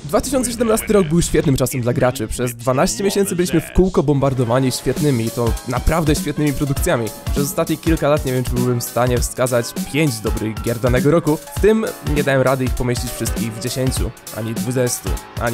2017 rok był świetnym czasem dla graczy. Przez 12 miesięcy byliśmy w kółko bombardowani świetnymi, to naprawdę świetnymi produkcjami. Przez ostatnie kilka lat nie wiem, czy byłbym w stanie wskazać 5 dobrych gier danego roku. W tym nie dałem rady ich pomieścić wszystkich w 10, ani 20,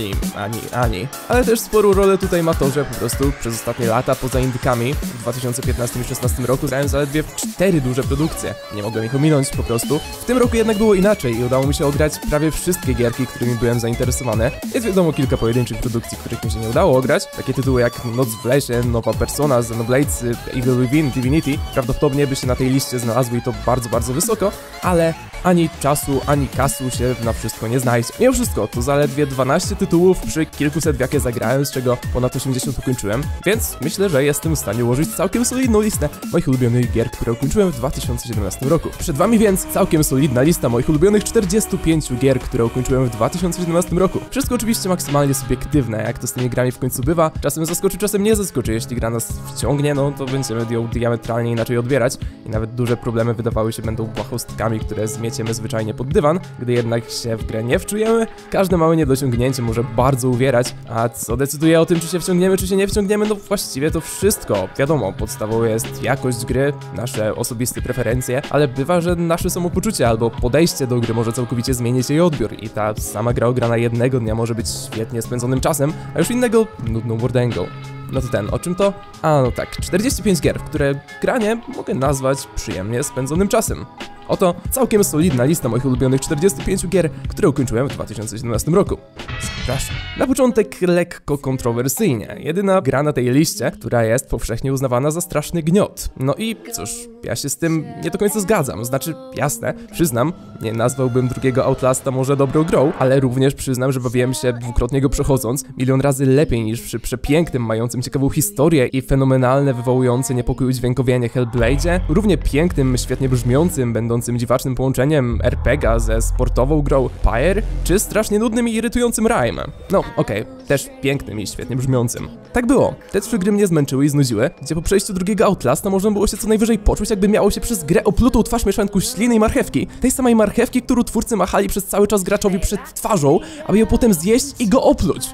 ani. Ale też sporą rolę tutaj ma to, że po prostu przez ostatnie lata poza indykami w 2015 i 2016 roku grałem zaledwie w 4 duże produkcje. Nie mogłem ich ominąć po prostu. W tym roku jednak było inaczej i udało mi się ograć prawie wszystkie gierki, którymi byłem zainteresowany. Jest wiadomo kilka pojedynczych produkcji, których mi się nie udało ograć. Takie tytuły jak Noc w lesie, Nowa Persona, Xenoblade, Evil Within, Divinity prawdopodobnie by się na tej liście znalazły i to bardzo, bardzo wysoko, ale ani czasu, ani kasu się na wszystko nie znajdzie. Mimo wszystko, to zaledwie 12 tytułów przy kilkuset w jakie zagrałem, z czego ponad 80 ukończyłem, więc myślę, że jestem w stanie ułożyć całkiem solidną listę moich ulubionych gier, które ukończyłem w 2017 roku. Przed wami więc całkiem solidna lista moich ulubionych 45 gier, które ukończyłem w 2017 roku. Wszystko oczywiście maksymalnie subiektywne, jak to z tymi grami w końcu bywa. Czasem zaskoczy, czasem nie zaskoczy. Jeśli gra nas wciągnie, no to będziemy ją diametralnie inaczej odbierać i nawet duże problemy wydawały się będą błahostkami, które zmieciemy zwyczajnie pod dywan. Gdy jednak się w grę nie wczujemy, każde małe niedociągnięcie może bardzo uwierać, a co decyduje o tym, czy się wciągniemy, czy się nie wciągniemy, no właściwie to wszystko. Wiadomo, podstawą jest jakość gry, nasze osobiste preferencje, ale bywa, że nasze samopoczucie albo podejście do gry może całkowicie zmienić jej odbiór i ta sama gra ograna jednego dnia może być świetnie spędzonym czasem, a już innego nudną mordęgą. No to o czym to? A no tak, 45 gier, w które granie mogę nazwać przyjemnie spędzonym czasem. Oto całkiem solidna lista moich ulubionych 45 gier, które ukończyłem w 2017 roku. Zapraszam. Na początek lekko kontrowersyjnie. Jedyna gra na tej liście, która jest powszechnie uznawana za straszny gniot. No i cóż, ja się z tym nie do końca zgadzam. Znaczy, jasne, przyznam, nie nazwałbym drugiego Outlasta może dobrą grą, ale również przyznam, że bawiłem się dwukrotnie go przechodząc milion razy lepiej niż przy przepięknym, mającym ciekawą historię i fenomenalne, wywołujące niepokój udźwiękowienie Hellblade'zie, równie pięknym, świetnie brzmiącym, będącym dziwacznym połączeniem RPGa ze sportową grą Pyre, czy strasznie nudnym i irytującym Rime. No, okej, też pięknym i świetnie brzmiącym. Tak było. Te 3 gry mnie zmęczyły i znudziły, gdzie po przejściu drugiego Outlasta można było się co najwyżej poczuć, jakby miało się przez grę oplutą twarz mieszanku śliny i marchewki. Tej samej marchewki, którą twórcy machali przez cały czas graczowi przed twarzą, aby ją potem zjeść i go opluć.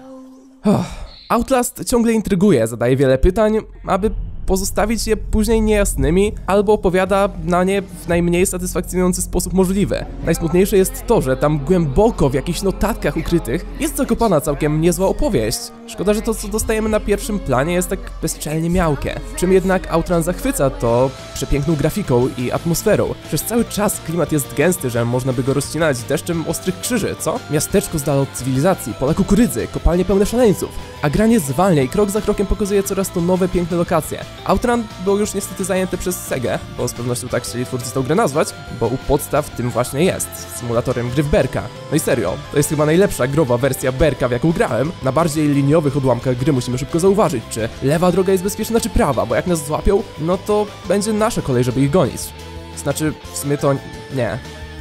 Outlast ciągle intryguje, zadaje wiele pytań, aby pozostawić je później niejasnymi, albo opowiada na nie w najmniej satysfakcjonujący sposób możliwy. Najsmutniejsze jest to, że tam głęboko w jakichś notatkach ukrytych jest zakopana całkiem niezła opowieść. Szkoda, że to, co dostajemy na pierwszym planie, jest tak bezczelnie miałkie. Czym jednak Outrun zachwyca, to przepiękną grafiką i atmosferą. Przez cały czas klimat jest gęsty, że można by go rozcinać deszczem ostrych krzyży, co? Miasteczko z dala od cywilizacji, pola kukurydzy, kopalnie pełne szaleńców. A granie zwalnia i krok za krokiem pokazuje coraz to nowe, piękne lokacje. Outrun był już niestety zajęty przez Segę, bo z pewnością tak chcieli twórcy tą grę nazwać, bo u podstaw tym właśnie jest, symulatorem gry w berka. No i serio, to jest chyba najlepsza growa wersja berka, w jaką grałem. Na bardziej liniowych odłamkach gry musimy szybko zauważyć, czy lewa droga jest bezpieczna, czy prawa, bo jak nas złapią, no to będzie nasza kolej, żeby ich gonić. Znaczy, w sumie to nie.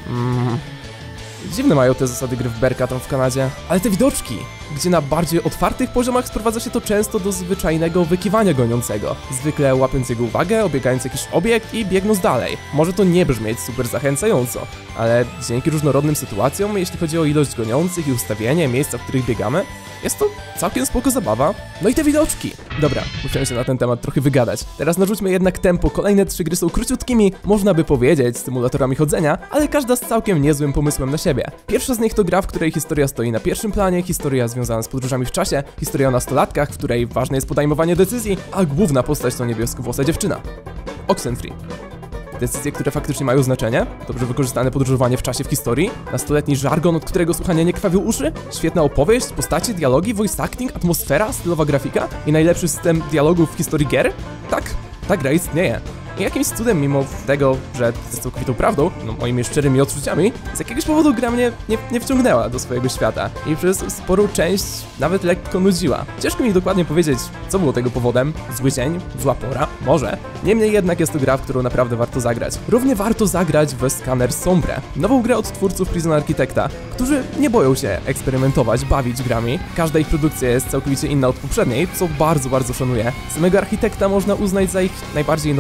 Dziwne mają te zasady gry w berka tam w Kanadzie, ale te widoczki, gdzie na bardziej otwartych poziomach sprowadza się to często do zwyczajnego wykiwania goniącego, zwykle łapiąc jego uwagę, obiegając jakiś obiekt i biegnąc dalej. Może to nie brzmieć super zachęcająco, ale dzięki różnorodnym sytuacjom, jeśli chodzi o ilość goniących i ustawienie, miejsca, w których biegamy, jest to całkiem spoko zabawa. No i te widoczki! Dobra, musiałem się na ten temat trochę wygadać. Teraz narzućmy jednak tempo, kolejne 3 gry są króciutkimi, można by powiedzieć, symulatorami chodzenia, ale każda z całkiem niezłym pomysłem na siebie. Pierwsza z nich to gra, w której historia stoi na pierwszym planie, historia związana z podróżami w czasie, historia o nastolatkach, w której ważne jest podejmowanie decyzji, a główna postać to niebieskowłosa dziewczyna. Oxenfree. Decyzje, które faktycznie mają znaczenie, dobrze wykorzystane podróżowanie w czasie w historii, nastoletni żargon, od którego słuchania nie krwawią uszy, świetna opowieść, postacie, dialogi, voice acting, atmosfera, stylowa grafika i najlepszy system dialogów w historii gier? Tak, ta gra istnieje. I jakimś cudem, mimo tego, że jest całkowitą prawdą, no moimi szczerymi odczuciami, z jakiegoś powodu gra mnie nie wciągnęła do swojego świata i przez sporą część nawet lekko nudziła. Ciężko mi dokładnie powiedzieć, co było tego powodem. Zły dzień, zła pora, może. Niemniej jednak jest to gra, w którą naprawdę warto zagrać. Równie warto zagrać w Scanner Sombre, nową grę od twórców Prison Architecta, którzy nie boją się eksperymentować, bawić grami. Każda ich produkcja jest całkowicie inna od poprzedniej, co bardzo, bardzo szanuję. Samego Architekta można uznać za ich najbardziej normalną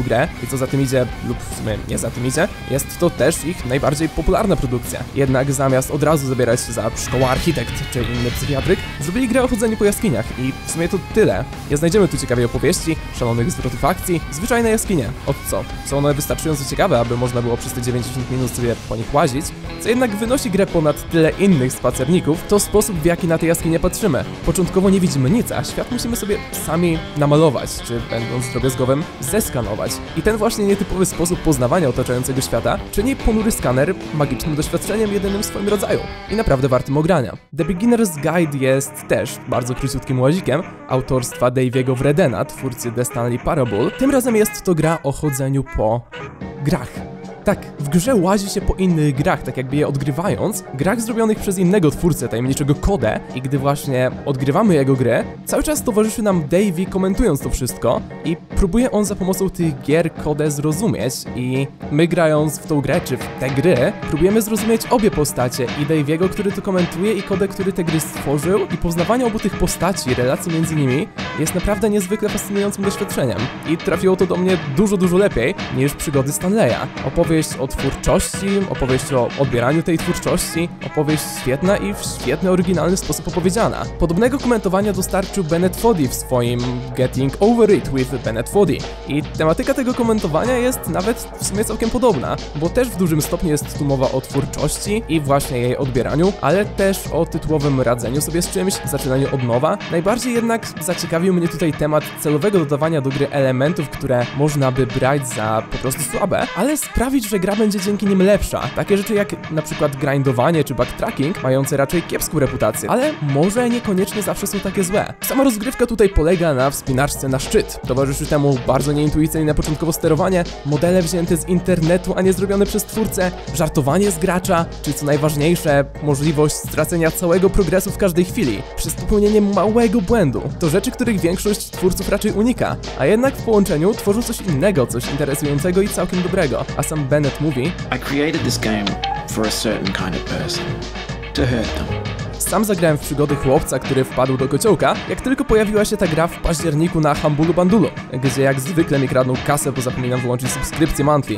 grę i co za tym idzie, lub w sumie nie za tym idzie, jest to też ich najbardziej popularna produkcja. Jednak zamiast od razu zabierać się za szkoła architekt czy inny psychiatryk, zrobili grę o chodzeniu po jaskiniach i w sumie to tyle. Nie znajdziemy tu ciekawej opowieści, szalonych zwrotów akcji, zwyczajne jaskinie. Od co? Są one wystarczająco ciekawe, aby można było przez te 90 minut sobie po nich łazić? Co jednak wynosi grę ponad tyle innych spacerników, to sposób, w jaki na te jaskinie patrzymy. Początkowo nie widzimy nic, a świat musimy sobie sami namalować, czy będąc drobiazgowym, zeskanować. I ten właśnie nietypowy sposób poznawania otaczającego świata czyni ponury skaner magicznym doświadczeniem jedynym w swoim rodzaju i naprawdę wartym ogrania. The Beginner's Guide jest też bardzo króciutkim łazikiem autorstwa Daviego Wredena, twórcy The Stanley Parable. Tym razem jest to gra o chodzeniu po grach. Tak, w grze łazi się po innych grach, tak jakby je odgrywając, grach zrobionych przez innego twórcę, tajemniczego Kodę, i gdy właśnie odgrywamy jego grę, cały czas towarzyszy nam Davey komentując to wszystko i próbuje on za pomocą tych gier Kodę zrozumieć i my grając w tą grę, czy w te gry, próbujemy zrozumieć obie postacie, i Daviego, który to komentuje, i Kodę, który te gry stworzył, i poznawanie obu tych postaci, relacji między nimi jest naprawdę niezwykle fascynującym doświadczeniem i trafiło to do mnie dużo lepiej niż przygody Stanleya. Opowieść o twórczości, opowieść o odbieraniu tej twórczości, opowieść świetna i w świetny, oryginalny sposób opowiedziana. Podobnego komentowania dostarczył Bennett Foddy w swoim Getting Over It with Bennett Foddy i tematyka tego komentowania jest nawet w sumie całkiem podobna, bo też w dużym stopniu jest tu mowa o twórczości i właśnie jej odbieraniu, ale też o tytułowym radzeniu sobie z czymś, zaczynaniu od nowa. Najbardziej jednak zaciekawił mnie tutaj temat celowego dodawania do gry elementów, które można by brać za po prostu słabe, ale sprawić, że gra będzie dzięki nim lepsza. Takie rzeczy jak na przykład grindowanie czy backtracking, mające raczej kiepską reputację, ale może niekoniecznie zawsze są takie złe. Sama rozgrywka tutaj polega na wspinaczce na szczyt. Towarzyszy temu bardzo nieintuicyjne początkowo sterowanie, modele wzięte z internetu, a nie zrobione przez twórcę, żartowanie z gracza, czy co najważniejsze, możliwość stracenia całego progresu w każdej chwili przez popełnienie małego błędu. To rzeczy, których większość twórców raczej unika, a jednak w połączeniu tworzą coś innego, coś interesującego i całkiem dobrego. A sam Bennett mówi: I created this game for a certain kind of person, to hurt them. Sam zagrałem w przygody chłopca, który wpadł do kociołka, jak tylko pojawiła się ta gra w październiku na Humble Bundle, gdzie jak zwykle mi kradną kasę, bo zapominam wyłączyć subskrypcję monthly.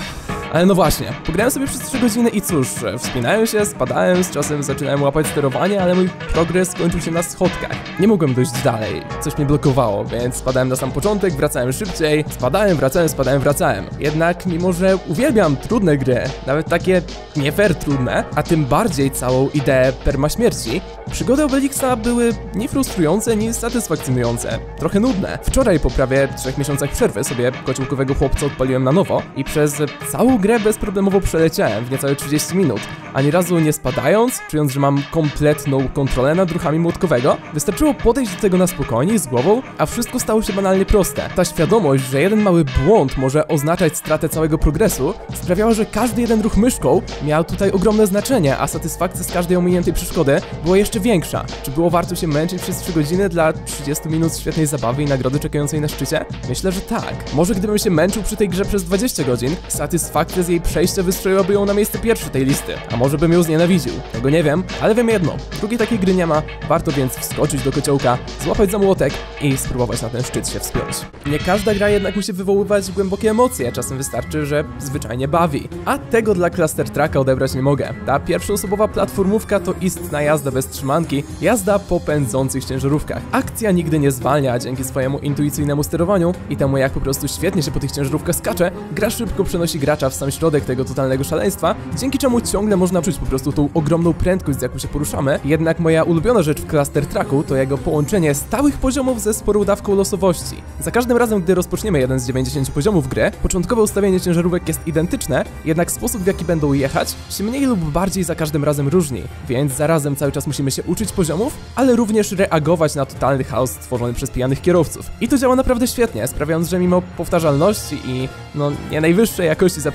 Ale no właśnie, pograłem sobie przez 3 godziny i cóż, wspinałem się, spadałem, z czasem zaczynałem łapać sterowanie, ale mój progres skończył się na schodkach. Nie mogłem dojść dalej, coś mnie blokowało, więc spadałem na sam początek, wracałem szybciej, spadałem, wracałem. Jednak mimo, że uwielbiam trudne gry, nawet takie nie fair trudne, a tym bardziej całą ideę permaśmierci, przygody Obelixa były nie frustrujące, nie satysfakcjonujące, trochę nudne. Wczoraj po prawie 3 miesiącach przerwy sobie kociołkowego chłopca odpaliłem na nowo i przez całą grę bezproblemowo przeleciałem w niecałe 30 minut, ani razu nie spadając, czując, że mam kompletną kontrolę nad ruchami młotkowego. Wystarczyło podejść do tego na spokojnie, z głową, a wszystko stało się banalnie proste. Ta świadomość, że jeden mały błąd może oznaczać stratę całego progresu, sprawiała, że każdy jeden ruch myszką miał tutaj ogromne znaczenie, a satysfakcja z każdej ominiętej przeszkody była jeszcze większa. Czy było warto się męczyć przez 3 godziny dla 30 minut świetnej zabawy i nagrody czekającej na szczycie? Myślę, że tak. Może gdybym się męczył przy tej grze przez 20 godzin, satysfakcja z jej przejścia wystroiłaby ją na miejsce pierwsze tej listy, a może bym ją znienawidził. Tego nie wiem, ale wiem jedno. Drugiej takiej gry nie ma, warto więc wskoczyć do kociołka, złapać za młotek i spróbować na ten szczyt się wspiąć. Nie każda gra jednak musi wywoływać głębokie emocje, czasem wystarczy, że zwyczajnie bawi. A tego dla Cluster Trucka odebrać nie mogę. Ta pierwszoosobowa platformówka to istna jazda bez trzymanki, jazda po pędzących ciężarówkach. Akcja nigdy nie zwalnia dzięki swojemu intuicyjnemu sterowaniu i temu, jak po prostu świetnie się po tych ciężarówkach skacze, gra szybko przenosi gracza w sam środek tego totalnego szaleństwa, dzięki czemu ciągle można czuć po prostu tą ogromną prędkość, z jaką się poruszamy. Jednak moja ulubiona rzecz w Cluster Trucku to jego połączenie stałych poziomów ze sporą dawką losowości. Za każdym razem, gdy rozpoczniemy jeden z 90 poziomów gry, początkowe ustawienie ciężarówek jest identyczne, jednak sposób, w jaki będą jechać, się mniej lub bardziej za każdym razem różni, więc zarazem cały czas musimy się uczyć poziomów, ale również reagować na totalny chaos stworzony przez pijanych kierowców. I to działa naprawdę świetnie, sprawiając, że mimo powtarzalności i nie najwyższej jakości zaprojektowania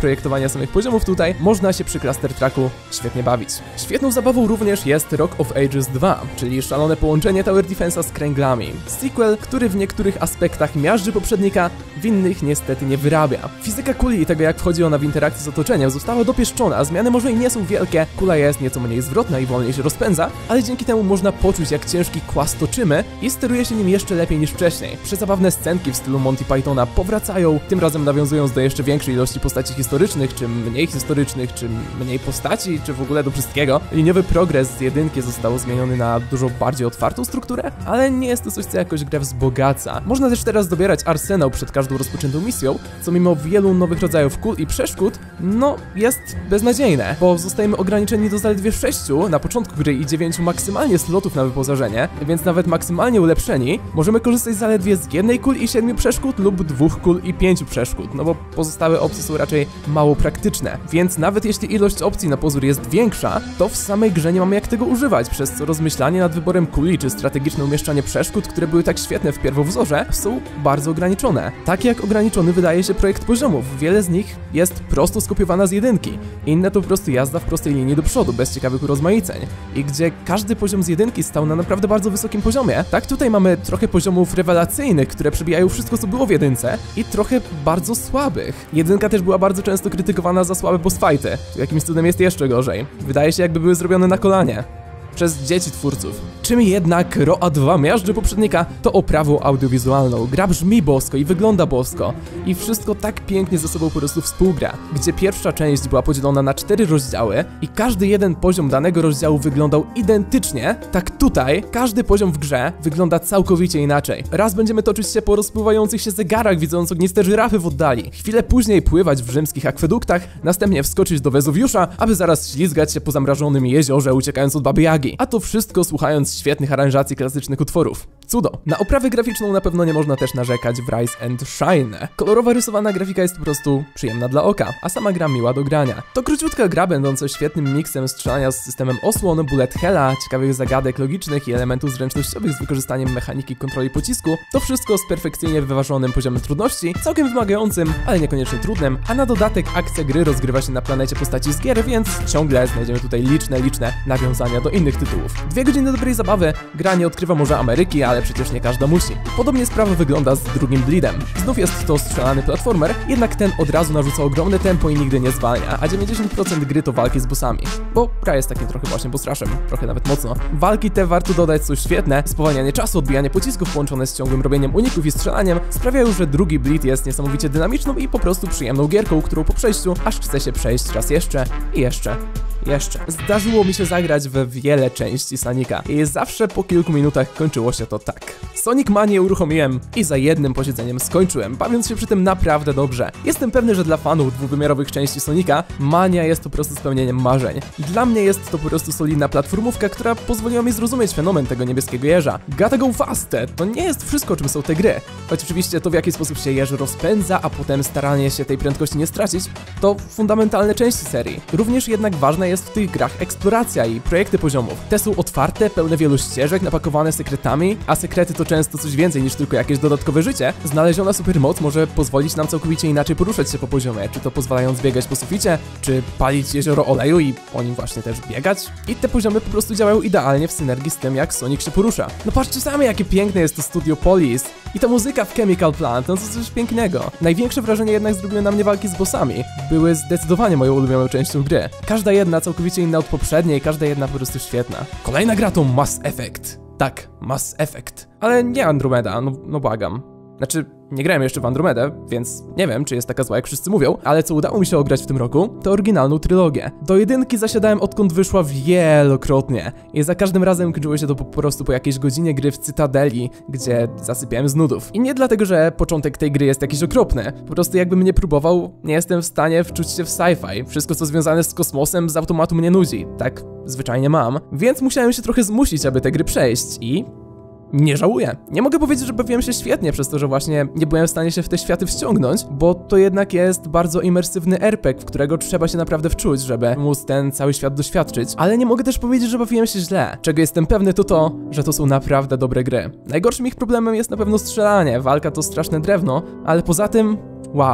projektowania samych poziomów tutaj można się przy Cluster Tracku świetnie bawić. Świetną zabawą również jest Rock of Ages 2, czyli szalone połączenie Tower Defense'a z kręglami. Sequel, który w niektórych aspektach miażdży poprzednika, w innych niestety nie wyrabia. Fizyka kuli i tego, jak wchodzi ona w interakcję z otoczeniem, została dopieszczona, zmiany może i nie są wielkie, kula jest nieco mniej zwrotna i wolniej się rozpędza, ale dzięki temu można poczuć, jak ciężki kłas toczymy i steruje się nim jeszcze lepiej niż wcześniej. Przezabawne scenki w stylu Monty Pythona powracają, tym razem nawiązując do jeszcze większej ilości postaci historycznych, czy mniej historycznych, czy mniej postaci, czy w ogóle do wszystkiego. Liniowy progres z jedynki został zmieniony na dużo bardziej otwartą strukturę, ale nie jest to coś, co jakoś grę wzbogaca. Można też teraz dobierać arsenał przed każdą rozpoczętą misją, co mimo wielu nowych rodzajów kul i przeszkód, no jest beznadziejne, bo zostajemy ograniczeni do zaledwie 6 na początku gry i 9 maksymalnie slotów na wyposażenie, więc nawet maksymalnie ulepszeni możemy korzystać zaledwie z 1 kul i 7 przeszkód lub 2 kul i 5 przeszkód, no bo pozostałe opcje są raczej mało praktyczne, więc nawet jeśli ilość opcji na pozór jest większa, to w samej grze nie mamy jak tego używać, przez co rozmyślanie nad wyborem kuli czy strategiczne umieszczanie przeszkód, które były tak świetne w pierwowzorze, są bardzo ograniczone. Tak jak ograniczony wydaje się projekt poziomów, wiele z nich jest prosto skopiowana z jedynki, inne to po prostu jazda w prostej linii do przodu, bez ciekawych urozmaiceń. I gdzie każdy poziom z jedynki stał na naprawdę bardzo wysokim poziomie, tak tutaj mamy trochę poziomów rewelacyjnych, które przebijają wszystko, co było w jedynce, i trochę bardzo słabych. Jedynka też była bardzo często krytykowana za słabe boss fighty, jakimś cudem jest jeszcze gorzej. Wydaje się, jakby były zrobione na kolanie. Przez dzieci twórców. Czym jednak Roa 2 miażdży poprzednika, to oprawą audiowizualną. Gra brzmi bosko i wygląda bosko. I wszystko tak pięknie ze sobą po prostu współgra. Gdzie pierwsza część była podzielona na 4 rozdziały i każdy jeden poziom danego rozdziału wyglądał identycznie, tak tutaj każdy poziom w grze wygląda całkowicie inaczej. Raz będziemy toczyć się po rozpływających się zegarach, widząc ogniste żyrafy w oddali. Chwilę później pływać w rzymskich akweduktach, następnie wskoczyć do Wezuwiusza, aby zaraz ślizgać się po zamrażonym jeziorze, uciekając od Baby Jagi. A to wszystko słuchając świetnych aranżacji klasycznych utworów. Cudo. Na oprawę graficzną na pewno nie można też narzekać w Rise and Shine. Kolorowa rysowana grafika jest po prostu przyjemna dla oka, a sama gra miła do grania. To króciutka gra będąca świetnym miksem strzelania z systemem osłon, bullet hella, ciekawych zagadek logicznych i elementów zręcznościowych z wykorzystaniem mechaniki kontroli pocisku. To wszystko z perfekcyjnie wyważonym poziomem trudności, całkiem wymagającym, ale niekoniecznie trudnym, a na dodatek akcja gry rozgrywa się na planecie postaci z gier, więc ciągle znajdziemy tutaj liczne nawiązania do innych tytułów. 2 godziny dobrej zabawy, gra nie odkrywa Morza Ameryki, ale przecież nie każda musi. Podobnie sprawa wygląda z drugim Bleedem. Znów jest to strzelany platformer, jednak ten od razu narzuca ogromne tempo i nigdy nie zwalnia, a 90% gry to walki z bossami. Bo gra jest takim trochę właśnie bossrushem, trochę nawet mocno. Walki te, warto dodać, są świetne, spowalnianie czasu, odbijanie pocisków połączone z ciągłym robieniem uników i strzelaniem sprawiają, że drugi Bleed jest niesamowicie dynamiczną i po prostu przyjemną gierką, którą po przejściu aż chce się przejść raz jeszcze i jeszcze. Zdarzyło mi się zagrać we wiele części Sonika i zawsze po kilku minutach kończyło się to tak. Sonic Manię uruchomiłem i za jednym posiedzeniem skończyłem, bawiąc się przy tym naprawdę dobrze. Jestem pewny, że dla fanów dwuwymiarowych części Sonika Mania jest po prostu spełnieniem marzeń. Dla mnie jest to po prostu solidna platformówka, która pozwoliła mi zrozumieć fenomen tego niebieskiego jeża. Gotta go fast! To nie jest wszystko, czym są te gry. Choć oczywiście to, w jaki sposób się jeż rozpędza, a potem staranie się tej prędkości nie stracić, to fundamentalne części serii. Również jednak ważne jest w tych grach eksploracja i projekty poziomów. Te są otwarte, pełne wielu ścieżek, napakowane sekretami, a sekrety to często coś więcej niż tylko jakieś dodatkowe życie. Znaleziona supermoc może pozwolić nam całkowicie inaczej poruszać się po poziomie, czy to pozwalając biegać po suficie, czy palić jezioro oleju i po nim właśnie też biegać. I te poziomy po prostu działają idealnie w synergii z tym, jak Sonic się porusza. No patrzcie sami, jakie piękne jest to Studio Polis i ta muzyka w Chemical Plant, to coś pięknego. Największe wrażenie jednak zrobiły na mnie walki z bossami. Były zdecydowanie moją ulubioną częścią gry. Każda jedna całkowicie inna od poprzedniej, każda jedna po prostu świetna. Kolejna gra to Mass Effect. Tak, Mass Effect. Ale nie Andromeda, no błagam. Znaczy, nie grałem jeszcze w Andromedę, więc nie wiem, czy jest taka zła, jak wszyscy mówią, ale co udało mi się ograć w tym roku, to oryginalną trylogię. Do jedynki zasiadałem odkąd wyszła wielokrotnie i za każdym razem kończyło się to po prostu po jakiejś godzinie gry w Cytadeli, gdzie zasypiałem z nudów. I nie dlatego, że początek tej gry jest jakiś okropny, po prostu jakbym nie próbował, nie jestem w stanie wczuć się w sci-fi. Wszystko, co związane z kosmosem, z automatu mnie nudzi. Tak zwyczajnie mam. Więc musiałem się trochę zmusić, aby te gry przejść i... nie żałuję. Nie mogę powiedzieć, że bawiłem się świetnie przez to, że właśnie nie byłem w stanie się w te światy wciągnąć, bo to jednak jest bardzo imersywny RPG, w którego trzeba się naprawdę wczuć, żeby móc ten cały świat doświadczyć. Ale nie mogę też powiedzieć, że bawiłem się źle. Czego jestem pewny to, że to są naprawdę dobre gry. Najgorszym ich problemem jest na pewno strzelanie, walka to straszne drewno, ale poza tym... wow.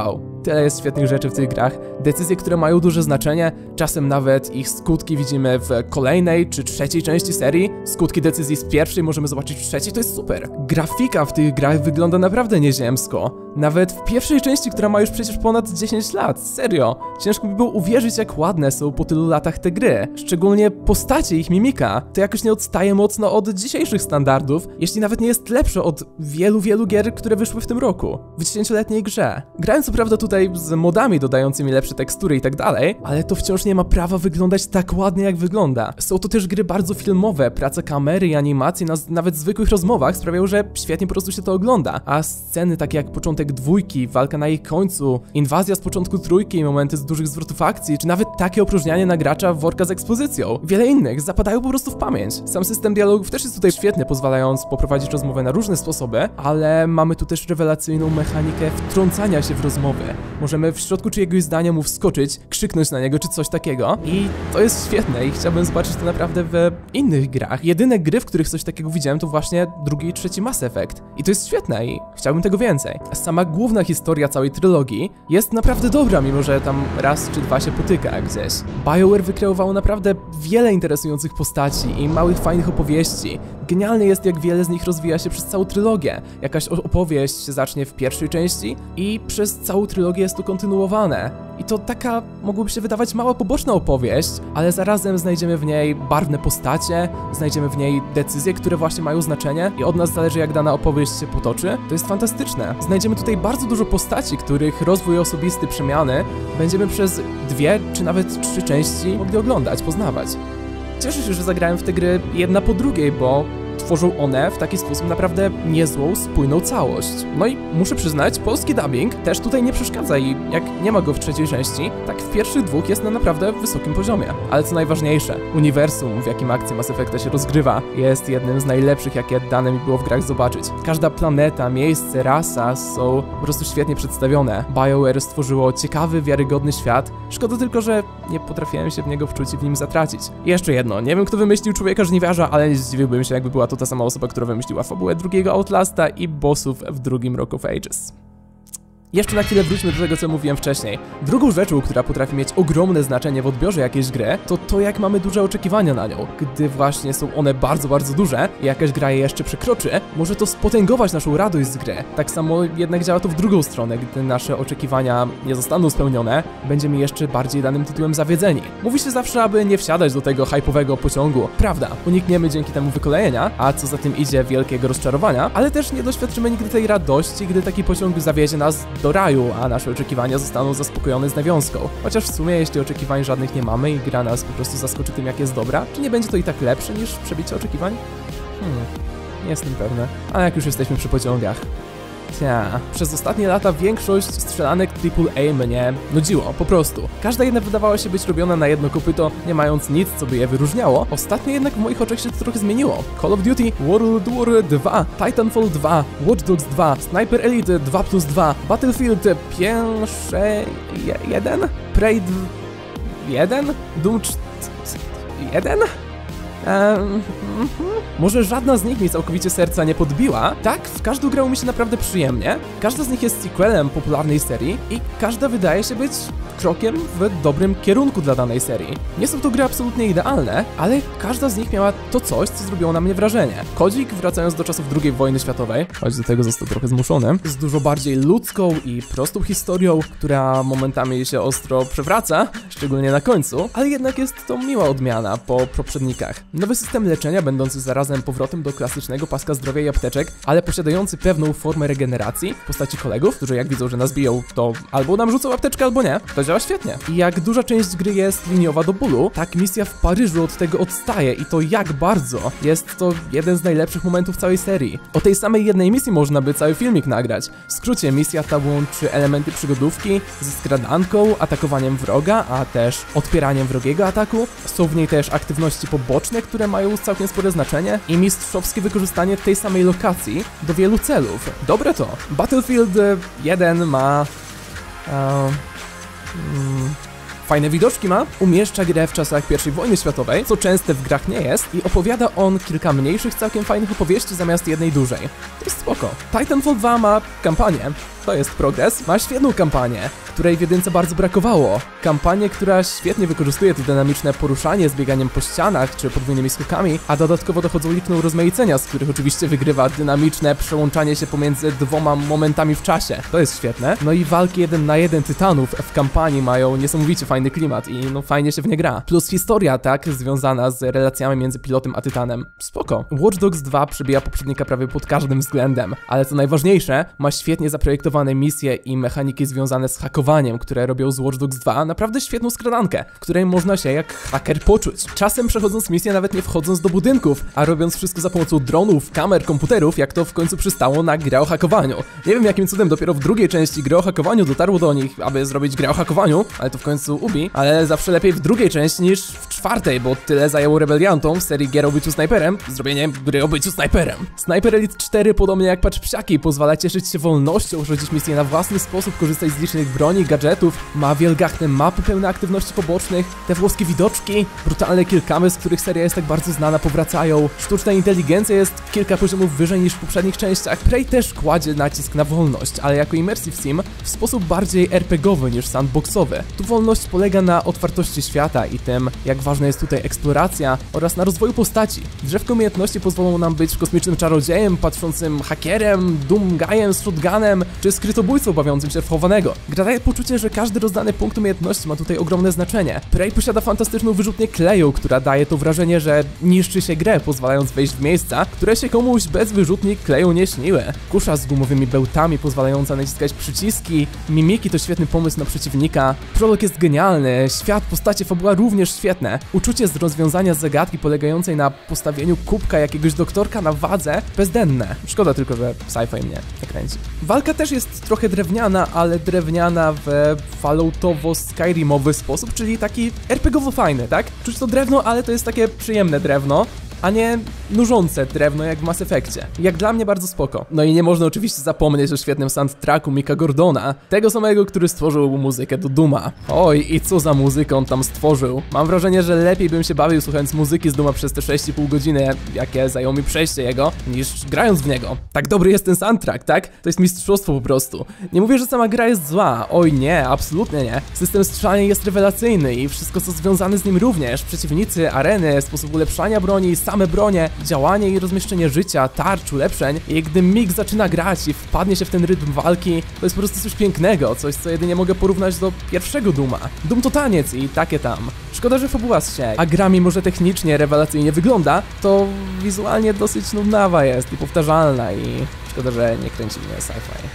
Tyle jest świetnych rzeczy w tych grach, decyzje, które mają duże znaczenie, czasem nawet ich skutki widzimy w kolejnej czy trzeciej części serii, skutki decyzji z pierwszej możemy zobaczyć w trzeciej, to jest super. Grafika w tych grach wygląda naprawdę nieziemsko, nawet w pierwszej części, która ma już przecież ponad 10 lat, serio. Ciężko by było uwierzyć, jak ładne są po tylu latach te gry, szczególnie postacie, ich mimika, to jakoś nie odstaje mocno od dzisiejszych standardów, jeśli nawet nie jest lepsze od wielu gier, które wyszły w tym roku, w 10-letniej grze. Grałem co prawda tutaj z modami dodającymi lepsze tekstury i tak dalej, ale to wciąż nie ma prawa wyglądać tak ładnie, jak wygląda. Są to też gry bardzo filmowe, praca kamery i animacji na nawet zwykłych rozmowach sprawiają, że świetnie po prostu się to ogląda, a sceny takie jak początek dwójki, walka na jej końcu, inwazja z początku trójki, momenty z dużych zwrotów akcji, czy nawet takie opróżnianie na gracza worka z ekspozycją. Wiele innych zapadają po prostu w pamięć. Sam system dialogów też jest tutaj świetny, pozwalając poprowadzić rozmowę na różne sposoby, ale mamy tu też rewelacyjną mechanikę wtrącania się w rozmowy. Możemy w środku czyjegoś zdania mu wskoczyć, krzyknąć na niego czy coś takiego i to jest świetne i chciałbym zobaczyć to naprawdę w innych grach. Jedyne gry, w których coś takiego widziałem, to właśnie drugi i trzeci Mass Effect i to jest świetne i chciałbym tego więcej. Sama główna historia całej trylogii jest naprawdę dobra, mimo że tam raz czy dwa się potyka gdzieś. BioWare wykreowało naprawdę wiele interesujących postaci i małych fajnych opowieści. Genialne jest, jak wiele z nich rozwija się przez całą trylogię. Jakaś opowieść zacznie w pierwszej części i przez całą trylogię jest to kontynuowane. I to taka, mogłoby się wydawać, mała poboczna opowieść, ale zarazem znajdziemy w niej barwne postacie, znajdziemy w niej decyzje, które właśnie mają znaczenie i od nas zależy, jak dana opowieść się potoczy. To jest fantastyczne. Znajdziemy tutaj bardzo dużo postaci, których rozwój osobisty, przemiany będziemy przez 2 czy nawet 3 części mogli oglądać, poznawać. Cieszę się, że zagrałem w te gry jedna po drugiej, bo tworzą one w taki sposób naprawdę niezłą, spójną całość. No i muszę przyznać, polski dubbing też tutaj nie przeszkadza i jak nie ma go w trzeciej części, tak w pierwszych 2 jest na naprawdę wysokim poziomie. Ale co najważniejsze, uniwersum, w jakim akcja Mass Effecta się rozgrywa, jest jednym z najlepszych, jakie dane mi było w grach zobaczyć. Każda planeta, miejsce, rasa są po prostu świetnie przedstawione. BioWare stworzyło ciekawy, wiarygodny świat. Szkoda tylko, że nie potrafiłem się w niego wczuć i w nim zatracić. I jeszcze jedno, nie wiem, kto wymyślił Człowieka Żniwiarza, ale nie zdziwiłbym się, jakby była to ta sama osoba, która wymyśliła fabułę drugiego Outlasta i bossów w drugim Rock of Ages. Jeszcze na chwilę wróćmy do tego, co mówiłem wcześniej. Drugą rzeczą, która potrafi mieć ogromne znaczenie w odbiorze jakiejś gry, to to, jak mamy duże oczekiwania na nią. Gdy właśnie są one bardzo duże i jakaś gra je jeszcze przekroczy, może to spotęgować naszą radość z gry. Tak samo jednak działa to w drugą stronę. Gdy nasze oczekiwania nie zostaną spełnione, będziemy jeszcze bardziej danym tytułem zawiedzeni. Mówi się zawsze, aby nie wsiadać do tego hypowego pociągu. Prawda, unikniemy dzięki temu wykolejenia, a co za tym idzie, wielkiego rozczarowania, ale też nie doświadczymy nigdy tej radości, gdy taki pociąg zawiezie nas do raju, a nasze oczekiwania zostaną zaspokojone z nawiązką. Chociaż w sumie, jeśli oczekiwań żadnych nie mamy i gra nas po prostu zaskoczy tym, jak jest dobra, czy nie będzie to i tak lepsze niż przebicie oczekiwań? Nie jestem pewny. A jak już jesteśmy przy pociągach. Przez ostatnie lata większość strzelanek AAA mnie nudziło, po prostu. Każda jedna wydawała się być robiona na jedno kopyto, nie mając nic, co by je wyróżniało. Ostatnio jednak w moich oczach się to trochę zmieniło. Call of Duty, World War 2, Titanfall 2, Watch Dogs 2, Sniper Elite 2+2, Battlefield 5-1, Prey 1, Doom 1? Może żadna z nich mi całkowicie serca nie podbiła. Tak, w każdą grało mi się naprawdę przyjemnie. Każda z nich jest sequelem popularnej serii i każda wydaje się być krokiem w dobrym kierunku dla danej serii. Nie są to gry absolutnie idealne, ale każda z nich miała to coś, co zrobiło na mnie wrażenie. Kodzik, wracając do czasów II wojny światowej, choć do tego został trochę zmuszony, z dużo bardziej ludzką i prostą historią, która momentami się ostro przewraca, szczególnie na końcu, ale jednak jest to miła odmiana po poprzednikach. Nowy system leczenia, będący zarazem powrotem do klasycznego paska zdrowia i apteczek, ale posiadający pewną formę regeneracji w postaci kolegów, którzy jak widzą, że nas biją, to albo nam rzucą apteczkę, albo nie. To działa świetnie. I jak duża część gry jest liniowa do bólu, tak misja w Paryżu od tego odstaje i to jak bardzo. Jest to jeden z najlepszych momentów całej serii. O tej samej jednej misji można by cały filmik nagrać. W skrócie, misja ta łączy elementy przygodówki ze skradanką, atakowaniem wroga, a też odpieraniem wrogiego ataku. Są w niej też aktywności poboczne, które mają całkiem spore znaczenie i mistrzowskie wykorzystanie tej samej lokacji do wielu celów. Dobre to. Battlefield 1 ma... fajne widoczki ma, umieszcza grę w czasach I wojny światowej, co częste w grach nie jest, i opowiada on kilka mniejszych, całkiem fajnych opowieści zamiast jednej dużej. To jest spoko. Titanfall 2 ma kampanię, to jest progres, ma świetną kampanię, której w jedynce bardzo brakowało. Kampanię, która świetnie wykorzystuje to dynamiczne poruszanie z bieganiem po ścianach czy podwójnymi skokami, a dodatkowo dochodzą liczne urozmaicenia, z których oczywiście wygrywa dynamiczne przełączanie się pomiędzy dwoma momentami w czasie. To jest świetne. No i walki 1 na 1 tytanów w kampanii mają niesamowicie fajny klimat i no fajnie się w nie gra. Plus historia, tak, związana z relacjami między pilotem a tytanem. Spoko. Watch Dogs 2 przebija poprzednika prawie pod każdym względem, ale co najważniejsze, ma świetnie zaprojektowane misje i mechaniki związane z hakowaniem, które robią z Watch Dogs 2 naprawdę świetną skradankę, w której można się jak haker poczuć. Czasem przechodząc misję nawet nie wchodząc do budynków, a robiąc wszystko za pomocą dronów, kamer, komputerów, jak to w końcu przystało na grę o hakowaniu. Nie wiem jakim cudem dopiero w drugiej części gry o hakowaniu dotarło do nich, aby zrobić grę o hakowaniu, ale to w końcu Ubi, ale zawsze lepiej w drugiej części niż w czwartej, bo tyle zajęło rebeliantom w serii gier o byciu snajperem zrobienie gry o byciu snajperem. Sniper Elite 4, podobnie jak Patrz Psiaki, pozwala cieszyć się wolnością, przechodzić misje na własny sposób, korzystać z licznych broni, gadżetów, ma wielgachne mapy pełne aktywności pobocznych, te włoskie widoczki, brutalne killcamy, z których seria jest tak bardzo znana, powracają, sztuczna inteligencja jest kilka poziomów wyżej niż w poprzednich częściach. Prey też kładzie nacisk na wolność, ale jako immersive sim w sposób bardziej RPGowy niż sandboxowy. Tu wolność polega na otwartości świata i tym, jak ważna jest tutaj eksploracja oraz na rozwoju postaci. Drzewko umiejętności pozwolą nam być kosmicznym czarodziejem, patrzącym hakerem, doomguyem z shotgunem, czy skrytobójcą bawiącym się w chowanego. Gra daje poczucie, że każdy rozdany punkt umiejętności ma tutaj ogromne znaczenie. Prey posiada fantastyczną wyrzutnię kleju, która daje to wrażenie, że niszczy się grę, pozwalając wejść w miejsca, które się komuś bez wyrzutni kleju nie śniły. Kusza z gumowymi bełtami pozwalająca naciskać przyciski, mimiki to świetny pomysł na przeciwnika, prolog jest genialny, świat, postacie, fabuła również świetne. Uczucie z rozwiązania zagadki polegającej na postawieniu kubka jakiegoś doktorka na wadze bezdenne. Szkoda tylko, że sci-fi mnie nie kręci. Walka też jest trochę drewniana, ale drewniana w falloutowo-skyrimowy sposób, czyli taki RPGowo fajny, tak? Czuć to drewno, ale to jest takie przyjemne drewno, a nie nużące drewno jak w Mass Effectie. Jak dla mnie bardzo spoko. No i nie można oczywiście zapomnieć o świetnym soundtracku Micka Gordona, tego samego, który stworzył muzykę do Dooma. Oj, i co za muzykę on tam stworzył. Mam wrażenie, że lepiej bym się bawił słuchając muzyki z Dooma przez te 6,5 godziny, jakie zajęło mi przejście jego, niż grając w niego. Tak dobry jest ten soundtrack, tak? To jest mistrzostwo po prostu. Nie mówię, że sama gra jest zła. Oj nie, absolutnie nie. System strzelania jest rewelacyjny i wszystko co związane z nim również. Przeciwnicy, areny, sposób ulepszania broni, same bronie, działanie i rozmieszczenie życia, tarcz, ulepszeń. I gdy Mick zaczyna grać i wpadnie się w ten rytm walki, to jest po prostu coś pięknego, coś co jedynie mogę porównać do pierwszego Dooma. Doom to taniec i takie tam. Szkoda, że fabuła się, a gra mimo że technicznie rewelacyjnie wygląda, to wizualnie dosyć nudnawa jest i powtarzalna i szkoda, że nie kręci mnie sci-fi.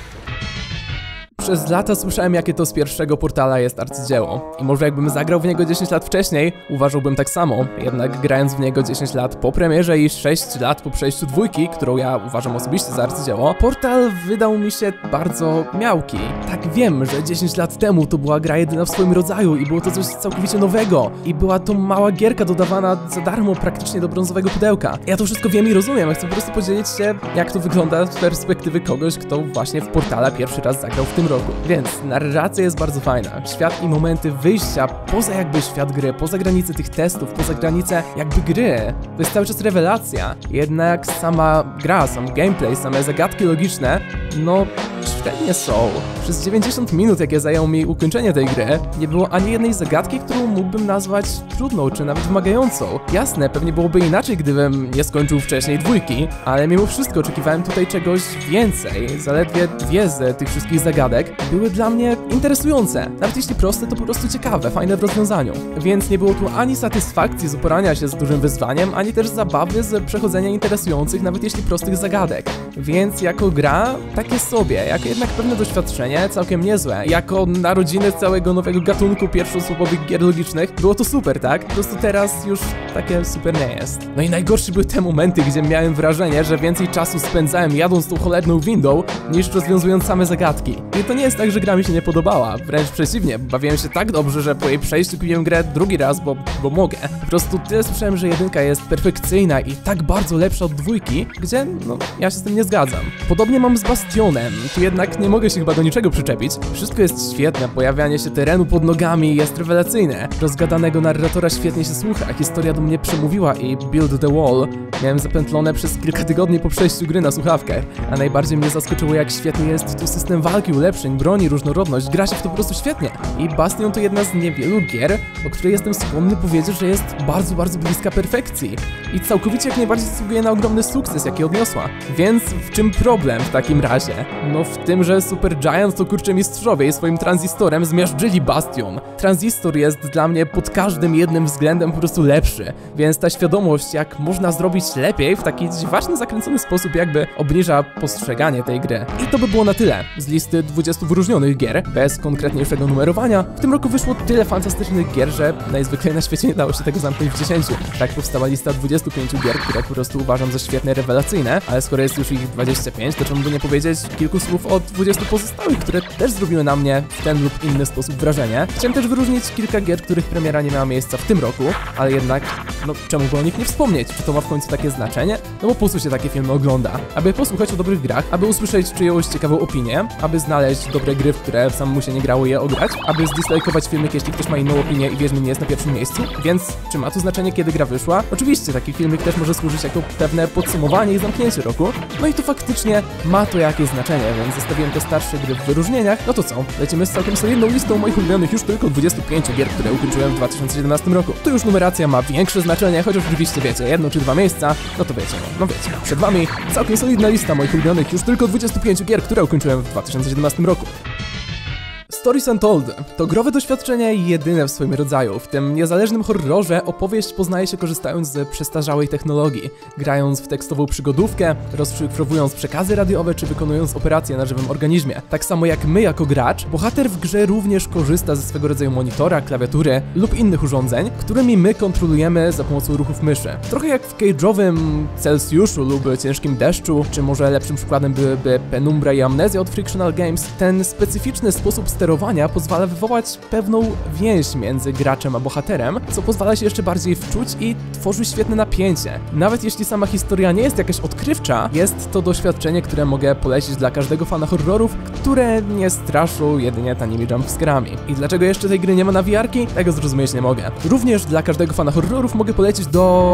Przez lata słyszałem, jakie to z pierwszego Portala jest arcydzieło. I może jakbym zagrał w niego 10 lat wcześniej, uważałbym tak samo. Jednak grając w niego 10 lat po premierze i 6 lat po przejściu dwójki, którą ja uważam osobiście za arcydzieło, Portal wydał mi się bardzo miałki. Tak wiem, że 10 lat temu to była gra jedyna w swoim rodzaju i było to coś całkowicie nowego. I była to mała gierka dodawana za darmo praktycznie do brązowego pudełka. Ja to wszystko wiem i rozumiem, chcę po prostu podzielić się, jak to wygląda z perspektywy kogoś, kto właśnie w Portala pierwszy raz zagrał w tym roku. Więc narracja jest bardzo fajna. Świat i momenty wyjścia poza jakby świat gry, poza granice tych testów, poza granice jakby gry. To jest cały czas rewelacja. Jednak sama gra, sam gameplay, same zagadki logiczne, no świetnie są. Przez 90 minut, jakie zajęło mi ukończenie tej gry, nie było ani jednej zagadki, którą mógłbym nazwać trudną, czy nawet wymagającą. Jasne, pewnie byłoby inaczej, gdybym nie skończył wcześniej dwójki, ale mimo wszystko oczekiwałem tutaj czegoś więcej. Zaledwie 2 z tych wszystkich zagadek były dla mnie interesujące. Nawet jeśli proste, to po prostu ciekawe, fajne w rozwiązaniu. Więc nie było tu ani satysfakcji z uporania się z dużym wyzwaniem, ani też zabawy z przechodzenia interesujących, nawet jeśli prostych zagadek. Więc jako gra, takie sobie, jako jednak pewne doświadczenie, całkiem niezłe. Jako narodziny całego nowego gatunku pierwszoosobowych gier logicznych, było to super, tak? Po prostu teraz już takie super nie jest. No i najgorsze były te momenty, gdzie miałem wrażenie, że więcej czasu spędzałem jadąc tą cholerną windą, niż rozwiązując same zagadki. I to nie jest tak, że gra mi się nie podobała, wręcz przeciwnie, bawiłem się tak dobrze, że po jej przejściu kupiłem grę drugi raz, bo mogę. Po prostu tyle słyszałem, że jedynka jest perfekcyjna i tak bardzo lepsza od dwójki, gdzie, no, ja się z tym nie zgadzam. Podobnie mam z Bastionem, tu jednak jednak nie mogę się chyba do niczego przyczepić. Wszystko jest świetne, pojawianie się terenu pod nogami jest rewelacyjne. Rozgadanego narratora świetnie się słucha, historia do mnie przemówiła i Build the Wall miałem zapętlone przez kilka tygodni po przejściu gry na słuchawkę. A najbardziej mnie zaskoczyło, jak świetny jest tu system walki, ulepszeń, broni, różnorodność, gra się w to po prostu świetnie. I Bastion to jedna z niewielu gier, o której jestem skłonny powiedzieć, że jest bardzo, bardzo bliska perfekcji. I całkowicie jak najbardziej zasługuje na ogromny sukces, jaki odniosła. Więc w czym problem w takim razie? No w tym, że Supergiant to kurczę mistrzowie i swoim tranzystorem zmiażdżyli Bastion. Tranzystor jest dla mnie pod każdym jednym względem po prostu lepszy, więc ta świadomość, jak można zrobić lepiej w taki dziwaczny, zakręcony sposób jakby obniża postrzeganie tej gry. I to by było na tyle z listy 20 wyróżnionych gier, bez konkretniejszego numerowania. W tym roku wyszło tyle fantastycznych gier, że najzwyczajniej na świecie nie dało się tego zamknąć w 10. Tak powstała lista 25 gier, które po prostu uważam za świetne, rewelacyjne, ale skoro jest już ich 25, to czemu by nie powiedzieć kilku słów o 20 pozostałych, które też zrobiły na mnie w ten lub inny sposób wrażenie. Chciałem też wyróżnić kilka gier, których premiera nie miała miejsca w tym roku, ale jednak, no czemu by o nich nie wspomnieć? Czy to ma w końcu takie znaczenie? No bo po co się takie filmy ogląda? Aby posłuchać o dobrych grach, aby usłyszeć czyjąś ciekawą opinię, aby znaleźć dobre gry, w które samemu się nie grało je ograć, aby zdislajkować filmik, jeśli ktoś ma inną opinię i Wiedźmin nie jest na pierwszym miejscu. Więc czy ma to znaczenie, kiedy gra wyszła? Oczywiście taki filmik też może służyć jako pewne podsumowanie i zamknięcie roku. No i to faktycznie ma to jakieś znaczenie, więc zostawiłem te starsze gry w wyróżnieniach. No to co? Lecimy z całkiem solidną listą moich ulubionych już tylko 25 gier, które ukończyłem w 2017 roku. Tu już numeracja ma większe znaczenie, choć oczywiście wiecie, jedno czy dwa miejsca, no to wiecie, no wiecie. Przed wami całkiem solidna lista moich ulubionych już tylko 25 gier, które ukończyłem w 2017 roku. Stories Untold to growe doświadczenie jedyne w swoim rodzaju. W tym niezależnym horrorze opowieść poznaje się korzystając z przestarzałej technologii, grając w tekstową przygodówkę, rozszyfrowując przekazy radiowe czy wykonując operacje na żywym organizmie. Tak samo jak my jako gracz, bohater w grze również korzysta ze swego rodzaju monitora, klawiatury lub innych urządzeń, którymi my kontrolujemy za pomocą ruchów myszy. Trochę jak w cage'owym Celsjuszu lub Ciężkim Deszczu, czy może lepszym przykładem byłyby Penumbra i Amnezja od Frictional Games, ten specyficzny sposób sterowania pozwala wywołać pewną więź między graczem a bohaterem, co pozwala się jeszcze bardziej wczuć i tworzy świetne napięcie. Nawet jeśli sama historia nie jest jakaś odkrywcza, jest to doświadczenie, które mogę polecić dla każdego fana horrorów, które nie straszą jedynie tanimi jumpscarami. I dlaczego jeszcze tej gry nie ma na VR-ki? Tego zrozumieć nie mogę. Również dla każdego fana horrorów mogę polecić do...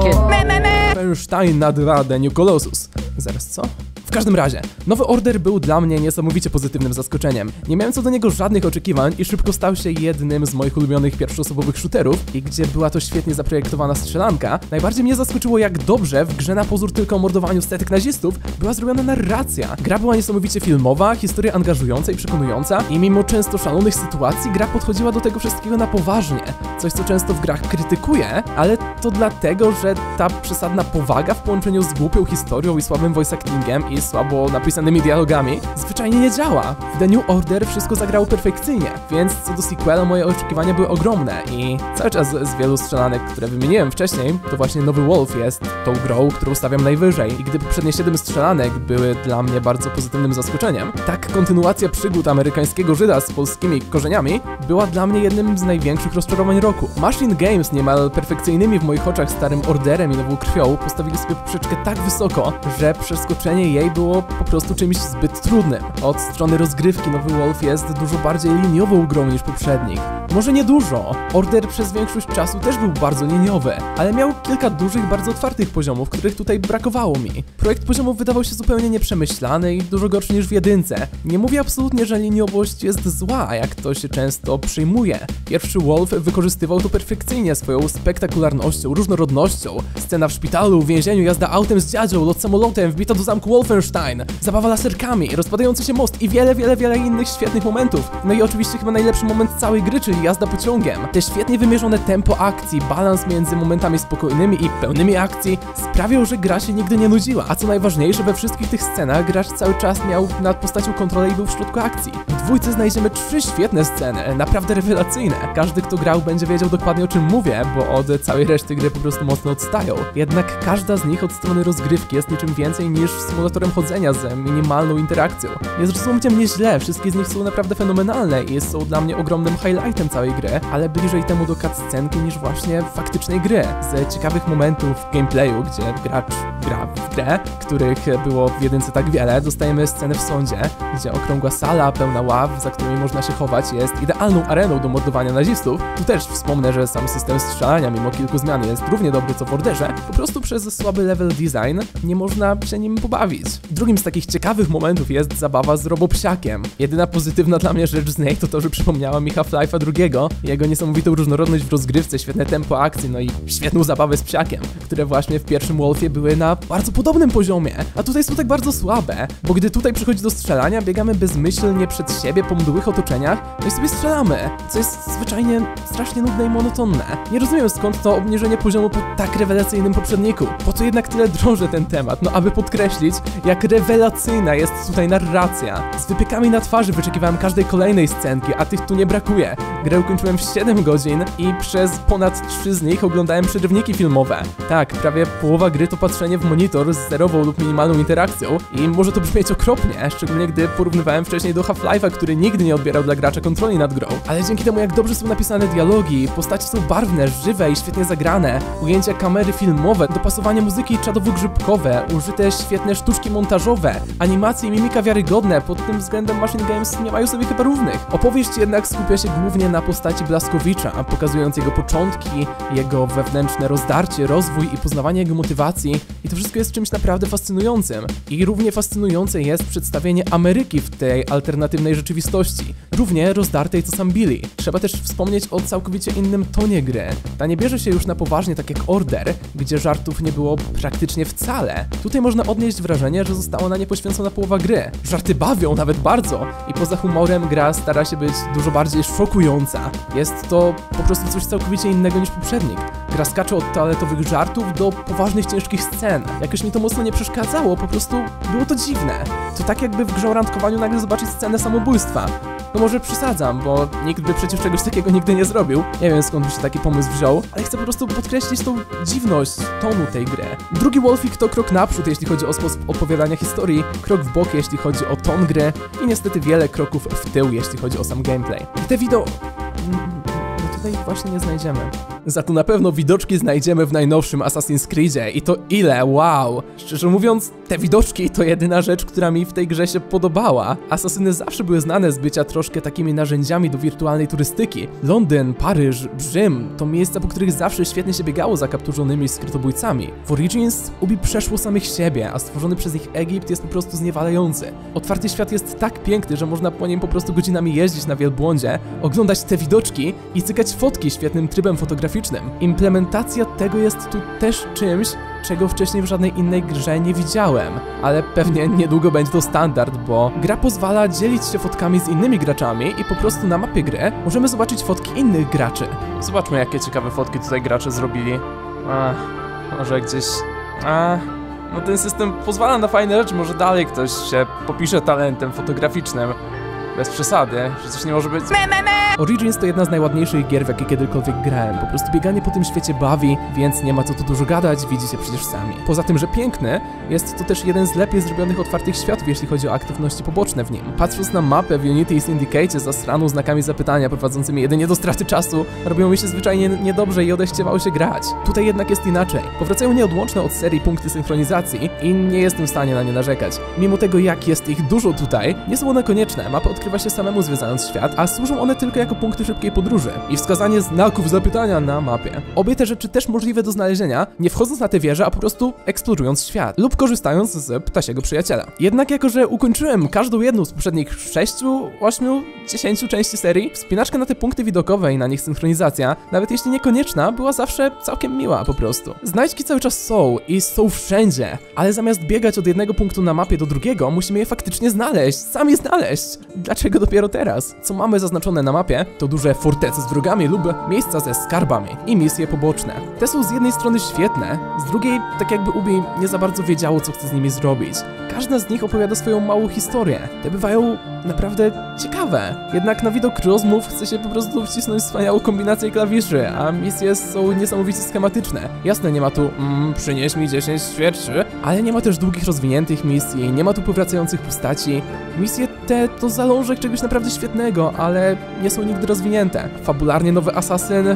Wolfenstein na 2 The New Colossus. Zaraz co? W każdym razie, Nowy Order był dla mnie niesamowicie pozytywnym zaskoczeniem. Nie miałem co do niego żadnych oczekiwań i szybko stał się jednym z moich ulubionych pierwszoosobowych shooterów i gdzie była to świetnie zaprojektowana strzelanka, najbardziej mnie zaskoczyło, jak dobrze w grze na pozór tylko o mordowaniu setek nazistów była zrobiona narracja. Gra była niesamowicie filmowa, historia angażująca i przekonująca i mimo często szalonych sytuacji gra podchodziła do tego wszystkiego na poważnie. Coś, co często w grach krytykuję, ale to dlatego, że ta przesadna powaga w połączeniu z głupią historią i słabym voice actingiem i słabo napisanymi dialogami zwyczajnie nie działa. W The New Order wszystko zagrało perfekcyjnie, więc co do sequela moje oczekiwania były ogromne i cały czas z wielu strzelanek, które wymieniłem wcześniej, to właśnie Nowy Wolf jest tą grą, którą stawiam najwyżej i gdy poprzednie 7 strzelanek były dla mnie bardzo pozytywnym zaskoczeniem, tak kontynuacja przygód amerykańskiego Żyda z polskimi korzeniami była dla mnie jednym z największych rozczarowań roku. Machine Games niemal perfekcyjnymi w moich oczach Starym Orderem i Nową Krwią postawili sobie poprzeczkę tak wysoko, że przeskoczenie jej było po prostu czymś zbyt trudnym. Od strony rozgrywki Nowy Wolf jest dużo bardziej liniową grą niż poprzednich. Może nie dużo. Order przez większość czasu też był bardzo liniowy, ale miał kilka dużych, bardzo otwartych poziomów, których tutaj brakowało mi. Projekt poziomów wydawał się zupełnie nieprzemyślany i dużo gorszy niż w jedynce. Nie mówię absolutnie, że liniowość jest zła, jak to się często przyjmuje. Pierwszy Wolf wykorzystywał to perfekcyjnie swoją spektakularnością, różnorodnością. Scena w szpitalu, w więzieniu, jazda autem z dziadzią, lot samolotem, wbita do zamku Wolfenstein, zabawa laserkami, rozpadający się most i wiele innych świetnych momentów. No i oczywiście chyba najlepszy moment całej gry, czyli jazda pociągiem. Te świetnie wymierzone tempo akcji, balans między momentami spokojnymi i pełnymi akcji sprawiał, że gra się nigdy nie nudziła. A co najważniejsze, we wszystkich tych scenach gracz cały czas miał nad postacią kontrolę i był w środku akcji. W dwójce znajdziemy 3 świetne sceny, naprawdę rewelacyjne. Każdy, kto grał, będzie wiedział dokładnie, o czym mówię, bo od całej reszty gry po prostu mocno odstają. Jednak każda z nich od strony rozgrywki jest niczym więcej niż symulatorem chodzenia z minimalną interakcją. Nie zrozumcie mnie źle, wszystkie z nich są naprawdę fenomenalne i są dla mnie ogromnym highlightem całej gry, ale bliżej temu do cutscenki niż właśnie faktycznej gry. Z ciekawych momentów gameplayu, gdzie gracz gra w grę, których było w jedynce tak wiele, dostajemy scenę w sądzie, gdzie okrągła sala pełna ław, za którymi można się chować, jest idealną areną do mordowania nazistów. Tu też wspomnę, że sam system strzelania mimo kilku zmian jest równie dobry co w Orderze, po prostu przez słaby level design nie można się nim pobawić. Drugim z takich ciekawych momentów jest zabawa z robopsiakiem. Jedyna pozytywna dla mnie rzecz z niej to że przypomniała mi Half-Life'a drugiego, jego niesamowitą różnorodność w rozgrywce, świetne tempo akcji, no i świetną zabawę z psiakiem, które właśnie w pierwszym Wolfie były na bardzo podobnym poziomie, a tutaj są tak bardzo słabe, bo gdy tutaj przychodzi do strzelania, biegamy bezmyślnie przed siebie po mdłych otoczeniach, no i sobie strzelamy, co jest zwyczajnie strasznie nudne i monotonne. Nie rozumiem, skąd to obniżenie poziomu po tak rewelacyjnym poprzedniku. Po co jednak tyle drążę ten temat? No aby podkreślić, jak rewelacyjna jest tutaj narracja. Z wypiekami na twarzy wyczekiwałem każdej kolejnej scenki, a tych tu nie brakuje. Grę ukończyłem w 7 godzin i przez ponad 3 z nich oglądałem przerywniki filmowe. Tak, prawie połowa gry to patrzenie w monitor z zerową lub minimalną interakcją i może to brzmieć okropnie, szczególnie gdy porównywałem wcześniej do Half-Life'a, który nigdy nie odbierał dla gracza kontroli nad grą. Ale dzięki temu, jak dobrze są napisane dialogi, postacie są barwne, żywe i świetnie zagrane, ujęcia kamery filmowe, dopasowanie muzyki czadowo-grzybkowe, użyte świetne sztuczki montażowe, animacje i mimika wiarygodne, pod tym względem Machine Games nie mają sobie chyba równych. Opowieść jednak skupia się głównie na postaci Blazkowicza, pokazując jego początki, jego wewnętrzne rozdarcie, rozwój i poznawanie jego motywacji. I to wszystko jest czymś naprawdę fascynującym. I równie fascynujące jest przedstawienie Ameryki w tej alternatywnej rzeczywistości. Równie rozdartej co sam Billy. Trzeba też wspomnieć o całkowicie innym tonie gry. Ta nie bierze się już na poważnie tak jak Order, gdzie żartów nie było praktycznie wcale. Tutaj można odnieść wrażenie, że została na nie poświęcona połowa gry. Żarty bawią nawet bardzo i poza humorem gra stara się być dużo bardziej szokująca. Jest to po prostu coś całkowicie innego niż poprzednik. Gra skacze od toaletowych żartów do poważnych, ciężkich scen. Jakoś mi to mocno nie przeszkadzało, po prostu było to dziwne. To tak jakby w grze o randkowaniu nagle zobaczyć scenę samobójstwa. No może przesadzam, bo nikt by przecież czegoś takiego nigdy nie zrobił. Nie wiem, skąd by się taki pomysł wziął, ale chcę po prostu podkreślić tą dziwność tonu tej gry. Drugi Wolfik to krok naprzód, jeśli chodzi o sposób opowiadania historii, krok w bok, jeśli chodzi o ton gry i niestety wiele kroków w tył, jeśli chodzi o sam gameplay. I te tutaj właśnie nie znajdziemy. Za to na pewno widoczki znajdziemy w najnowszym Assassin's Creedzie i to ile, wow! Szczerze mówiąc, te widoczki to jedyna rzecz, która mi w tej grze się podobała. Asasyny zawsze były znane z bycia troszkę takimi narzędziami do wirtualnej turystyki. Londyn, Paryż, Rzym to miejsca, po których zawsze świetnie się biegało za kapturzonymi skrytobójcami. W Origins Ubi przeszło samych siebie, a stworzony przez nich Egipt jest po prostu zniewalający. Otwarty świat jest tak piękny, że można po nim po prostu godzinami jeździć na wielbłądzie, oglądać te widoczki i cykać fotki świetnym trybem fotograficznym. Implementacja tego jest tu też czymś, czego wcześniej w żadnej innej grze nie widziałem, ale pewnie niedługo będzie to standard, bo gra pozwala dzielić się fotkami z innymi graczami i po prostu na mapie gry możemy zobaczyć fotki innych graczy. Zobaczmy, jakie ciekawe fotki tutaj gracze zrobili. Może gdzieś... no ten system pozwala na fajne rzeczy, może dalej ktoś się popisze talentem fotograficznym. Bez przesady, że coś nie może być... Origins to jedna z najładniejszych gier, w jakie kiedykolwiek grałem. Po prostu bieganie po tym świecie bawi, więc nie ma co tu dużo gadać, widzicie przecież sami. Poza tym, że piękny, jest to też jeden z lepiej zrobionych otwartych światów, jeśli chodzi o aktywności poboczne w nim. Patrząc na mapę w Unity i Syndicate zasraną znakami zapytania prowadzącymi jedynie do straty czasu, robią mi się zwyczajnie niedobrze i odechciewało się grać. Tutaj jednak jest inaczej. Powracają nieodłączne od serii punkty synchronizacji i nie jestem w stanie na nie narzekać. Mimo tego, jak jest ich dużo tutaj, nie są one konieczne. Mapę odkrywa się samemu, zwiedzając świat, a służą one tylko jako punkty szybkiej podróży i wskazanie znaków zapytania na mapie. Obie te rzeczy też możliwe do znalezienia, nie wchodząc na tę wieżę, a po prostu eksplorując świat lub korzystając z ptasiego przyjaciela. Jednak jako, że ukończyłem każdą jedną z poprzednich 6, 8, 10 części serii, wspinaczka na te punkty widokowe i na nich synchronizacja, nawet jeśli niekonieczna, była zawsze całkiem miła po prostu. Znajdźki cały czas są i są wszędzie, ale zamiast biegać od jednego punktu na mapie do drugiego, musimy je faktycznie znaleźć, sami znaleźć. Dlaczego dopiero teraz? Co mamy zaznaczone na mapie, to duże fortecy z wrogami lub miejsca ze skarbami i misje poboczne. Te są z jednej strony świetne, z drugiej tak jakby Ubi nie za bardzo wiedziało, co chce z nimi zrobić. Każda z nich opowiada swoją małą historię. Te bywają naprawdę ciekawe. Jednak na widok rozmów chce się po prostu wcisnąć wspaniałą kombinację klawiszy, a misje są niesamowicie schematyczne. Jasne, nie ma tu przynieś mi 10 świerczy, ale nie ma też długich, rozwiniętych misji, nie ma tu powracających postaci. Misje te to zalążek czegoś naprawdę świetnego, ale nie są nigdy rozwinięte. Fabularnie nowy Assassin?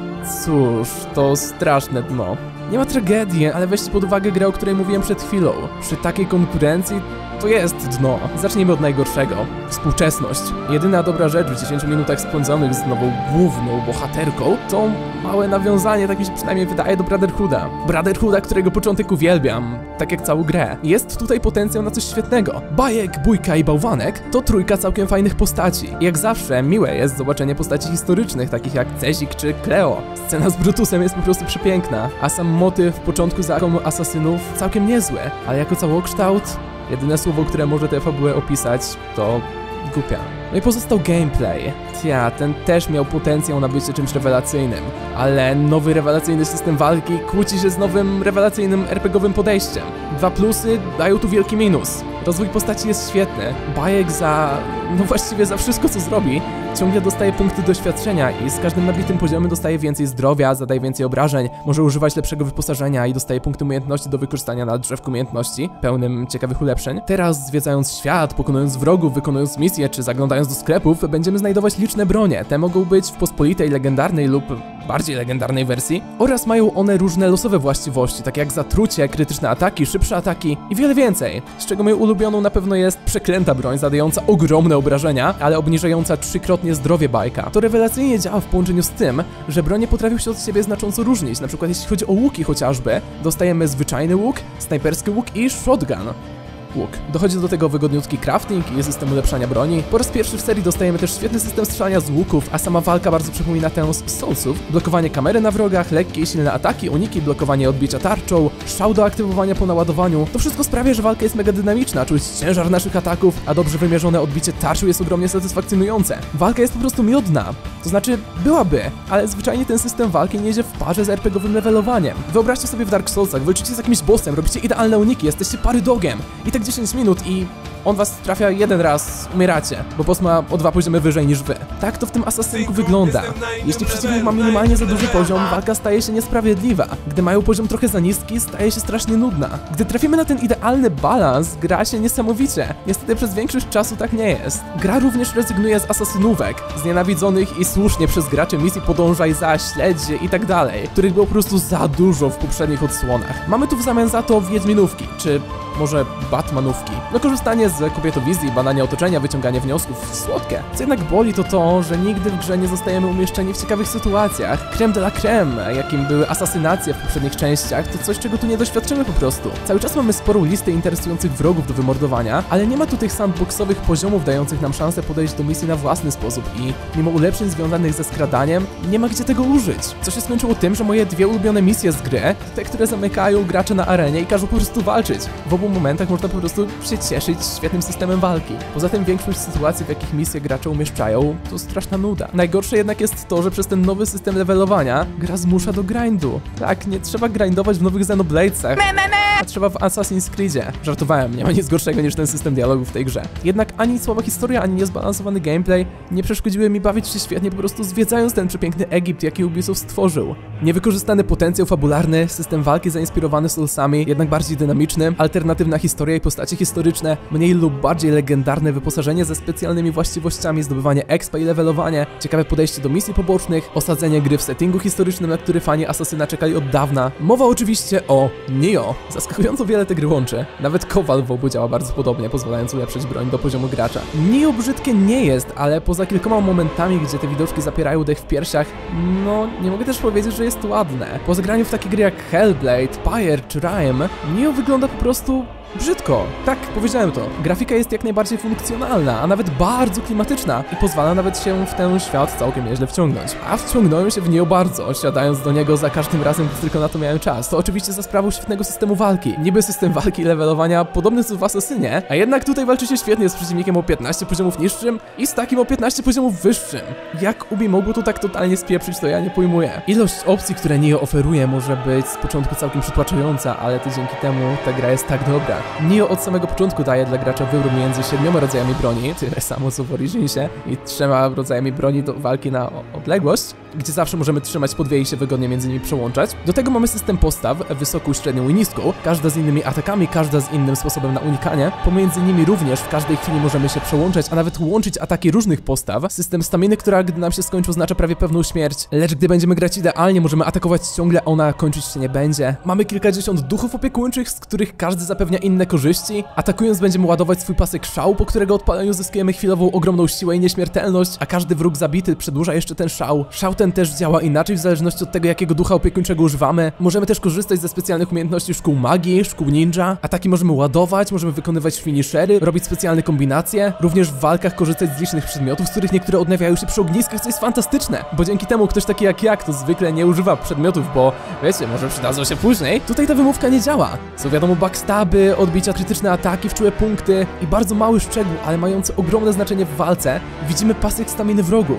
Cóż, to straszne dno. Nie ma tragedii, ale weźcie pod uwagę grę, o której mówiłem przed chwilą. Przy takiej konkurencji to jest dno. Zacznijmy od najgorszego. Współczesność. Jedyna dobra rzecz w 10 minutach spędzonych z nową główną bohaterką to małe nawiązanie, tak mi się przynajmniej wydaje, do Brotherhooda. Brotherhooda, którego początek uwielbiam, tak jak całą grę. Jest tutaj potencjał na coś świetnego. Bajek, Bójka i Bałwanek to trójka całkiem fajnych postaci. Jak zawsze miłe jest zobaczenie postaci historycznych, takich jak Cezik czy Cleo. Scena z Brutusem jest po prostu przepiękna, a sam motyw początku zakonu asasynów całkiem niezły, ale jako całokształt jedyne słowo, które może tę fabułę opisać, to głupia. No i pozostał gameplay. Ten też miał potencjał na bycie czymś rewelacyjnym, ale nowy rewelacyjny system walki kłóci się z nowym rewelacyjnym RPG-owym podejściem. 2 plusy dają tu wielki minus. Rozwój postaci jest świetny. Bajek no właściwie za wszystko, co zrobi, ciągle dostaje punkty doświadczenia i z każdym nabitym poziomem dostaje więcej zdrowia, zadaje więcej obrażeń, może używać lepszego wyposażenia i dostaje punkty umiejętności do wykorzystania na drzewku umiejętności, pełnym ciekawych ulepszeń. Teraz, zwiedzając świat, pokonując wrogów, wykonując misje czy zaglądając do sklepów, będziemy znajdować liczne bronie. Te mogą być w pospolitej, legendarnej lub bardziej legendarnej wersji oraz mają one różne losowe właściwości, takie jak zatrucie, krytyczne ataki, szybsze ataki i wiele więcej, z czego moją ulubioną na pewno jest przeklęta broń, zadająca ogromne obrażenia, ale obniżająca 3-krotnie zdrowie Bajka. To rewelacyjnie działa w połączeniu z tym, że bronie potrafią się od siebie znacząco różnić, na przykład jeśli chodzi o łuki chociażby, dostajemy zwyczajny łuk, snajperski łuk i shotgun. Dochodzi do tego wygodniutki crafting i system ulepszania broni. Po raz pierwszy w serii dostajemy też świetny system strzelania z łuków, a sama walka bardzo przypomina tę z Soulsów. Blokowanie kamery na wrogach, lekkie i silne ataki, uniki, blokowanie odbicia tarczą, strzał do aktywowania po naładowaniu. To wszystko sprawia, że walka jest mega dynamiczna, czuć ciężar naszych ataków, a dobrze wymierzone odbicie tarczą jest ogromnie satysfakcjonujące. Walka jest po prostu miodna. To znaczy, byłaby, ale zwyczajnie ten system walki nie idzie w parze z RPG-owym levelowaniem. Wyobraźcie sobie w Dark Soulsach, walczycie z jakimś bossem, robicie idealne uniki, jesteście parydogiem i tak 10 minut i on was trafia jeden raz, umieracie, bo boss ma o 2 poziomy wyżej niż wy. Tak to w tym Asasynku wygląda. Jeśli przeciwnik ma minimalnie za duży poziom, walka staje się niesprawiedliwa. Gdy mają poziom trochę za niski, staje się strasznie nudna. Gdy trafimy na ten idealny balans, gra się niesamowicie. Niestety przez większość czasu tak nie jest. Gra również rezygnuje z asasynówek, z nienawidzonych i słusznie przez graczy misji podążaj za, śledź i tak dalej, których było po prostu za dużo w poprzednich odsłonach. Mamy tu w zamian za to wiedźminówki, czy może Batmanówki. No korzystanie z kobietowizji, badanie otoczenia, wyciąganie wniosków, słodkie. Co jednak boli to, że nigdy w grze nie zostajemy umieszczeni w ciekawych sytuacjach. Creme de la creme, jakim były asasynacje w poprzednich częściach, to coś, czego tu nie doświadczymy po prostu. Cały czas mamy sporą listę interesujących wrogów do wymordowania, ale nie ma tu tych sandboxowych poziomów dających nam szansę podejść do misji na własny sposób i mimo ulepszeń związanych ze skradaniem, nie ma gdzie tego użyć. Co się skończyło tym, że moje 2 ulubione misje z gry, te, które zamykają gracze na arenie i każą po prostu walczyć. W obu momentach można po prostu się cieszyć świetnym systemem walki. Poza tym większość sytuacji, w jakich misje gracze umieszczają, to straszna nuda. Najgorsze jednak jest to, że przez ten nowy system levelowania gra zmusza do grindu. Tak, nie trzeba grindować w nowych Xenobladesach, a trzeba w Assassin's Creedzie. Żartowałem, nie ma nic gorszego niż ten system dialogu w tej grze. Jednak ani słaba historia, ani niezbalansowany gameplay nie przeszkodziły mi bawić się świetnie po prostu zwiedzając ten przepiękny Egipt, jaki Ubisoft stworzył. Niewykorzystany potencjał fabularny, system walki zainspirowany Soulsami, jednak bardziej dynamiczny, alternatywna historia i postacie historyczne, mniej lub bardziej legendarne wyposażenie ze specjalnymi właściwościami, zdobywanie expa i levelowanie, ciekawe podejście do misji pobocznych, osadzenie gry w settingu historycznym, na który fani Asasyna czekali od dawna. Mowa oczywiście o Nioh. Zaskakująco wiele te gry łączy. Nawet kowal w obu działa bardzo podobnie, pozwalając ulepszyć broń do poziomu gracza. Nioh brzydkie nie jest, ale poza kilkoma momentami, gdzie te widoczki zapierają dech w piersiach, no nie mogę też powiedzieć, że jest ładne. Po zagraniu w takie gry jak Hellblade, Pyre czy Rime, Nioh wygląda po prostu brzydko. Tak, powiedziałem to. Grafika jest jak najbardziej funkcjonalna, a nawet bardzo klimatyczna i pozwala nawet się w ten świat całkiem nieźle wciągnąć. A wciągnąłem się w Nioh bardzo, siadając do niego za każdym razem, gdy tylko na to miałem czas. To oczywiście za sprawą świetnego systemu walki. Niby system walki i levelowania podobny co w Asasynie, a jednak tutaj walczy się świetnie z przeciwnikiem o 15 poziomów niższym i z takim o 15 poziomów wyższym. Jak Ubi mogło to tak totalnie spieprzyć, to ja nie pojmuję. Ilość opcji, które Nioh oferuje, może być z początku całkiem przytłaczająca, ale to dzięki temu ta gra jest tak dobra. Nioh od samego początku daje dla gracza wybór między 7 rodzajami broni, tyle samo co w Originsie, i 3 rodzajami broni do walki na odległość, gdzie zawsze możemy trzymać po 2 i się wygodnie między nimi przełączać. Do tego mamy system postaw, wysoką, średnią i niską, każda z innymi atakami, każda z innym sposobem na unikanie. Pomiędzy nimi również w każdej chwili możemy się przełączać, a nawet łączyć ataki różnych postaw. System staminy, która gdy nam się skończy, oznacza prawie pewną śmierć, lecz gdy będziemy grać idealnie, możemy atakować ciągle, ona kończyć się nie będzie. Mamy kilkadziesiąt duchów opiekuńczych, z których każdy zapewnia inne korzyści. Atakując będziemy ładować swój pasek szału, po którego odpaleniu zyskujemy chwilową ogromną siłę i nieśmiertelność, a każdy wróg zabity przedłuża jeszcze ten szał. Szał ten też działa inaczej w zależności od tego, jakiego ducha opiekuńczego używamy. Możemy też korzystać ze specjalnych umiejętności szkół magii, szkół ninja. Ataki możemy ładować, możemy wykonywać finishery, robić specjalne kombinacje. Również w walkach korzystać z licznych przedmiotów, z których niektóre odnawiają się przy ogniskach, co jest fantastyczne. Bo dzięki temu ktoś taki jak ja, kto zwykle nie używa przedmiotów, bo wiecie, może przydadzą się później, tutaj ta wymówka nie działa. Są wiadomo backstaby, odbicia, krytyczne ataki w czułe punkty i bardzo mały szczegół, ale mający ogromne znaczenie w walce, widzimy pasek staminy wrogów.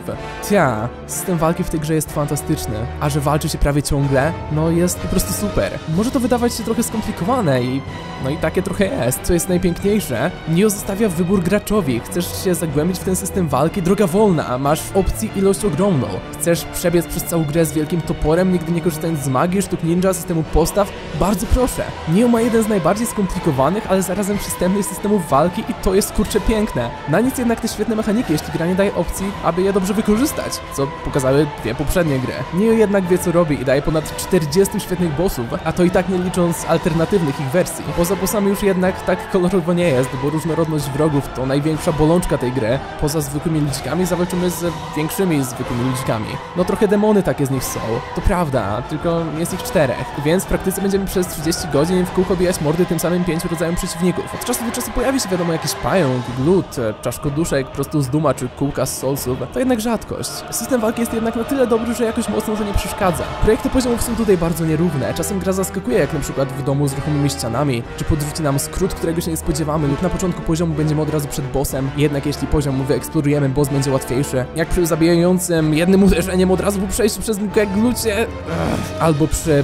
System walki w tej grze jest fantastyczny, a że walczy się prawie ciągle, no jest po prostu super. Może to wydawać się trochę skomplikowane i takie trochę jest. Co jest najpiękniejsze, Nioh zostawia wybór graczowi. Chcesz się zagłębić w ten system walki? Droga wolna, masz opcji ilość ogromną. Chcesz przebiec przez całą grę z wielkim toporem, nigdy nie korzystając z magii, sztuk ninja, systemu postaw? Bardzo proszę. Nioh ma jeden z najbardziej skomplikowanych, ale zarazem przystępnych systemów walki i to jest kurczę piękne. Na nic jednak te świetne mechaniki, jeśli gra nie daje opcji, aby je dobrze wykorzystać, co pokazały 2 poprzednie gry. Nioh jednak wie co robi i daje ponad 40 świetnych bossów, a to i tak nie licząc alternatywnych ich wersji. Poza bossami już jednak tak kolorowo nie jest, bo różnorodność wrogów to największa bolączka tej gry. Poza zwykłymi ludzikami zawalczymy z większymi zwykłymi ludzikami. No trochę demony takie z nich są, to prawda, tylko jest ich 4, więc w praktyce będziemy przez 30 godzin w kółko bijać mordy tym samym 5 rodzajom przeciwników. Od czasu do czasu pojawi się wiadomo jakiś pająk, glut, czaszkoduszek prosto z Duma czy kółka z Soulsów, to jednak rzadkość. System walki jest jednak na tyle dobry, że jakoś mocno to nie przeszkadza. Projekty poziomów są tutaj bardzo nierówne, czasem gra zaskakuje, jak na przykład w domu z ruchomymi ścianami, czy podrzuci nam skrót, którego się nie spodziewamy, lub na początku poziomu będziemy od razu przed bossem, jednak jeśli poziom wyeksplorujemy, boss będzie łatwiejszy, jak przy zabijającym jednym uderzeniem od razu po przejściu przez glucie, albo przy...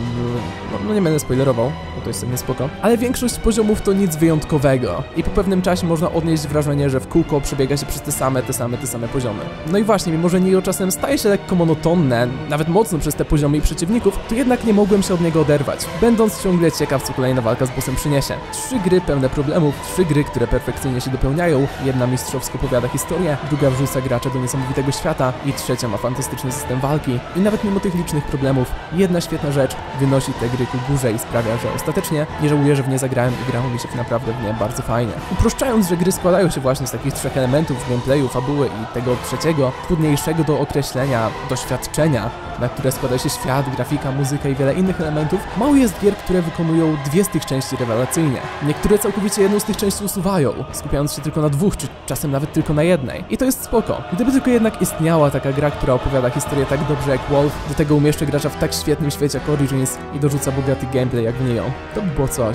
No nie będę spoilerował, bo to jest sobie spoko, ale większość poziomów to nic wyjątkowego i po pewnym czasie można odnieść wrażenie, że w kółko przebiega się przez te same poziomy. No i właśnie, mimo że Nioh czasem staje się lekko monotonne, nawet mocno przez te poziomy i przeciwników, to jednak nie mogłem się od niego oderwać, będąc ciągle ciekaw, co kolejna walka z bossem przyniesie. 3 gry pełne problemów, 3 gry, które perfekcyjnie się dopełniają, jedna mistrzowsko opowiada historię, druga wrzuca gracza do niesamowitego świata i trzecia ma fantastyczny system walki. I nawet mimo tych licznych problemów, jedna świetna rzecz wynosi te gry ku górze i sprawia, że ostatecznie nie żałuję, że w nie zagrałem i grało mi się naprawdę w nie bardzo fajnie. Uproszczając, że gry składają się właśnie z takich 3 elementów gameplayu, fabuły i tego trzeciego, trudniejszego do określenia, doświadczenia, na które składa się świat, grafika, muzyka i wiele innych elementów, mało jest gier, które wykonują 2 z tych części rewelacyjnie. Niektóre całkowicie jedną z tych części usuwają, skupiając się tylko na 2, czy czasem nawet tylko na jednej. I to jest spoko. Gdyby tylko jednak istniała taka gra, która opowiada historię tak dobrze jak Wolf, do tego umieszcza gracza w tak świetnym świecie jak Origins i dorzuca bogaty gameplay jak w Nioh, to by było coś.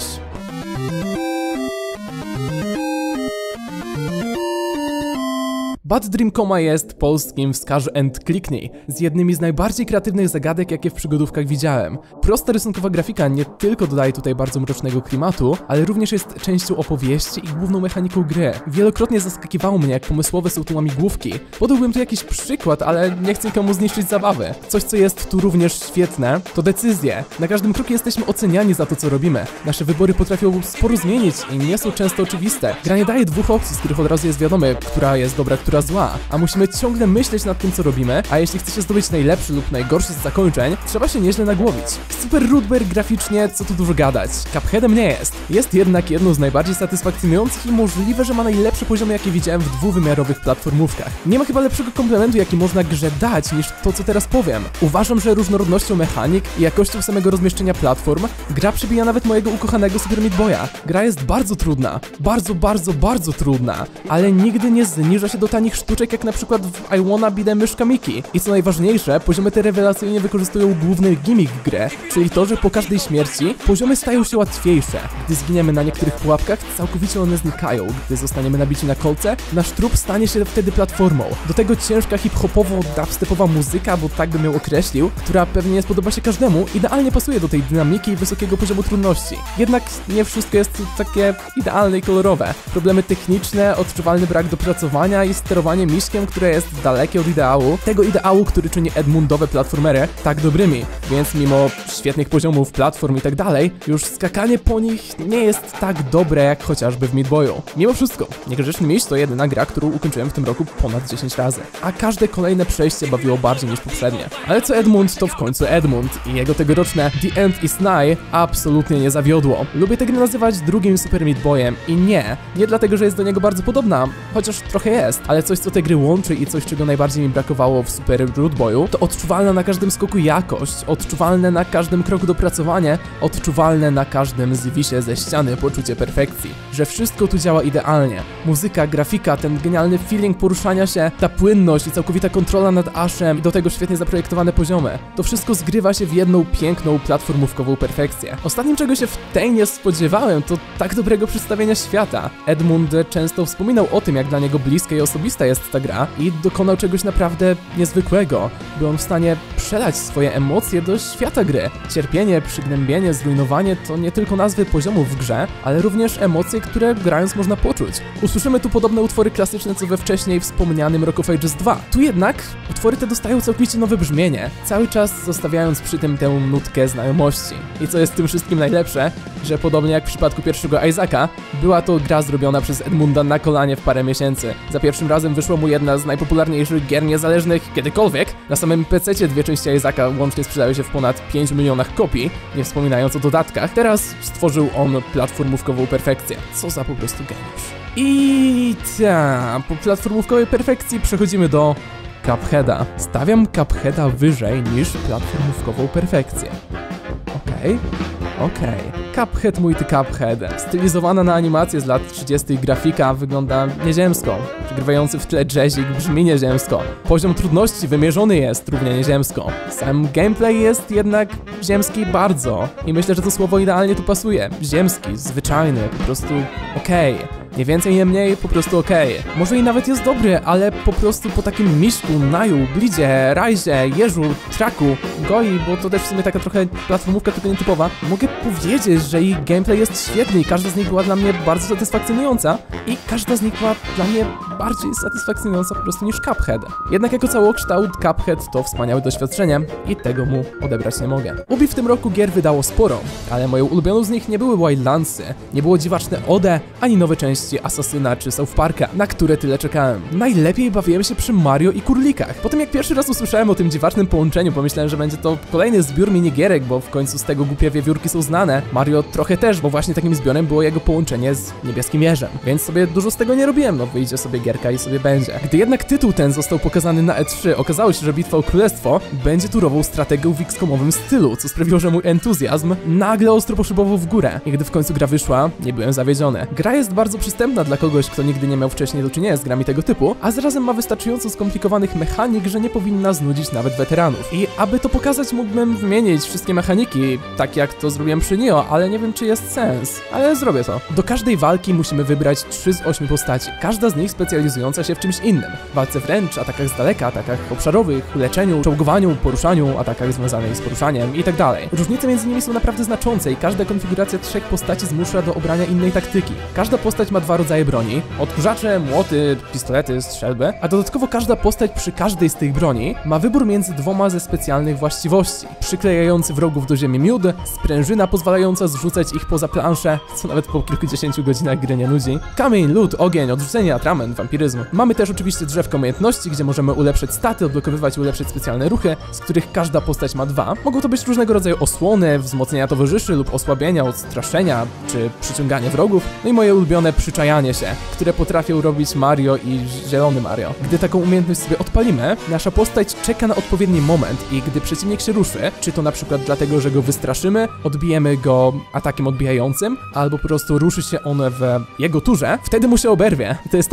Bad Dream Coma jest polskim wskaż and kliknij, z jednymi z najbardziej kreatywnych zagadek, jakie w przygodówkach widziałem. Prosta rysunkowa grafika nie tylko dodaje tutaj bardzo mrocznego klimatu, ale również jest częścią opowieści i główną mechaniką gry. Wielokrotnie zaskakiwało mnie, jak pomysłowe są tu łamigłówki. Podałbym tu jakiś przykład, ale nie chcę nikomu zniszczyć zabawy. Coś, co jest tu również świetne, to decyzje. Na każdym kroku jesteśmy oceniani za to, co robimy. Nasze wybory potrafią sporo zmienić i nie są często oczywiste. Gra nie daje 2 opcji, z których od razu jest wiadome, która jest dobra, która zła, a musimy ciągle myśleć nad tym, co robimy, a jeśli chcecie zdobyć najlepszy lub najgorszy z zakończeń, trzeba się nieźle nagłowić. Super Rootbear graficznie, co tu dużo gadać. Cupheadem nie jest. Jest jednak jedną z najbardziej satysfakcjonujących i możliwe, że ma najlepsze poziomy, jakie widziałem w dwuwymiarowych platformówkach. Nie ma chyba lepszego komplementu, jaki można grze dać, niż to, co teraz powiem. Uważam, że różnorodnością mechanik i jakością samego rozmieszczenia platform gra przebija nawet mojego ukochanego Super Meat Boya. Gra jest bardzo trudna. Bardzo trudna, ale nigdy nie zniża się do taniego tanich sztuczek jak na przykład w I Wanna Be The Myszka Miki. I co najważniejsze, poziomy te rewelacyjnie wykorzystują główny gimmick gry, czyli to, że po każdej śmierci poziomy stają się łatwiejsze. Gdy zginiemy na niektórych pułapkach, całkowicie one znikają. Gdy zostaniemy nabici na kolce, nasz trup stanie się wtedy platformą. Do tego ciężka hip-hopowo-dubstepowa muzyka, bo tak bym ją określił, która pewnie nie spodoba się każdemu, idealnie pasuje do tej dynamiki i wysokiego poziomu trudności. Jednak nie wszystko jest takie idealne i kolorowe. Problemy techniczne, odczuwalny brak dopracowania i sterowanie miśkiem, które jest dalekie od ideału. Tego ideału, który czyni Edmundowe platformery tak dobrymi. Więc mimo świetnych poziomów, platform i tak dalej, już skakanie po nich nie jest tak dobre jak chociażby w Meat Boyu. Mimo wszystko, Niegrzeczny Miś to jedyna gra, którą ukończyłem w tym roku ponad 10 razy, a każde kolejne przejście bawiło bardziej niż poprzednie. Ale co Edmund, to w końcu Edmund i jego tegoroczne The End is Nigh absolutnie nie zawiodło. Lubię tę grę nazywać drugim Super Meat Boyem i nie dlatego, że jest do niego bardzo podobna, chociaż trochę jest, ale coś, co te gry łączy i coś, czego najbardziej mi brakowało w Super Root Boyu, to odczuwalna na każdym skoku jakość, odczuwalne na każdym kroku dopracowanie, odczuwalne na każdym zwisie ze ściany poczucie perfekcji, że wszystko tu działa idealnie. Muzyka, grafika, ten genialny feeling poruszania się, ta płynność i całkowita kontrola nad Ashem i do tego świetnie zaprojektowane poziomy. To wszystko zgrywa się w jedną piękną platformówkową perfekcję. Ostatnim, czego się w tej nie spodziewałem, to tak dobrego przedstawienia świata. Edmund często wspominał o tym, jak dla niego bliska i osobista jest ta gra i dokonał czegoś naprawdę niezwykłego. Był on w stanie przelać swoje emocje do świata gry. Cierpienie, przygnębienie, zrujnowanie to nie tylko nazwy poziomów w grze, ale również emocje, które grając można poczuć. Usłyszymy tu podobne utwory klasyczne, co we wcześniej wspomnianym Rock of Ages 2. Tu jednak utwory te dostają całkowicie nowe brzmienie, cały czas zostawiając przy tym tę nutkę znajomości. I co jest w tym wszystkim najlepsze, że podobnie jak w przypadku pierwszego Isaaca, była to gra zrobiona przez Edmunda na kolanie w parę miesięcy. Za pierwszym razem wyszła mu jedna z najpopularniejszych gier niezależnych kiedykolwiek. Na samym PC-cie dwie części Isaaca łącznie sprzedały się w ponad 5 milionach kopii, nie wspominając o dodatkach. Teraz stworzył on platformówkową perfekcję. Co za po prostu geniusz. I po platformówkowej perfekcji przechodzimy do Cupheada. Stawiam Cupheada wyżej niż platformówkową perfekcję. Okej. Cuphead, mój ty Cuphead. Stylizowana na animację z lat 30. grafika wygląda nieziemsko. Przygrywający w tle jazzik brzmi nieziemsko. Poziom trudności wymierzony jest równie nieziemsko. Sam gameplay jest jednak ziemski bardzo. I myślę, że to słowo idealnie tu pasuje. Ziemski, zwyczajny, po prostu okej. Nie więcej, nie mniej, po prostu okej. Może i nawet jest dobry, ale po prostu po takim Miszku, Naju, Blidzie, Rajzie, Jeżu, Traku, Goi, bo to też w sumie taka trochę platformówka trochę nietypowa, mogę powiedzieć, że ich gameplay jest świetny i każda z nich była dla mnie bardzo satysfakcjonująca i każda z nich była dla mnie bardziej satysfakcjonująca po prostu niż Cuphead. Jednak jako całokształt Cuphead to wspaniałe doświadczenie i tego mu odebrać nie mogę. Ubi w tym roku gier wydało sporo, ale moją ulubioną z nich nie były Wildlandsy, nie było Dziwaczne Ode, ani nowe części Asasyna czy South Parka, na które tyle czekałem. Najlepiej bawiłem się przy Mario i Kurlikach. Po tym jak pierwszy raz usłyszałem o tym dziwacznym połączeniu, pomyślałem, że będzie to kolejny zbiór minigierek, bo w końcu z tego głupie wiewiórki są znane. Mario trochę też, bo właśnie takim zbiorem było jego połączenie z Niebieskim Jeżem. Więc sobie dużo z tego nie robiłem, no wyjdzie sobie gierka i sobie będzie. Gdy jednak tytuł ten został pokazany na E3, okazało się, że Bitwa o Królestwo będzie turową strategią w XCOM-owym stylu, co sprawiło, że mój entuzjazm nagle ostro poszybował w górę. I gdy w końcu gra wyszła, nie byłem zawiedziony. Gra jest bardzo przystępna dla kogoś, kto nigdy nie miał wcześniej do czynienia z grami tego typu, a zarazem ma wystarczająco skomplikowanych mechanik, że nie powinna znudzić nawet weteranów. I aby to pokazać, mógłbym wymienić wszystkie mechaniki, tak jak to zrobiłem przy Nioh, ale nie wiem, czy jest sens. Ale zrobię to. Do każdej walki musimy wybrać 3 z 8 postaci, każda z nich specjalizująca się w czymś innym. Walce wręcz, atakach z daleka, atakach obszarowych, leczeniu, czołgowaniu, poruszaniu, atakach związanych z poruszaniem itd. Różnice między nimi są naprawdę znaczące i każda konfiguracja 3 postaci zmusza do obrania innej taktyki. Każda postać ma 2 rodzaje broni, odkurzacze, młoty, pistolety, strzelby, a dodatkowo każda postać przy każdej z tych broni ma wybór między 2 ze specjalnych właściwości. Przyklejający wrogów do ziemi miód, sprężyna pozwalająca zrzucać ich poza planszę, co nawet po kilkudziesięciu godzinach gry nie nudzi, kamień, lód, ogień, odrzucenie, atrament, wampiryzm. Mamy też oczywiście drzewko umiejętności, gdzie możemy ulepszyć staty, odblokowywać i ulepszyć specjalne ruchy, z których każda postać ma 2. Mogą to być różnego rodzaju osłony, wzmocnienia towarzyszy lub osłabienia, odstraszenia, czy przyciąganie wrogów, no i moje ulubione przyczajanie się, które potrafią robić Mario i Zielony Mario. Gdy taką umiejętność sobie odpalimy, nasza postać czeka na odpowiedni moment i gdy przeciwnik się ruszy, czy to na przykład dlatego, że go wystraszymy, odbijemy go atakiem odbijającym, albo po prostu ruszy się on w jego turze, wtedy mu się oberwie. I to jest tak piękne.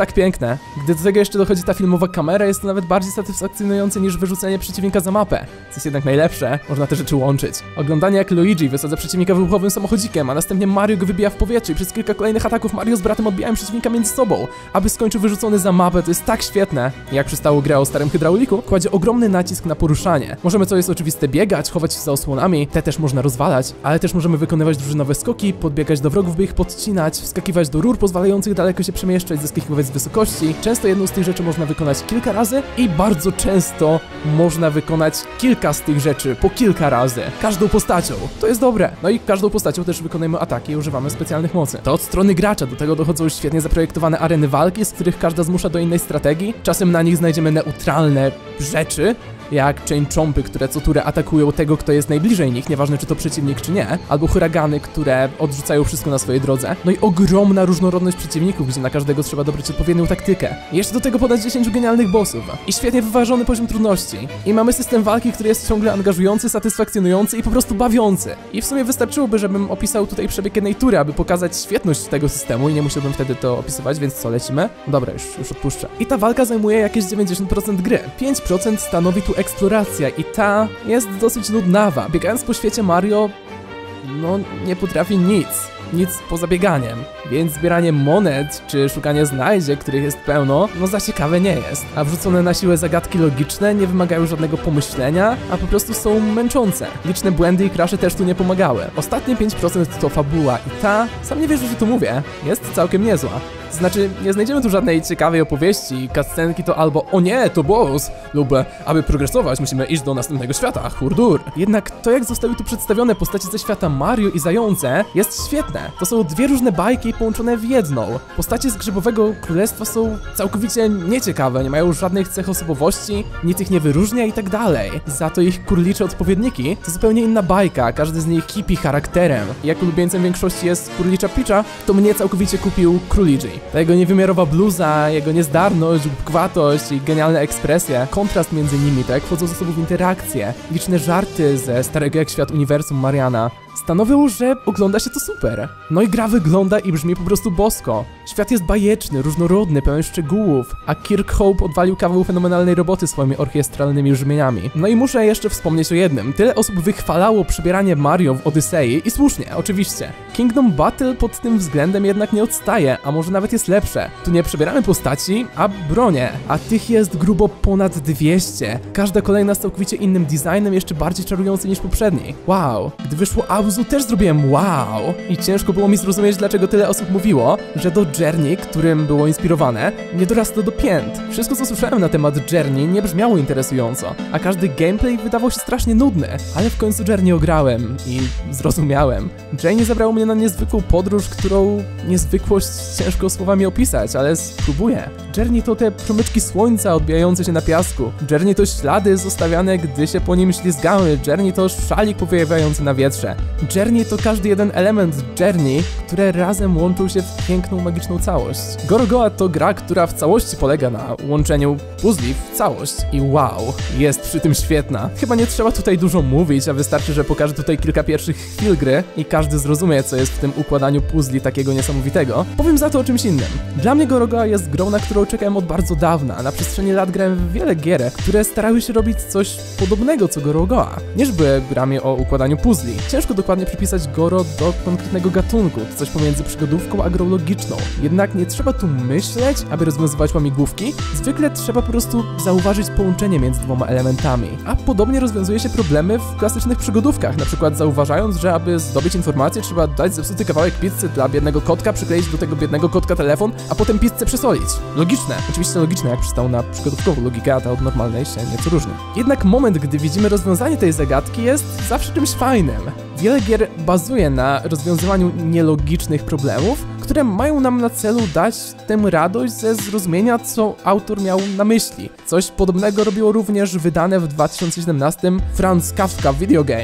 świetne. Gdy do tego jeszcze dochodzi ta filmowa kamera, jest to nawet bardziej satysfakcjonujące niż wyrzucenie przeciwnika za mapę. Co jest jednak najlepsze, można te rzeczy łączyć. Oglądanie jak Luigi wysadza przeciwnika wybuchowym samochodzikiem, a następnie Mario go wybija w powietrze i przez kilka kolejnych ataków Mario z bratem odbijają przeciwnika między sobą, aby skończył wyrzucony za mapę. To jest tak świetne. Jak przystało grę o starym hydrauliku, kładzie ogromny nacisk na poruszanie. Możemy, co jest oczywiste, biegać, chować się za osłonami, te też można rozwalać, ale też możemy wykonywać drużynowe skoki, podbiegać do wrogów, by ich podcinać, wskakiwać do rur pozwalających daleko się przemieszczać, zeskakiwać z wysokości. Często jedną z tych rzeczy można wykonać kilka razy i bardzo często można wykonać kilka z tych rzeczy po kilka razy. Każdą postacią. To jest dobre. No i każdą postacią też wykonujemy ataki i używamy specjalnych mocy. To od strony gracza, do tego dochodzą już świetnie zaprojektowane areny walki, z których każda zmusza do innej strategii. Czasem na nich znajdziemy neutralne rzeczy, jak chain chompy, które co turę atakują tego, kto jest najbliżej nich, nieważne czy to przeciwnik czy nie, albo huragany, które odrzucają wszystko na swojej drodze. No i ogromna różnorodność przeciwników, gdzie na każdego trzeba dobrać odpowiednią taktykę. I jeszcze do tego ponad 10 genialnych bossów. I świetnie wyważony poziom trudności. I mamy system walki, który jest ciągle angażujący, satysfakcjonujący i po prostu bawiący. I w sumie wystarczyłoby, żebym opisał tutaj przebieg jednej tury, aby pokazać świetność tego systemu i nie musiałbym wtedy to opisywać, więc co, lecimy? Dobra, już odpuszczę. I ta walka zajmuje jakieś 90% gry. 5% stanowi tu eksploracja i ta jest dosyć nudnawa. Biegając po świecie Mario, no nie potrafi nic poza bieganiem, więc zbieranie monet czy szukanie znajdziek, których jest pełno, no za ciekawe nie jest. A wrzucone na siłę zagadki logiczne nie wymagają żadnego pomyślenia, a po prostu są męczące. Liczne błędy i crashy też tu nie pomagały. Ostatnie 5% to fabuła i ta, sam nie wierzę, że to mówię, jest całkiem niezła. Znaczy, nie znajdziemy tu żadnej ciekawej opowieści, cutscenki to albo o nie, to boss, lub aby progresować musimy iść do następnego świata, hurdur. Jednak to, jak zostały tu przedstawione postacie ze świata Mario i Zające, jest świetne. To są dwie różne bajki połączone w jedną. Postacie z Grzybowego Królestwa są całkowicie nieciekawe, nie mają żadnych cech osobowości, nic ich nie wyróżnia i tak dalej. Za to ich kurlicze odpowiedniki to zupełnie inna bajka, każdy z nich hippie charakterem. Jak ulubieńcem większości jest kurlicza Peacha, to mnie całkowicie kupił Króliczy. Ta jego niewymiarowa bluza, jego niezdarność, głupkwatość i genialne ekspresje, kontrast między nimi, tak jak wchodzą ze sobą w interakcje, liczne żarty ze starego jak świat uniwersum Mariana, stanowią, że ogląda się to super. No i gra wygląda i brzmi po prostu bosko. Świat jest bajeczny, różnorodny, pełen szczegółów, a Kirkhope odwalił kawał fenomenalnej roboty swoimi orchestralnymi brzmieniami. No i muszę jeszcze wspomnieć o jednym. Tyle osób wychwalało przebieranie Mario w Odysei i słusznie, oczywiście. Kingdom Battle pod tym względem jednak nie odstaje, a może nawet jest lepsze. Tu nie przebieramy postaci, a bronie, a tych jest grubo ponad 200. Każda kolejna z całkowicie innym designem, jeszcze bardziej czarujący niż poprzedni. Wow, gdy wyszło Abzu też zrobiłem wow! I ciężko było mi zrozumieć, dlaczego tyle osób mówiło, że do Journey, którym było inspirowane, nie dorasta do pięt. Wszystko, co słyszałem na temat Journey, nie brzmiało interesująco, a każdy gameplay wydawał się strasznie nudny. Ale w końcu Journey ograłem i zrozumiałem. Journey zabrało mnie na niezwykłą podróż, którą niezwykłość ciężko słowami opisać, ale spróbuję. Journey to te promyczki słońca odbijające się na piasku. Journey to ślady zostawiane, gdy się po nim ślizgamy. Journey to szalik pojawiający na wietrze. Journey to każdy jeden element Journey, które razem łączą się w piękną, magiczną całość. Gorogoa to gra, która w całości polega na łączeniu puzli w całość. I wow, jest przy tym świetna. Chyba nie trzeba tutaj dużo mówić, a wystarczy, że pokażę tutaj kilka pierwszych chwil gry i każdy zrozumie, co jest w tym układaniu puzli takiego niesamowitego. Powiem za to o czymś innym. Dla mnie Gorogoa jest grą, na którą czekałem od bardzo dawna. Na przestrzeni lat grałem w wiele gier, które starały się robić coś podobnego co Gorogoa. Nie żeby grami o układaniu puzli. Ciężko dokładnie przypisać Goro do konkretnego gatunku, coś pomiędzy przygodówką a grą logiczną. Jednak nie trzeba tu myśleć, aby rozwiązywać łamigłówki, zwykle trzeba po prostu zauważyć połączenie między dwoma elementami. A podobnie rozwiązuje się problemy w klasycznych przygodówkach, na przykład zauważając, że aby zdobyć informację trzeba dać zepsuty kawałek pizzy dla biednego kotka, przykleić do tego biednego kotka telefon, a potem pizzę przesolić. Logiczne, oczywiście logiczne, jak przystało na przygodówkową logikę, a ta od normalnej się nieco różni. Jednak moment, gdy widzimy rozwiązanie tej zagadki, jest zawsze czymś fajnym. Wiele gier bazuje na rozwiązywaniu nielogicznych problemów, które mają nam na celu dać tę radość ze zrozumienia, co autor miał na myśli. Coś podobnego robiło również wydane w 2017 Franz Kafka Video Game.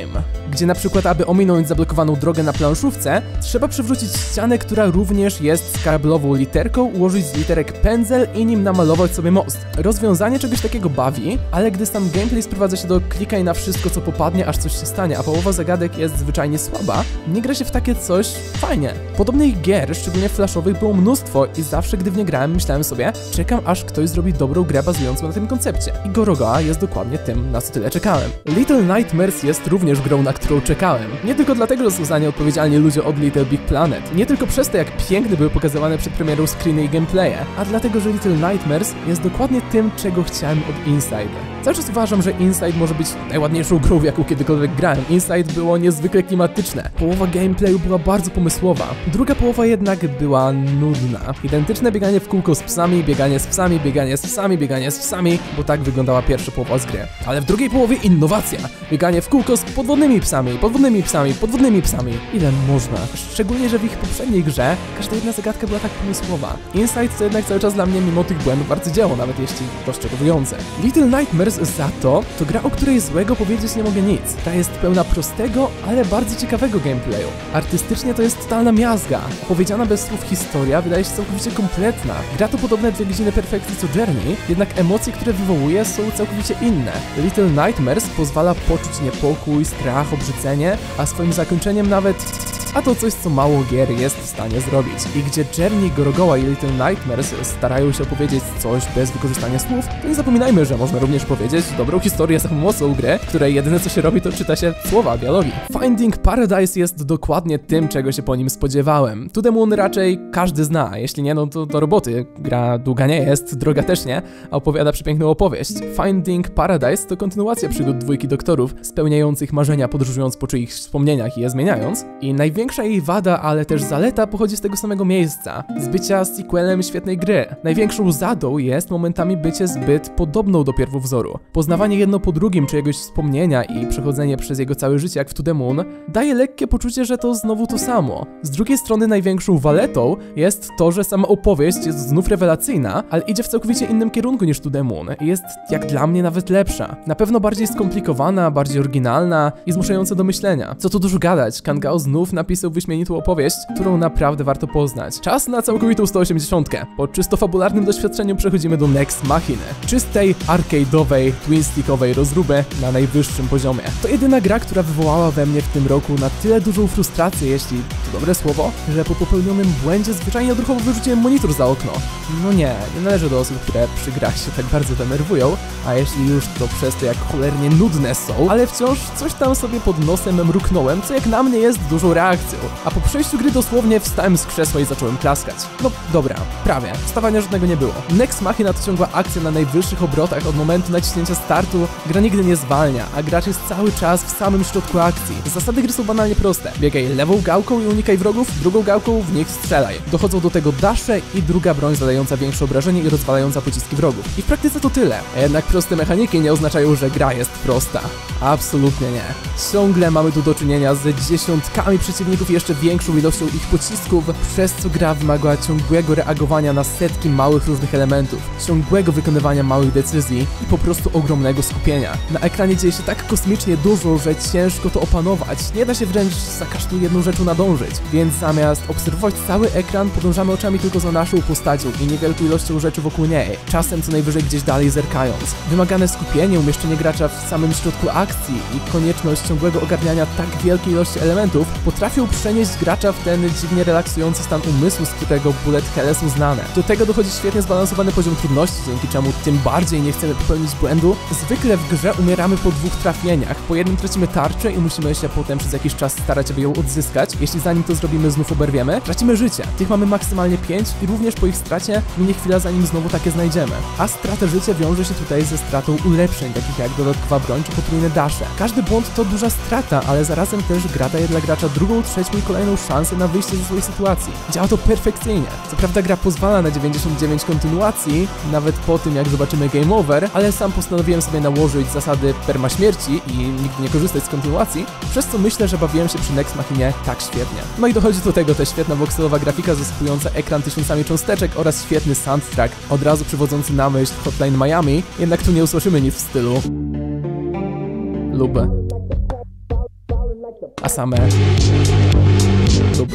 gdzie na przykład, aby ominąć zablokowaną drogę na planszówce, trzeba przywrócić ścianę, która również jest skablową literką, ułożyć z literek pędzel i nim namalować sobie most. Rozwiązanie czegoś takiego bawi, ale gdy sam gameplay sprowadza się do klikaj na wszystko, co popadnie, aż coś się stanie, a połowa zagadek jest zwyczajnie słaba, nie gra się w takie coś fajnie. Podobnych gier, szczególnie flashowych, było mnóstwo i zawsze, gdy w nie grałem, myślałem sobie, czekam aż ktoś zrobi dobrą grę bazującą na tym koncepcie. I Gorogoa jest dokładnie tym, na co tyle czekałem. Little Nightmares jest również grą, na którą czekałem. Nie tylko dlatego, że są za nie odpowiedzialni ludzie od Little Big Planet, nie tylko przez to, jak piękne były pokazywane przed premierą screeny i gameplaye, a dlatego, że Little Nightmares jest dokładnie tym, czego chciałem od Inside. Cały czas uważam, że Inside może być najładniejszą grą, w jaką kiedykolwiek grałem. Inside było niezwykle klimatyczne. Połowa gameplayu była bardzo pomysłowa. Druga połowa jednak była nudna. Identyczne bieganie w kółko z psami, bieganie z psami, bieganie z psami, bieganie z psami, bo tak wyglądała pierwsza połowa z gry. Ale w drugiej połowie innowacja. Bieganie w kółko z podwodnymi psami, podwodnymi psami, podwodnymi psami. Ile można? Szczególnie, że w ich poprzedniej grze każda jedna zagadka była tak pomysłowa. Inside to jednak cały czas dla mnie, mimo tych błędów, arcydzieło, nawet jeśli rozczarowujące. Little Nightmares za to gra, o której złego powiedzieć nie mogę nic. Ta jest pełna prostego, ale bardzo ciekawego gameplayu. Artystycznie to jest totalna miazga. Opowiedziana bez słów historia wydaje się całkowicie kompletna. Gra to podobne 2 godziny perfekcji co Journey, jednak emocje, które wywołuje, są całkowicie inne. Little Nightmares pozwala poczuć niepokój, strach, obrzydzenie, a swoim zakończeniem nawet... A to coś, co mało gier jest w stanie zrobić. I gdzie Journey, Gorogoa i Little Nightmares starają się opowiedzieć coś bez wykorzystania słów, to nie zapominajmy, że można również powiedzieć dobrą historię za pomocą gry, w której jedyne co się robi, to czyta się słowa, dialogi. Finding Paradise jest dokładnie tym, czego się po nim spodziewałem. To the Moon raczej każdy zna, a jeśli nie, no to do roboty. Gra długa nie jest, droga też nie, a opowiada przepiękną opowieść. Finding Paradise to kontynuacja przygód 2 doktorów, spełniających marzenia, podróżując po czyichś wspomnieniach i je zmieniając. I największa jej wada, ale też zaleta pochodzi z tego samego miejsca, z bycia sequelem świetnej gry. Największą zadą jest momentami bycie zbyt podobną do pierwowzoru. Poznawanie jedno po drugim czyjegoś wspomnienia i przechodzenie przez jego całe życie jak w To The Moon daje lekkie poczucie, że to znowu to samo. Z drugiej strony największą waletą jest to, że sama opowieść jest znów rewelacyjna, ale idzie w całkowicie innym kierunku niż To The Moon i jest jak dla mnie nawet lepsza. Na pewno bardziej skomplikowana, bardziej oryginalna i zmuszająca do myślenia. Co tu dużo gadać, Kangao znów napisał wyśmienitą opowieść, którą naprawdę warto poznać. Czas na całkowitą 180. Po czysto fabularnym doświadczeniu przechodzimy do Nex Machina. Czystej, arcade'owej, twin-stickowej rozróby na najwyższym poziomie. To jedyna gra, która wywołała we mnie w tym roku na tyle dużą frustrację, jeśli to dobre słowo, że po popełnionym błędzie zwyczajnie odruchowo wyrzuciłem monitor za okno. No nie należę do osób, które przy grach się tak bardzo denerwują, a jeśli już, to przez to jak cholernie nudne są, ale wciąż coś tam sobie pod nosem mruknąłem, co jak na mnie jest dużą reakcją. A po przejściu gry dosłownie wstałem z krzesła i zacząłem klaskać. No dobra, prawie. Wstawania żadnego nie było. Nex Machina to ciągła akcja na najwyższych obrotach od momentu naciśnięcia startu. Gra nigdy nie zwalnia, a gracz jest cały czas w samym środku akcji. Zasady gry są banalnie proste. Biegaj lewą gałką i unikaj wrogów, drugą gałką w nich strzelaj. Dochodzą do tego dasze i druga broń zadająca większe obrażenie i rozwalająca pociski wrogów. I w praktyce to tyle. A jednak proste mechaniki nie oznaczają, że gra jest prosta. Absolutnie nie. Ciągle mamy tu do czynienia z dziesiątkami przeciwników i jeszcze większą ilością ich pocisków, przez co gra wymaga ciągłego reagowania na setki małych różnych elementów, ciągłego wykonywania małych decyzji i po prostu ogromnego skupienia. Na ekranie dzieje się tak kosmicznie dużo, że ciężko to opanować, nie da się wręcz za każdą jedną rzeczą nadążyć, więc zamiast obserwować cały ekran, podążamy oczami tylko za naszą postacią i niewielką ilością rzeczy wokół niej, czasem co najwyżej gdzieś dalej zerkając. Wymagane skupienie, umieszczenie gracza w samym środku akcji i konieczność ciągłego ogarniania tak wielkiej ilości elementów potrafią przenieść gracza w ten dziwnie relaksujący stan umysłu, z którego bullet helle są znane. Do tego dochodzi świetnie zbalansowany poziom trudności, dzięki czemu tym bardziej nie chcemy popełnić błędu. Zwykle w grze umieramy po 2 trafieniach, po jednym tracimy tarczę i musimy się potem przez jakiś czas starać, aby ją odzyskać. Jeśli zanim to zrobimy znów oberwiemy, tracimy życie. Tych mamy maksymalnie 5 i również po ich stracie minie chwila, zanim znowu takie znajdziemy. A strata życia wiąże się tutaj ze stratą ulepszeń, takich jak dodatkowa broń czy potrójne dasze. Każdy błąd to duża strata, ale zarazem też gra daje dla gracza drugą, trzecią i kolejną szansę na wyjście ze swojej sytuacji. Działa to perfekcyjnie. Co prawda gra pozwala na 99 kontynuacji, nawet po tym jak zobaczymy game over, ale sam postanowiłem sobie nałożyć zasady permaśmierci i nigdy nie korzystać z kontynuacji, przez co myślę, że bawiłem się przy Nex Machinie tak świetnie. No i dochodzi do tego też świetna voxelowa grafika zasypująca ekran tysiącami cząsteczek oraz świetny soundtrack, od razu przywodzący na myśl Hotline Miami, jednak tu nie usłyszymy nic w stylu lub a same dupę.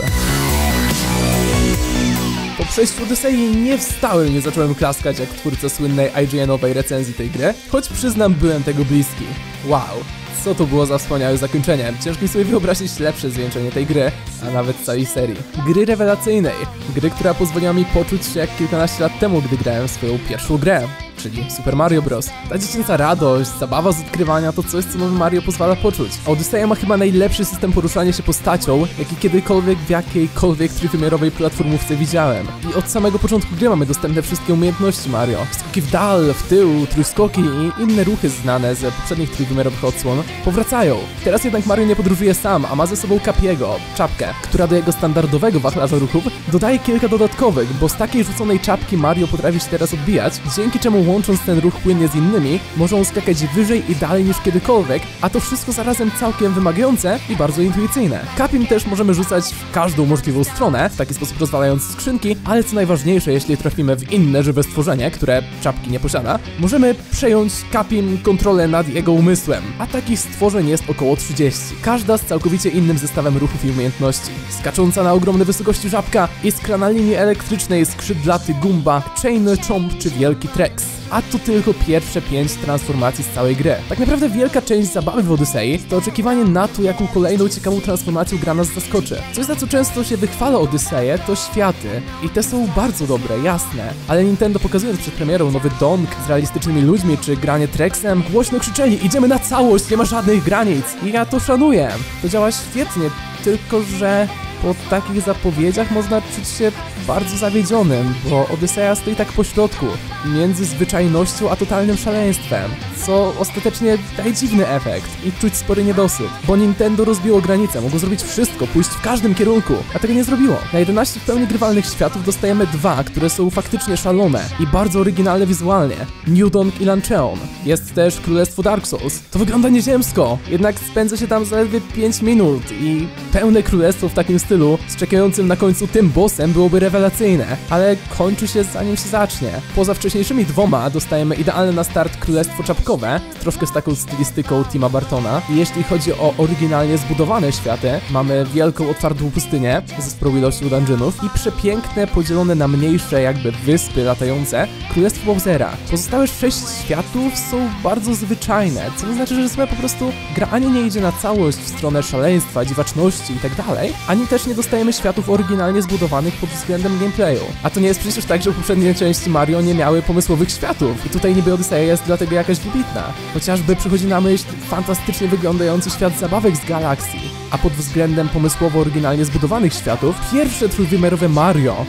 Po przejściu Odysei nie wstałem, nie zacząłem klaskać jak twórca słynnej IGN-owej recenzji tej gry, choć przyznam, byłem tego bliski. Wow, co to było za wspaniałe zakończenie. Ciężko mi sobie wyobrazić lepsze zwieńczenie tej gry, a nawet całej serii. Gry rewelacyjnej, gry, która pozwoliła mi poczuć się jak kilkanaście lat temu, gdy grałem w swoją pierwszą grę, czyli Super Mario Bros. Ta dziecięca radość, zabawa z odkrywania to coś, co nowy Mario pozwala poczuć. Odyseja ma chyba najlepszy system poruszania się postacią, jaki kiedykolwiek w jakiejkolwiek trójwymiarowej platformówce widziałem. I od samego początku gry mamy dostępne wszystkie umiejętności Mario. Skoki w dal, w tył, trójskoki i inne ruchy znane ze poprzednich trójwymiarowych odsłon powracają. Teraz jednak Mario nie podróżuje sam, a ma ze sobą Cappy'ego, czapkę, która do jego standardowego wachlarza ruchów dodaje kilka dodatkowych, bo z takiej rzuconej czapki Mario potrafi się teraz odbijać, dzięki czemu łącząc ten ruch płynnie z innymi, może on skakać wyżej i dalej niż kiedykolwiek, a to wszystko zarazem całkiem wymagające i bardzo intuicyjne. Cappym też możemy rzucać w każdą możliwą stronę, w taki sposób rozwalając skrzynki, ale co najważniejsze, jeśli trafimy w inne żywe stworzenie, które czapki nie posiada, możemy przejąć Cappym kontrolę nad jego umysłem, a takich stworzeń jest około 30. Każda z całkowicie innym zestawem ruchów i umiejętności. Skacząca na ogromne wysokości żabka, iskra na linii elektrycznej, skrzydlaty Goomba, Chain Chomp czy Wielki Trex. A to tylko pierwsze 5 transformacji z całej gry. Tak naprawdę wielka część zabawy w Odysei to oczekiwanie na to, jaką kolejną ciekawą transformacją gra nas zaskoczy. Coś, za co często się wychwala Odyseję, to światy. I te są bardzo dobre, jasne. Ale Nintendo, pokazując przed premierą nowy Donk z realistycznymi ludźmi czy granie Trexem, głośno krzyczeli: idziemy na całość, nie ma żadnych granic. I ja to szanuję. To działa świetnie, tylko że po takich zapowiedziach można czuć się bardzo zawiedzionym, bo Odyseja stoi tak pośrodku, między zwyczajnością a totalnym szaleństwem, co ostatecznie daje dziwny efekt i czuć spory niedosyt, bo Nintendo rozbiło granice, mogło zrobić wszystko, pójść w każdym kierunku, a tego nie zrobiło. Na 11 w pełni grywalnych światów dostajemy 2, które są faktycznie szalone i bardzo oryginalne wizualnie. New Donk i Lancheon. Jest też Królestwo Dark Souls. To wygląda nieziemsko, jednak spędza się tam zaledwie 5 minut i pełne królestwo w takim stylu, z czekającym na końcu tym bossem byłoby rewelacyjne, ale kończy się zanim się zacznie. Poza wcześniejszymi 2 dostajemy idealne na start Królestwo Czapkowe, troszkę z taką stylistyką Tima Burtona. I jeśli chodzi o oryginalnie zbudowane światy, mamy wielką otwartą pustynię ze sporą ilością dungeonów i przepiękne, podzielone na mniejsze jakby wyspy latające Królestwo Bowsera. Pozostałe 6 światów są bardzo zwyczajne, co nie znaczy, że sobie po prostu gra ani nie idzie na całość w stronę szaleństwa, dziwaczności i tak dalej, ani też nie dostajemy światów oryginalnie zbudowanych pod względem gameplayu. A to nie jest przecież tak, że poprzednie części Mario nie miały pomysłowych światów i tutaj niby Odyseja jest dlatego jakaś wybitna. Chociażby przychodzi na myśl fantastycznie wyglądający świat zabawek z Galaxii. A pod względem pomysłowo oryginalnie zbudowanych światów, pierwsze trójwymiarowe Mario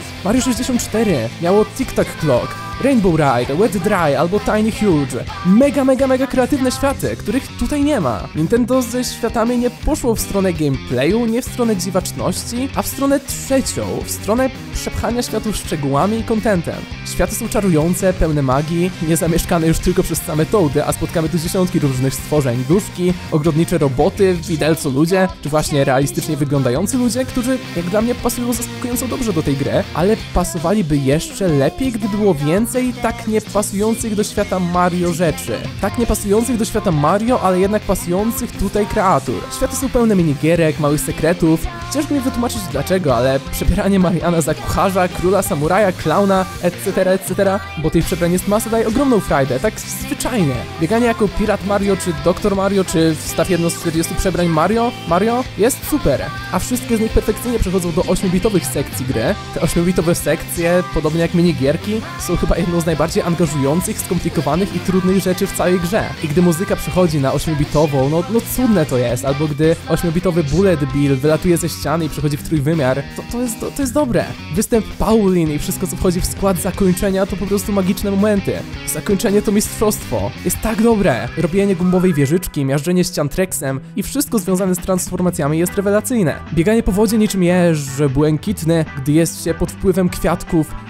64 miało Tic-Tac Clock, Rainbow Ride, Wet Dry albo Tiny Huge. Mega kreatywne światy, których tutaj nie ma. Nintendo ze światami nie poszło w stronę gameplayu, nie w stronę dziwaczności, a w stronę trzecią, w stronę przepchania światów szczegółami i contentem. Światy są czarujące, pełne magii, niezamieszkane już tylko przez same Toady, a spotkamy tu dziesiątki różnych stworzeń. Duszki, ogrodnicze roboty, widelco ludzie, czy właśnie realistycznie wyglądający ludzie, którzy jak dla mnie pasują zaskakująco dobrze do tej gry, ale pasowaliby jeszcze lepiej, gdyby było więcej tak nie pasujących do świata Mario rzeczy. Tak nie pasujących do świata Mario, ale jednak pasujących tutaj kreatur. Światy są pełne minigierek, małych sekretów. Ciężko mi wytłumaczyć dlaczego, ale przebieranie Mariana za kucharza, króla, samuraja, klauna, etc., bo tych przebrań jest masa, daje ogromną frajdę, tak zwyczajnie. Bieganie jako Pirat Mario, czy Doktor Mario, czy wstaw jedno z 40 przebrań Mario jest super. A wszystkie z nich perfekcyjnie przechodzą do 8-bitowych sekcji gry. Te 8-bitowe sekcje, podobnie jak minigierki, są chyba jedną z najbardziej angażujących, skomplikowanych i trudnych rzeczy w całej grze. I gdy muzyka przechodzi na 8-bitową, no cudne to jest, albo gdy 8-bitowy Bullet Bill wylatuje ze ściany i przechodzi w trójwymiar, to jest dobre. Występ Pauline i wszystko, co wchodzi w skład zakończenia, to po prostu magiczne momenty. Zakończenie to mistrzostwo. Jest tak dobre. Robienie gumbowej wieżyczki, miażdżenie ścian Trexem i wszystko związane z transformacjami jest rewelacyjne. Bieganie po wodzie niczym jeż, błękitny, gdy jest się pod wpływem kwiatków,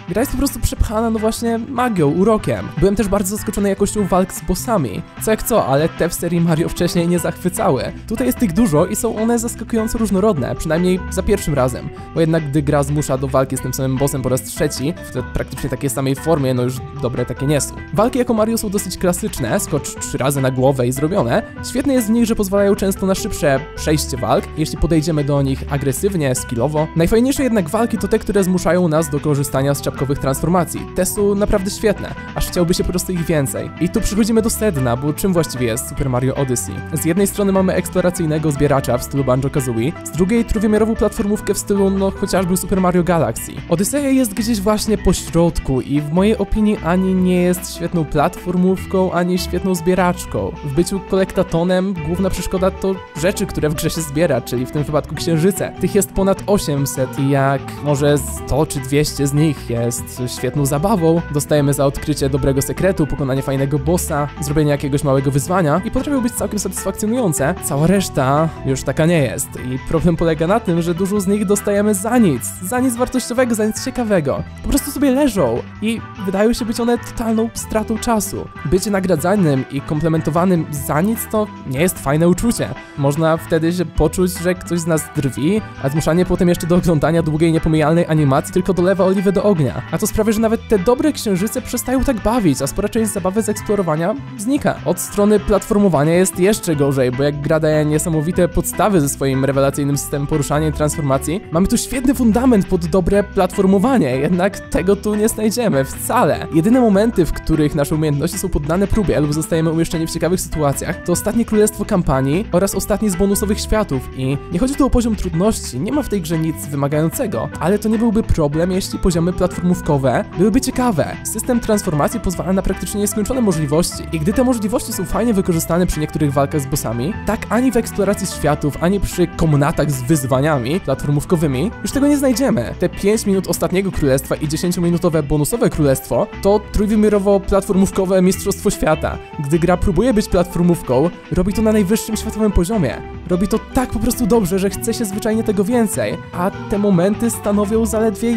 Gra jest po prostu przepchana, no właśnie, magią, urokiem. Byłem też bardzo zaskoczony jakością walk z bossami. Co jak co, ale te w serii Mario wcześniej nie zachwycały. Tutaj jest tych dużo i są one zaskakująco różnorodne, przynajmniej za pierwszym razem. Bo jednak gdy gra zmusza do walki z tym samym bossem po raz trzeci, w praktycznie takiej samej formie, no już dobre takie nie są. Walki jako Mario są dosyć klasyczne, skocz 3 razy na głowę i zrobione. Świetne jest w nich, że pozwalają często na szybsze przejście walk, jeśli podejdziemy do nich agresywnie, skillowo. Najfajniejsze jednak walki to te, które zmuszają nas do korzystania z czapkowych transformacji. Te są naprawdę świetne, aż chciałby się po prostu ich więcej. I tu przychodzimy do sedna, bo czym właściwie jest Super Mario Odyssey? Z jednej strony mamy eksploracyjnego zbieracza w stylu Banjo-Kazooie, z drugiej trójwymiarową platformówkę w stylu, no chociażby Super Mario Galaxy. Odyssey jest gdzieś właśnie po środku i w mojej opinii ani nie jest świetną platformówką, ani świetną zbieraczką. W byciu kolektatonem główna przeszkoda to rzeczy, które w grze się zbiera, czyli w tym wypadku księżyce. Tych jest ponad 800 i jak może 100 czy 200 z nich jest świetną zabawą, dostajemy za odkrycie dobrego sekretu, pokonanie fajnego bossa, zrobienie jakiegoś małego wyzwania i potrafią być całkiem satysfakcjonujące, cała reszta już taka nie jest. I problem polega na tym, że dużo z nich dostajemy za nic wartościowego, za nic ciekawego. Po prostu sobie leżą i wydają się być one totalną stratą czasu. Bycie nagradzanym i komplementowanym za nic to nie jest fajne uczucie. Można wtedy się poczuć, że ktoś z nas drwi, a zmuszanie potem jeszcze do oglądania długiej, niepomijalnej animacji tylko dolewa oliwy do ognia. A to sprawia, że nawet te dobre księżyce przestają tak bawić, a spora część zabawy z eksplorowania znika. Od strony platformowania jest jeszcze gorzej, bo jak gra daje niesamowite podstawy ze swoim rewelacyjnym systemem poruszania i transformacji, mamy tu świetny fundament pod dobre platformowanie, jednak tego tu nie znajdziemy wcale. Jedyne momenty, w których nasze umiejętności są poddane próbie lub zostajemy umieszczeni w ciekawych sytuacjach, to ostatnie królestwo kampanii oraz ostatni z bonusowych światów i nie chodzi tu o poziom trudności, nie ma w tej grze nic wymagającego, ale to nie byłby problem, jeśli poziomy platformówkowe byłyby ciekawe. System transformacji pozwala na praktycznie nieskończone możliwości i gdy te możliwości są fajnie wykorzystane przy niektórych walkach z bossami, tak ani w eksploracji światów, ani przy komnatach z wyzwaniami platformówkowymi już tego nie znajdziemy. Te 5 minut ostatniego królestwa i 10-minutowe bonusowe królestwo to trójwymiarowo-platformówkowe mistrzostwo świata. Gdy gra próbuje być platformówką, robi to na najwyższym światowym poziomie. Robi to tak po prostu dobrze, że chce się zwyczajnie tego więcej, a te momenty stanowią zaledwie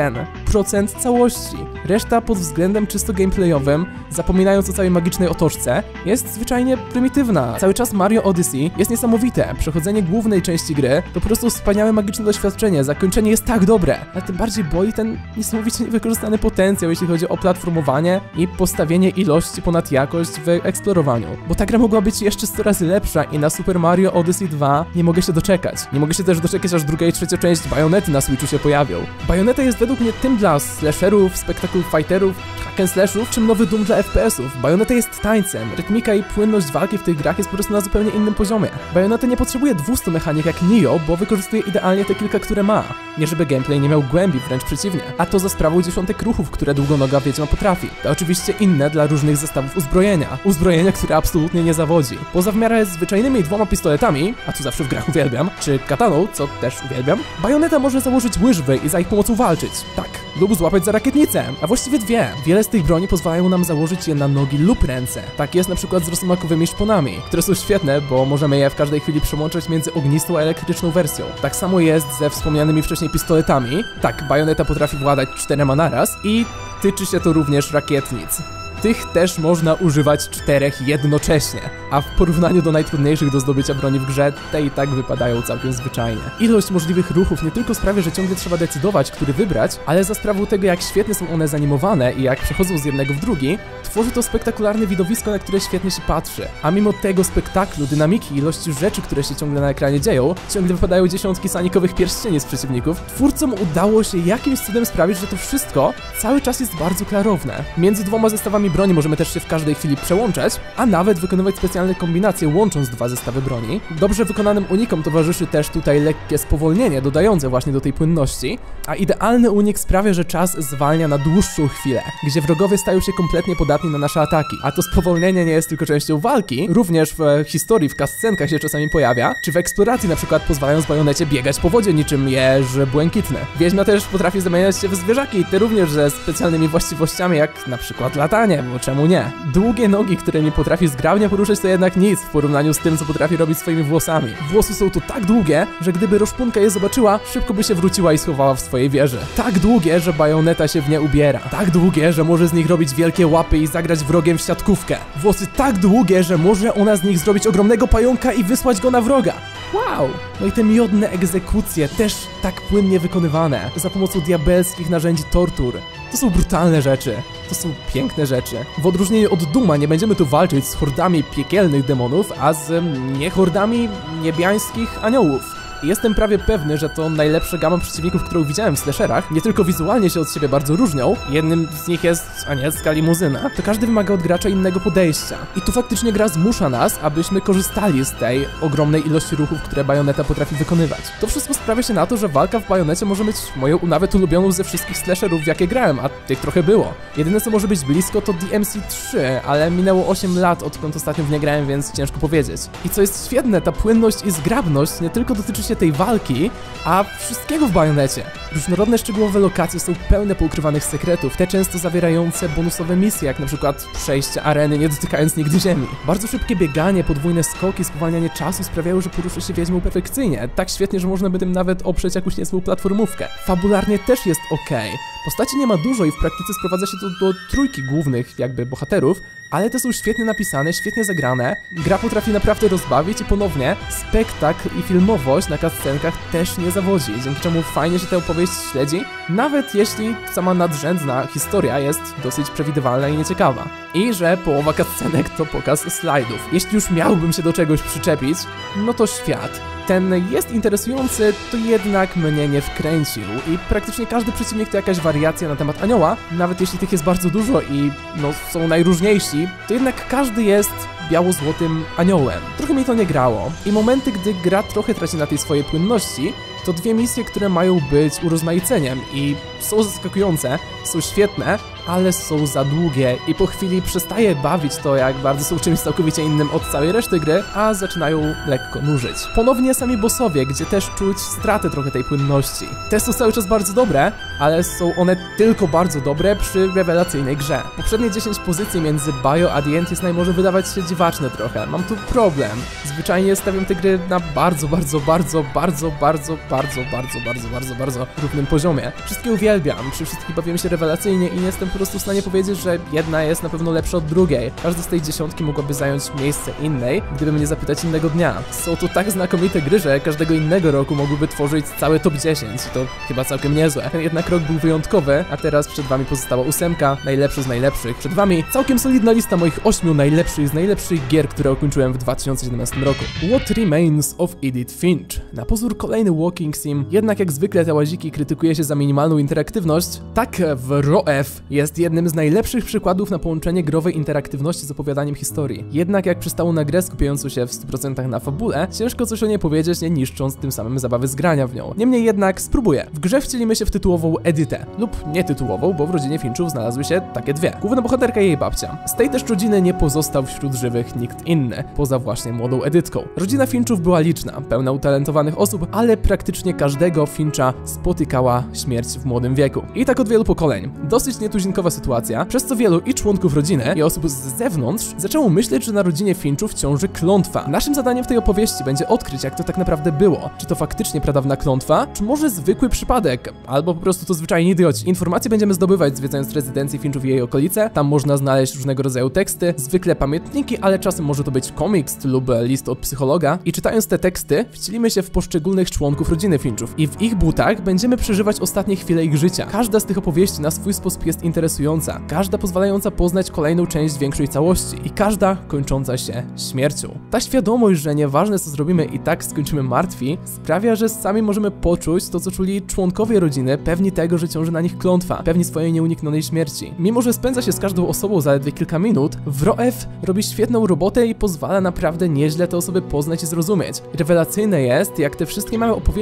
1% całości. Reszta pod względem czysto gameplayowym, zapominając o całej magicznej otoczce, jest zwyczajnie prymitywna. Cały czas Mario Odyssey jest niesamowite. Przechodzenie głównej części gry to po prostu wspaniałe magiczne doświadczenie. Zakończenie jest tak dobre, ale tym bardziej boli ten niesamowicie niewykorzystany potencjał, jeśli chodzi o platformowanie i postawienie ilości ponad jakość w eksplorowaniu. Bo ta gra mogła być jeszcze 100 razy lepsza i na Super Mario Odyssey 2 nie mogę się doczekać. Nie mogę się też doczekać, aż druga i trzecia część Bajonety na Switchu się pojawią. Bajoneta jest według mnie tym dla slasherów, spectacle fighterów, hack and slashów, czym nowy Doom dla FPS-ów. Bajoneta jest tańcem. Rytmika i płynność walki w tych grach jest po prostu na zupełnie innym poziomie. Bajoneta nie potrzebuje 200 mechanik jak Nioh, bo wykorzystuje idealnie te kilka, które ma. Nie żeby gameplay nie miał głębi, wręcz przeciwnie. A to za sprawą dziesiątek ruchów, które długonoga wiedźma potrafi. To oczywiście inne dla różnych zestawów uzbrojenia. Uzbrojenia, które absolutnie nie zawodzi. Poza w miarę zwyczajnymi 2 pistoletami, a co zawsze w grach uwielbiam, czy kataną, co też uwielbiam, Bajoneta może założyć łyżwy i za ich pomocą walczyć. Tak. Lub złapać za rakietnicę, a właściwie 2. Wiele z tych broni pozwalają nam założyć je na nogi lub ręce. Tak jest na przykład z rosomakowymi szponami, które są świetne, bo możemy je w każdej chwili przełączać między ognistą a elektryczną wersją. Tak samo jest ze wspomnianymi wcześniej pistoletami. Tak, Bajoneta potrafi władać 4 naraz i tyczy się to również rakietnic. Tych też można używać 4 jednocześnie, a w porównaniu do najtrudniejszych do zdobycia broni w grze, te i tak wypadają całkiem zwyczajnie. Ilość możliwych ruchów nie tylko sprawia, że ciągle trzeba decydować, który wybrać, ale za sprawą tego, jak świetnie są one zanimowane i jak przechodzą z jednego w drugi, tworzy to spektakularne widowisko, na które świetnie się patrzy. A mimo tego spektaklu, dynamiki i ilości rzeczy, które się ciągle na ekranie dzieją, ciągle wypadają dziesiątki sanikowych pierścieni z przeciwników, twórcom udało się jakimś cudem sprawić, że to wszystko cały czas jest bardzo klarowne. Między 2 zestawami broni możemy też się w każdej chwili przełączać, a nawet wykonywać specjalne kombinacje łącząc 2 zestawy broni. Dobrze wykonanym unikom towarzyszy też tutaj lekkie spowolnienie, dodające właśnie do tej płynności, a idealny unik sprawia, że czas zwalnia na dłuższą chwilę, gdzie wrogowie stają się kompletnie podatni na nasze ataki. A to spowolnienie nie jest tylko częścią walki, również w historii, w cutscenkach się czasami pojawia, czy w eksploracji na przykład pozwalając Bajonecie biegać po wodzie niczym jeż błękitny. Wiedźma też potrafi zamieniać się w zwierzaki, te również ze specjalnymi właściwościami jak na przykład latanie. nie, bo czemu nie? Długie nogi, które nie potrafi zgrabnie poruszać, to jednak nic w porównaniu z tym, co potrafi robić swoimi włosami. Włosy są tu tak długie, że gdyby Rozpunka je zobaczyła, szybko by się wróciła i schowała w swojej wieży. Tak długie, że Bajoneta się w nie ubiera. Tak długie, że może z nich robić wielkie łapy i zagrać wrogiem w siatkówkę. Włosy tak długie, że może ona z nich zrobić ogromnego pająka i wysłać go na wroga. Wow! No i te miodne egzekucje też tak płynnie wykonywane, za pomocą diabelskich narzędzi tortur. To są brutalne rzeczy, to są piękne rzeczy. W odróżnieniu od Duma nie będziemy tu walczyć z hordami piekielnych demonów, a z niehordami niebiańskich aniołów. Jestem prawie pewny, że to najlepsza gama przeciwników, którą widziałem w slasherach. Nie tylko wizualnie się od siebie bardzo różnią, jednym z nich jest anielska limuzyna, to każdy wymaga od gracza innego podejścia. I tu faktycznie gra zmusza nas, abyśmy korzystali z tej ogromnej ilości ruchów, które Bajoneta potrafi wykonywać. To wszystko sprawia się na to, że walka w Bajonecie może być moją nawet ulubioną ze wszystkich slasherów, w jakie grałem, a tych trochę było. Jedyne co może być blisko to DMC3, ale minęło 8 lat, odkąd ostatnio w nie grałem, więc ciężko powiedzieć. I co jest świetne, ta płynność i zgrabność nie tylko dotyczy się tej walki, a wszystkiego w Bajonecie. Różnorodne szczegółowe lokacje są pełne poukrywanych sekretów, te często zawierające bonusowe misje, jak na przykład przejście areny nie dotykając nigdy ziemi. Bardzo szybkie bieganie, podwójne skoki, spowalnianie czasu sprawiają, że porusza się wiedźmą perfekcyjnie, tak świetnie, że można by tym nawet oprzeć jakąś niezłą platformówkę. Fabularnie też jest okej. Postaci nie ma dużo i w praktyce sprowadza się to do trójki głównych jakby bohaterów, ale te są świetnie napisane, świetnie zagrane, gra potrafi naprawdę rozbawić i ponownie spektakl i filmowość na cutscenkach też nie zawodzi, dzięki czemu fajnie się tę opowieść śledzi, nawet jeśli sama nadrzędna historia jest dosyć przewidywalna i nieciekawa. I że połowa cutscenek to pokaz slajdów. Jeśli już miałbym się do czegoś przyczepić, no to świat. Ten jest interesujący, to jednak mnie nie wkręcił i praktycznie każdy przeciwnik to jakaś wariacja na temat anioła, nawet jeśli tych jest bardzo dużo i no są najróżniejsi, to jednak każdy jest biało-złotym aniołem. Trochę mi to nie grało i momenty, gdy gra trochę traci na tej swojej płynności, to dwie misje, które mają być urozmaiceniem i są zaskakujące, są świetne, ale są za długie i po chwili przestaje bawić to, jak bardzo są czymś całkowicie innym od całej reszty gry, a zaczynają lekko nużyć. Ponownie sami bossowie, gdzie też czuć stratę trochę tej płynności. Te są cały czas bardzo dobre, ale są one tylko bardzo dobre przy rewelacyjnej grze. Poprzednie 10 pozycji między Bio a The End może wydawać się dziwaczne trochę. Mam tu problem. Zwyczajnie stawiam te gry na bardzo równym poziomie. Wszystkie uwielbiam, przy wszystkich bawiłem się rewelacyjnie i nie jestem po prostu w stanie powiedzieć, że jedna jest na pewno lepsza od drugiej. Każda z tej dziesiątki mogłaby zająć miejsce innej, gdyby mnie zapytać innego dnia. Są to tak znakomite gry, że każdego innego roku mogłyby tworzyć cały top 10 i to chyba całkiem niezłe. Ten jednak rok był wyjątkowy, a teraz przed wami pozostała 8, najlepszy z najlepszych. Przed wami całkiem solidna lista moich 8 najlepszych z najlepszych gier, które ukończyłem w 2017 roku. What Remains of Edith Finch. Na pozór kolejny walking sim, jednak jak zwykle te łaziki krytykuje się za minimalną interaktywność, tak w ROF jest jednym z najlepszych przykładów na połączenie growej interaktywności z opowiadaniem historii. Jednak jak przystało na grę skupiającą się w 100% na fabule, ciężko coś o niej powiedzieć, nie niszcząc tym samym zabawy z grania w nią. Niemniej jednak spróbuję. W grze wcielimy się w tytułową Edytę, lub nietytułową, bo w rodzinie Finchów znalazły się takie dwie. Główna bohaterka i jej babcia. Z tej też rodziny nie pozostał wśród żywych nikt inny, poza właśnie młodą Edytką. Rodzina Finchów była liczna, pełna utalentowanych osób, ale praktycznie każdego Fincha spotykała śmierć w młodym wieku. I tak od wielu pokoleń. Dosyć nietuzinkowa sytuacja, przez co wielu i członków rodziny, i osób z zewnątrz zaczęło myśleć, że na rodzinie Finchów ciąży klątwa. Naszym zadaniem w tej opowieści będzie odkryć, jak to tak naprawdę było. Czy to faktycznie pradawna klątwa, czy może zwykły przypadek, albo po prostu to zwyczajni idioci. Informacje będziemy zdobywać zwiedzając rezydencję Finchów i jej okolice, tam można znaleźć różnego rodzaju teksty, zwykle pamiętniki, ale czasem może to być komiks lub list od psychologa i czytając te teksty, wcielimy się w poszczególnych członków rodziny Finchów i w ich butach będziemy przeżywać ostatnie chwile ich życia. Każda z tych opowieści na swój sposób jest interesująca, każda pozwalająca poznać kolejną część większej całości i każda kończąca się śmiercią. Ta świadomość, że nieważne co zrobimy i tak skończymy martwi, sprawia, że sami możemy poczuć to, co czuli członkowie rodziny, pewni tego, że ciąży na nich klątwa, pewni swojej nieuniknionej śmierci. Mimo że spędza się z każdą osobą zaledwie kilka minut, w ROF robi świetną robotę i pozwala naprawdę nieźle te osoby poznać i zrozumieć. Rewelacyjne jest, jak te wszystkie małe opowieści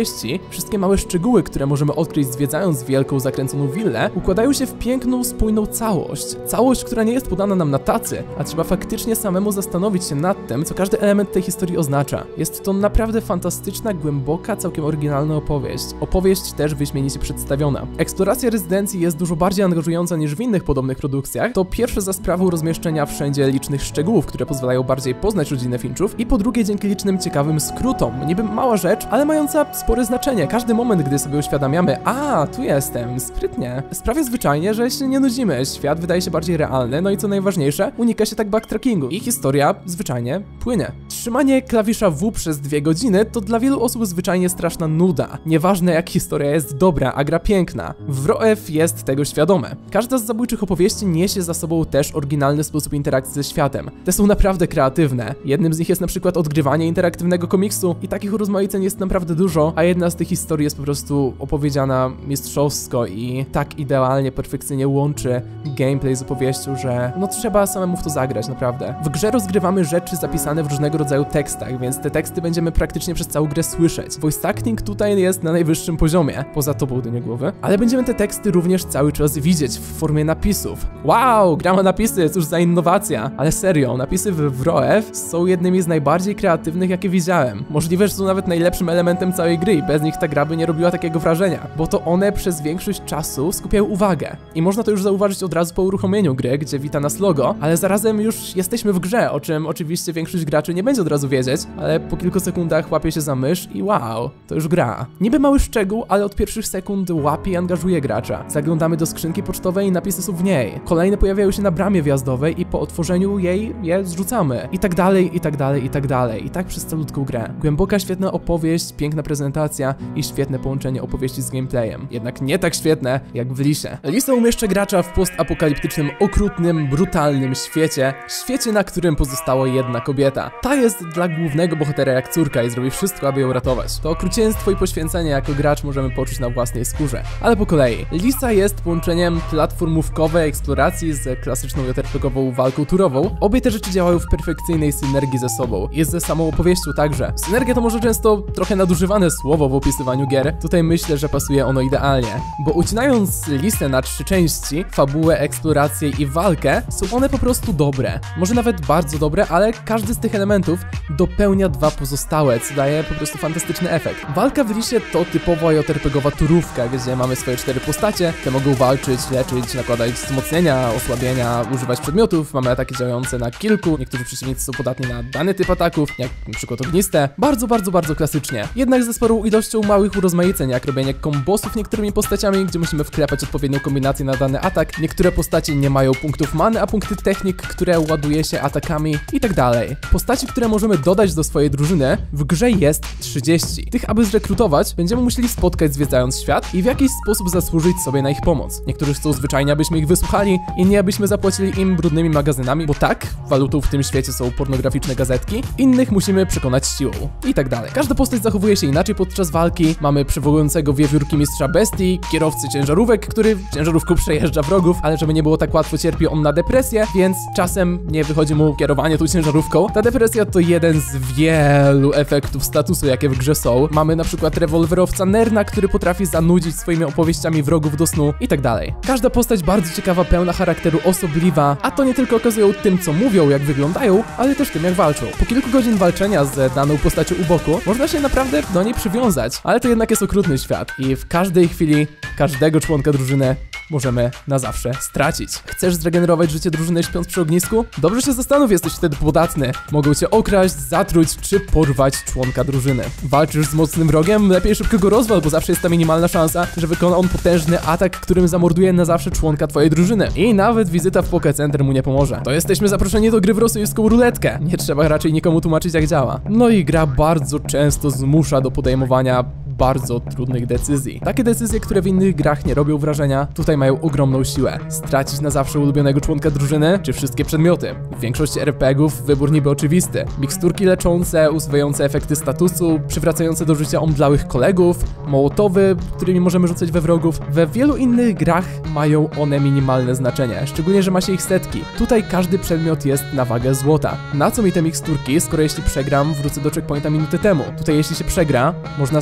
opowieści, wszystkie małe szczegóły, które możemy odkryć zwiedzając wielką, zakręconą willę, układają się w piękną, spójną całość. Całość, która nie jest podana nam na tacy, a trzeba faktycznie samemu zastanowić się nad tym, co każdy element tej historii oznacza. Jest to naprawdę fantastyczna, głęboka, całkiem oryginalna opowieść. Opowieść też wyśmienicie przedstawiona. Eksploracja rezydencji jest dużo bardziej angażująca niż w innych podobnych produkcjach. To pierwsze za sprawą rozmieszczenia wszędzie licznych szczegółów, które pozwalają bardziej poznać rodzinę Finchów, i po drugie dzięki licznym ciekawym skrótom. Niby mała rzecz, ale mająca spore znaczenie. Każdy moment, gdy sobie uświadamiamy, a tu jestem, sprytnie, sprawia zwyczajnie, że się nie nudzimy. Świat wydaje się bardziej realny, no i co najważniejsze, unika się tak backtrackingu i historia zwyczajnie płynie. Trzymanie klawisza W przez 2 godziny to dla wielu osób zwyczajnie straszna nuda. Nieważne jak historia jest dobra, a gra piękna. WROF jest tego świadome. Każda z zabójczych opowieści niesie za sobą też oryginalny sposób interakcji ze światem. Te są naprawdę kreatywne. Jednym z nich jest na przykład odgrywanie interaktywnego komiksu i takich urozmaiceń jest naprawdę dużo, a jedna z tych historii jest po prostu opowiedziana mistrzowsko i tak idealnie, perfekcyjnie łączy gameplay z opowieścią, że no trzeba samemu w to zagrać, naprawdę. W grze rozgrywamy rzeczy zapisane w różnego rodzaju tekstach, więc te teksty będziemy praktycznie przez całą grę słyszeć. Voice acting tutaj jest na najwyższym poziomie, poza tobą dynie głowy, ale będziemy te teksty również cały czas widzieć w formie napisów. Wow, gra ma napisy, cóż za innowacja! Ale serio, napisy w WROF są jednymi z najbardziej kreatywnych, jakie widziałem. Możliwe, że są nawet najlepszym elementem całej gry i bez nich ta gra by nie robiła takiego wrażenia, bo to one przez większość czasu skupiają uwagę. I można to już zauważyć od razu po uruchomieniu gry, gdzie wita nas logo, ale zarazem już jesteśmy w grze, o czym oczywiście większość graczy nie będzie od razu wiedzieć, ale po kilku sekundach łapie się za mysz i wow, to już gra. Niby mały szczegół, ale od pierwszych sekund łapie i angażuje gracza. Zaglądamy do skrzynki pocztowej i napisy są w niej. Kolejne pojawiają się na bramie wjazdowej i po otworzeniu jej je zrzucamy. I tak dalej, i tak dalej, i tak dalej. I tak przez calutką grę. Głęboka, świetna opowieść, piękna prezentacja i świetne połączenie opowieści z gameplayem. Jednak nie tak świetne jak w Lisie. Lisa umieszcza gracza w postapokaliptycznym, okrutnym, brutalnym świecie. Świecie, na którym pozostała jedna kobieta. Ta jest dla głównego bohatera jak córka i zrobi wszystko, aby ją ratować. To okrucieństwo i poświęcenie jako gracz możemy poczuć na własnej skórze. Ale po kolei. Lisa jest połączeniem platformówkowej eksploracji z klasyczną JRPG-ową walką turową. Obie te rzeczy działają w perfekcyjnej synergii ze sobą. Jest ze samą opowieścią także. Synergia to może często trochę nadużywane słowo w opisywaniu gier. Tutaj myślę, że pasuje ono idealnie. Bo ucinając listę na 3 części, fabułę, eksplorację i walkę, są one po prostu dobre. Może nawet bardzo dobre, ale każdy z tych elementów dopełnia 2 pozostałe, co daje po prostu fantastyczny efekt. Walka w Lisie to typowa JRPG-owa turówka, gdzie mamy swoje 4 postacie, te mogą walczyć, leczyć, nakładać wzmocnienia, osłabienia, używać przedmiotów, mamy ataki działające na kilku, niektórzy przeciwnicy są podatni na dany typ ataków, jak na przykład ogniste. Bardzo klasycznie. Jednak ze sporą ilością małych urozmaiceń, jak robienie kombosów niektórymi postaciami, gdzie musimy wklepać odpowiednią kombinację na dany atak. Niektóre postacie nie mają punktów many, a punkty technik, które ładuje się atakami i tak dalej. Postaci, które możemy dodać do swojej drużyny, w grze jest 30. Tych, aby zrekrutować, będziemy musieli spotkać zwiedzając świat i w jakiś sposób zasłużyć sobie na ich pomoc. Niektórzy chcą zwyczajnie, abyśmy ich wysłuchali, inni abyśmy zapłacili im brudnymi magazynami, bo tak, walutą w tym świecie są pornograficzne gazetki, innych musimy przekonać siłą i tak dalej. Każda postać zachowuje się inaczej podczas walki, mamy przywołującego wiewiórki mistrza bestii, kierowcy ciężarówek, który ciężarówką przejeżdża wrogów, ale żeby nie było tak łatwo, cierpi on na depresję, więc czasem nie wychodzi mu kierowanie tą ciężarówką. Ta depresja to jeden z wielu efektów statusu, jakie w grze są. Mamy na przykład rewolwerowca Nerna, który potrafi zanudzić swoimi opowieściami wrogów do snu i tak dalej. Każda postać bardzo ciekawa, pełna charakteru, osobliwa, a to nie tylko okazują tym, co mówią, jak wyglądają, ale też tym, jak walczą. Po kilku godzin walczenia z daną postacią u boku, można się naprawdę do niej przywiązać, ale to jednak jest okrutny świat i w każdej chwili każdego członka drużyny możemy na zawsze stracić. Chcesz zregenerować życie drużyny śpiąc przy ognisku? Dobrze się zastanów, jesteś wtedy podatny. Mogą cię okraść, zatruć czy porwać członka drużyny. Walczysz z mocnym wrogiem? Lepiej szybko go rozwal, bo zawsze jest ta minimalna szansa, że wykona on potężny atak, którym zamorduje na zawsze członka twojej drużyny. I nawet wizyta w Poké Center mu nie pomoże. To jesteśmy zaproszeni do gry w rosyjską ruletkę. Nie trzeba raczej nikomu tłumaczyć, jak działa. No i gra bardzo często zmusza do podejmowania bardzo trudnych decyzji. Takie decyzje, które w innych grach nie robią wrażenia, tutaj mają ogromną siłę. Stracić na zawsze ulubionego członka drużyny, czy wszystkie przedmioty? W większości RPGów wybór niby oczywisty. Miksturki leczące, usuwające efekty statusu, przywracające do życia omdlałych kolegów, mołotowy, którymi możemy rzucać we wrogów. We wielu innych grach mają one minimalne znaczenie, szczególnie, że ma się ich setki. Tutaj każdy przedmiot jest na wagę złota. Na co mi te miksturki, skoro jeśli przegram, wrócę do checkpointa minutę temu? Tutaj jeśli się przegra, można stracić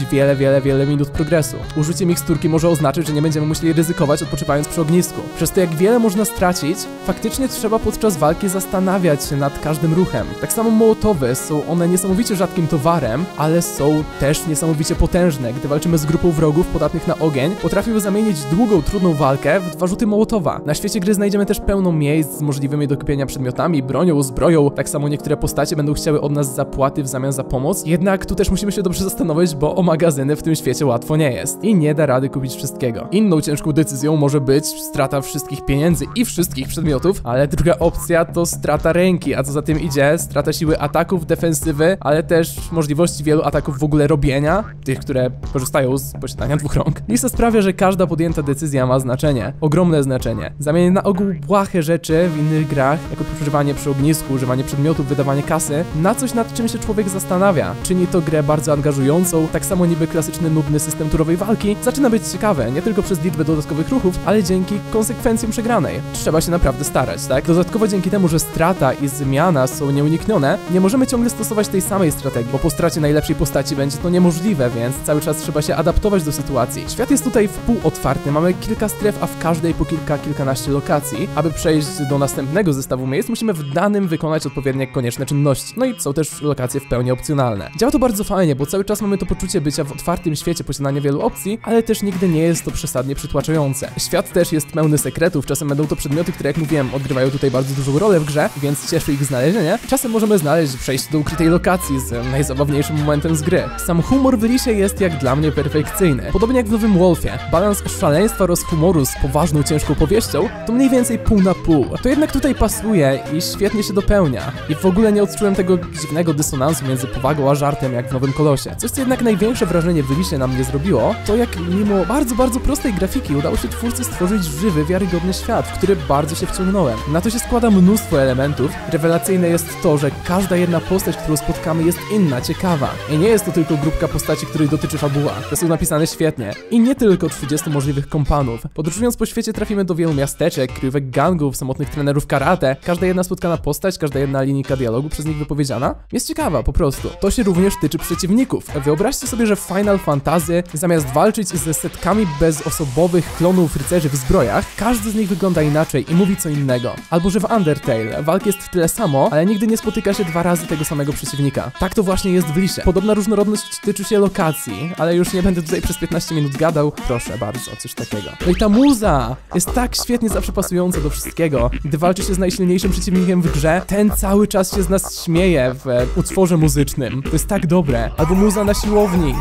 wiele minut progresu. Użycie miksturki może oznaczyć, że nie będziemy musieli ryzykować odpoczywając przy ognisku. Przez to jak wiele można stracić, faktycznie trzeba podczas walki zastanawiać się nad każdym ruchem. Tak samo mołotowy, są one niesamowicie rzadkim towarem, ale są też niesamowicie potężne. Gdy walczymy z grupą wrogów podatnych na ogień, potrafiły zamienić długą, trudną walkę w 2 rzuty mołotowa. Na świecie gry znajdziemy też pełno miejsc z możliwymi do kupienia przedmiotami, bronią, zbroją. Tak samo niektóre postacie będą chciały od nas zapłaty w zamian za pomoc. Jednak tu też musimy się dobrze zastanowić, bo o magazyny w tym świecie łatwo nie jest. I nie da rady kupić wszystkiego. Inną ciężką decyzją może być strata wszystkich pieniędzy i wszystkich przedmiotów, ale druga opcja to strata ręki, a co za tym idzie, strata siły ataków, defensywy, ale też możliwości wielu ataków w ogóle robienia, tych, które korzystają z posiadania 2 rąk. Lista sprawia, że każda podjęta decyzja ma znaczenie, ogromne znaczenie. Zamienienie na ogół błahe rzeczy w innych grach, jak odpoczywanie przy ognisku, używanie przedmiotów, wydawanie kasy, na coś, nad czym się człowiek zastanawia. Czyni to grę bardzo angażującą, tak samo niby klasyczny, nudny system turowej walki zaczyna być ciekawe, nie tylko przez liczbę dodatkowych ruchów, ale dzięki konsekwencjom przegranej. Trzeba się naprawdę starać, tak? Dodatkowo dzięki temu, że strata i zmiana są nieuniknione, nie możemy ciągle stosować tej samej strategii, bo po stracie najlepszej postaci będzie to niemożliwe, więc cały czas trzeba się adaptować do sytuacji. Świat jest tutaj wpół otwarty, mamy kilka stref, a w każdej po kilkanaście lokacji. Aby przejść do następnego zestawu miejsc, musimy w danym wykonać odpowiednie konieczne czynności. No i są też lokacje w pełni opcjonalne. Działa to bardzo fajnie, bo cały czas mamy to poczucie bycia w otwartym świecie, posiadania wielu opcji, ale też nigdy nie jest to przesadnie przytłaczające. Świat też jest pełny sekretów, czasem będą to przedmioty, które jak mówiłem, odgrywają tutaj bardzo dużą rolę w grze, więc cieszy ich znalezienie. Czasem możemy znaleźć przejście do ukrytej lokacji z najzabawniejszym momentem z gry. Sam humor w Lisie jest jak dla mnie perfekcyjny. Podobnie jak w Nowym Wolfie. Balans szaleństwa oraz humoru z poważną, ciężką powieścią to mniej więcej pół na pół. To jednak tutaj pasuje i świetnie się dopełnia. I w ogóle nie odczułem tego dziwnego dysonansu między powagą a żartem jak w Nowym Kolosie. Coś, co jednak największe wrażenie w Lisie na mnie zrobiło, to jak mimo bardzo prostej grafiki udało się twórcy stworzyć żywy, wiarygodny świat, w który bardzo się wciągnąłem. Na to się składa mnóstwo elementów. Rewelacyjne jest to, że każda jedna postać, którą spotkamy, jest inna, ciekawa. I nie jest to tylko grupka postaci, której dotyczy fabuła. Te są napisane świetnie. I nie tylko 30 możliwych kompanów. Podróżując po świecie trafimy do wielu miasteczek, kryjówek gangów, samotnych trenerów karate. Każda jedna spotkana postać, każda jedna linijka dialogu przez nich wypowiedziana jest ciekawa po prostu. To się również tyczy przeciwników. Wyobraźcie sobie, że w Final Fantasy zamiast walczyć ze setkami bezosobowych klonów rycerzy w zbrojach, każdy z nich wygląda inaczej i mówi co innego. Albo że w Undertale walk jest tyle samo, ale nigdy nie spotyka się 2 razy tego samego przeciwnika. Tak to właśnie jest w Lisie. Podobna różnorodność tyczy się lokacji, ale już nie będę tutaj przez 15 minut gadał. Proszę bardzo, coś takiego. No i ta muza jest tak świetnie zawsze pasująca do wszystkiego. Gdy walczy się z najsilniejszym przeciwnikiem w grze, ten cały czas się z nas śmieje w utworze muzycznym. To jest tak dobre. Albo muza na siłowni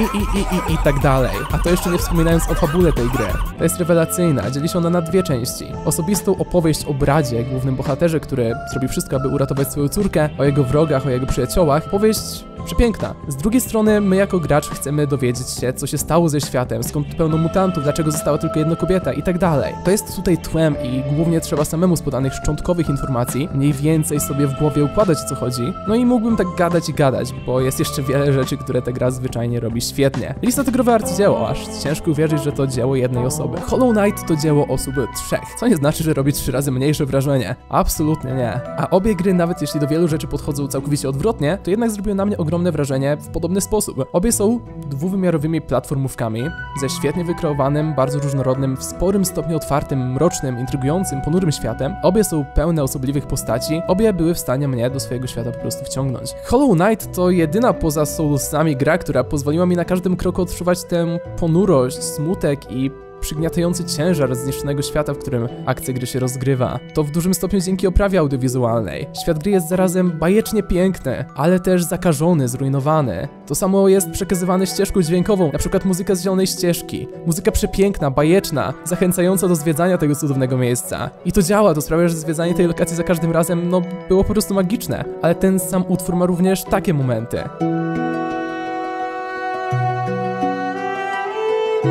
i tak dalej. A to jeszcze nie wspominając o fabule tej gry. To jest rewelacyjna, dzieli się ona na 2 części. Osobistą opowieść o Bradzie, głównym bohaterze, który zrobi wszystko, aby uratować swoją córkę, o jego wrogach, o jego przyjaciołach. Opowieść przepiękna. Z drugiej strony, my jako gracz chcemy dowiedzieć się, co się stało ze światem, skąd pełno mutantów, dlaczego została tylko jedna kobieta i tak dalej. To jest tutaj tłem i głównie trzeba samemu z podanych szczątkowych informacji mniej więcej sobie w głowie układać, o co chodzi. No i mógłbym tak gadać i gadać, bo jest jeszcze wiele rzeczy, które ta gra zwyczajnie robi świetnie. Lista to growe arcydzieło, aż ciężko uwierzyć, że to dzieło jednej osoby. Hollow Knight to dzieło osób 3, co nie znaczy, że robi 3 razy mniejsze wrażenie. Absolutnie nie. A obie gry, nawet jeśli do wielu rzeczy podchodzą całkowicie odwrotnie, to jednak zrobiły na mnie ogromne wrażenie w podobny sposób. Obie są dwuwymiarowymi platformówkami ze świetnie wykreowanym, bardzo różnorodnym, w sporym stopniu otwartym, mrocznym, intrygującym, ponurym światem. Obie są pełne osobliwych postaci. Obie były w stanie mnie do swojego świata po prostu wciągnąć. Hollow Knight to jedyna poza Soulsami gra, która pozwoliła mi na każdym kroku odczuwać tę ponurość, smutek i przygniatający ciężar zniszczonego świata, w którym akcja gry się rozgrywa. To w dużym stopniu dzięki oprawie audiowizualnej. Świat gry jest zarazem bajecznie piękny, ale też zakażony, zrujnowany. To samo jest przekazywane ścieżką dźwiękową, na przykład muzyka z zielonej ścieżki. Muzyka przepiękna, bajeczna, zachęcająca do zwiedzania tego cudownego miejsca. I to działa, to sprawia, że zwiedzanie tej lokacji za każdym razem, no, było po prostu magiczne. Ale ten sam utwór ma również takie momenty.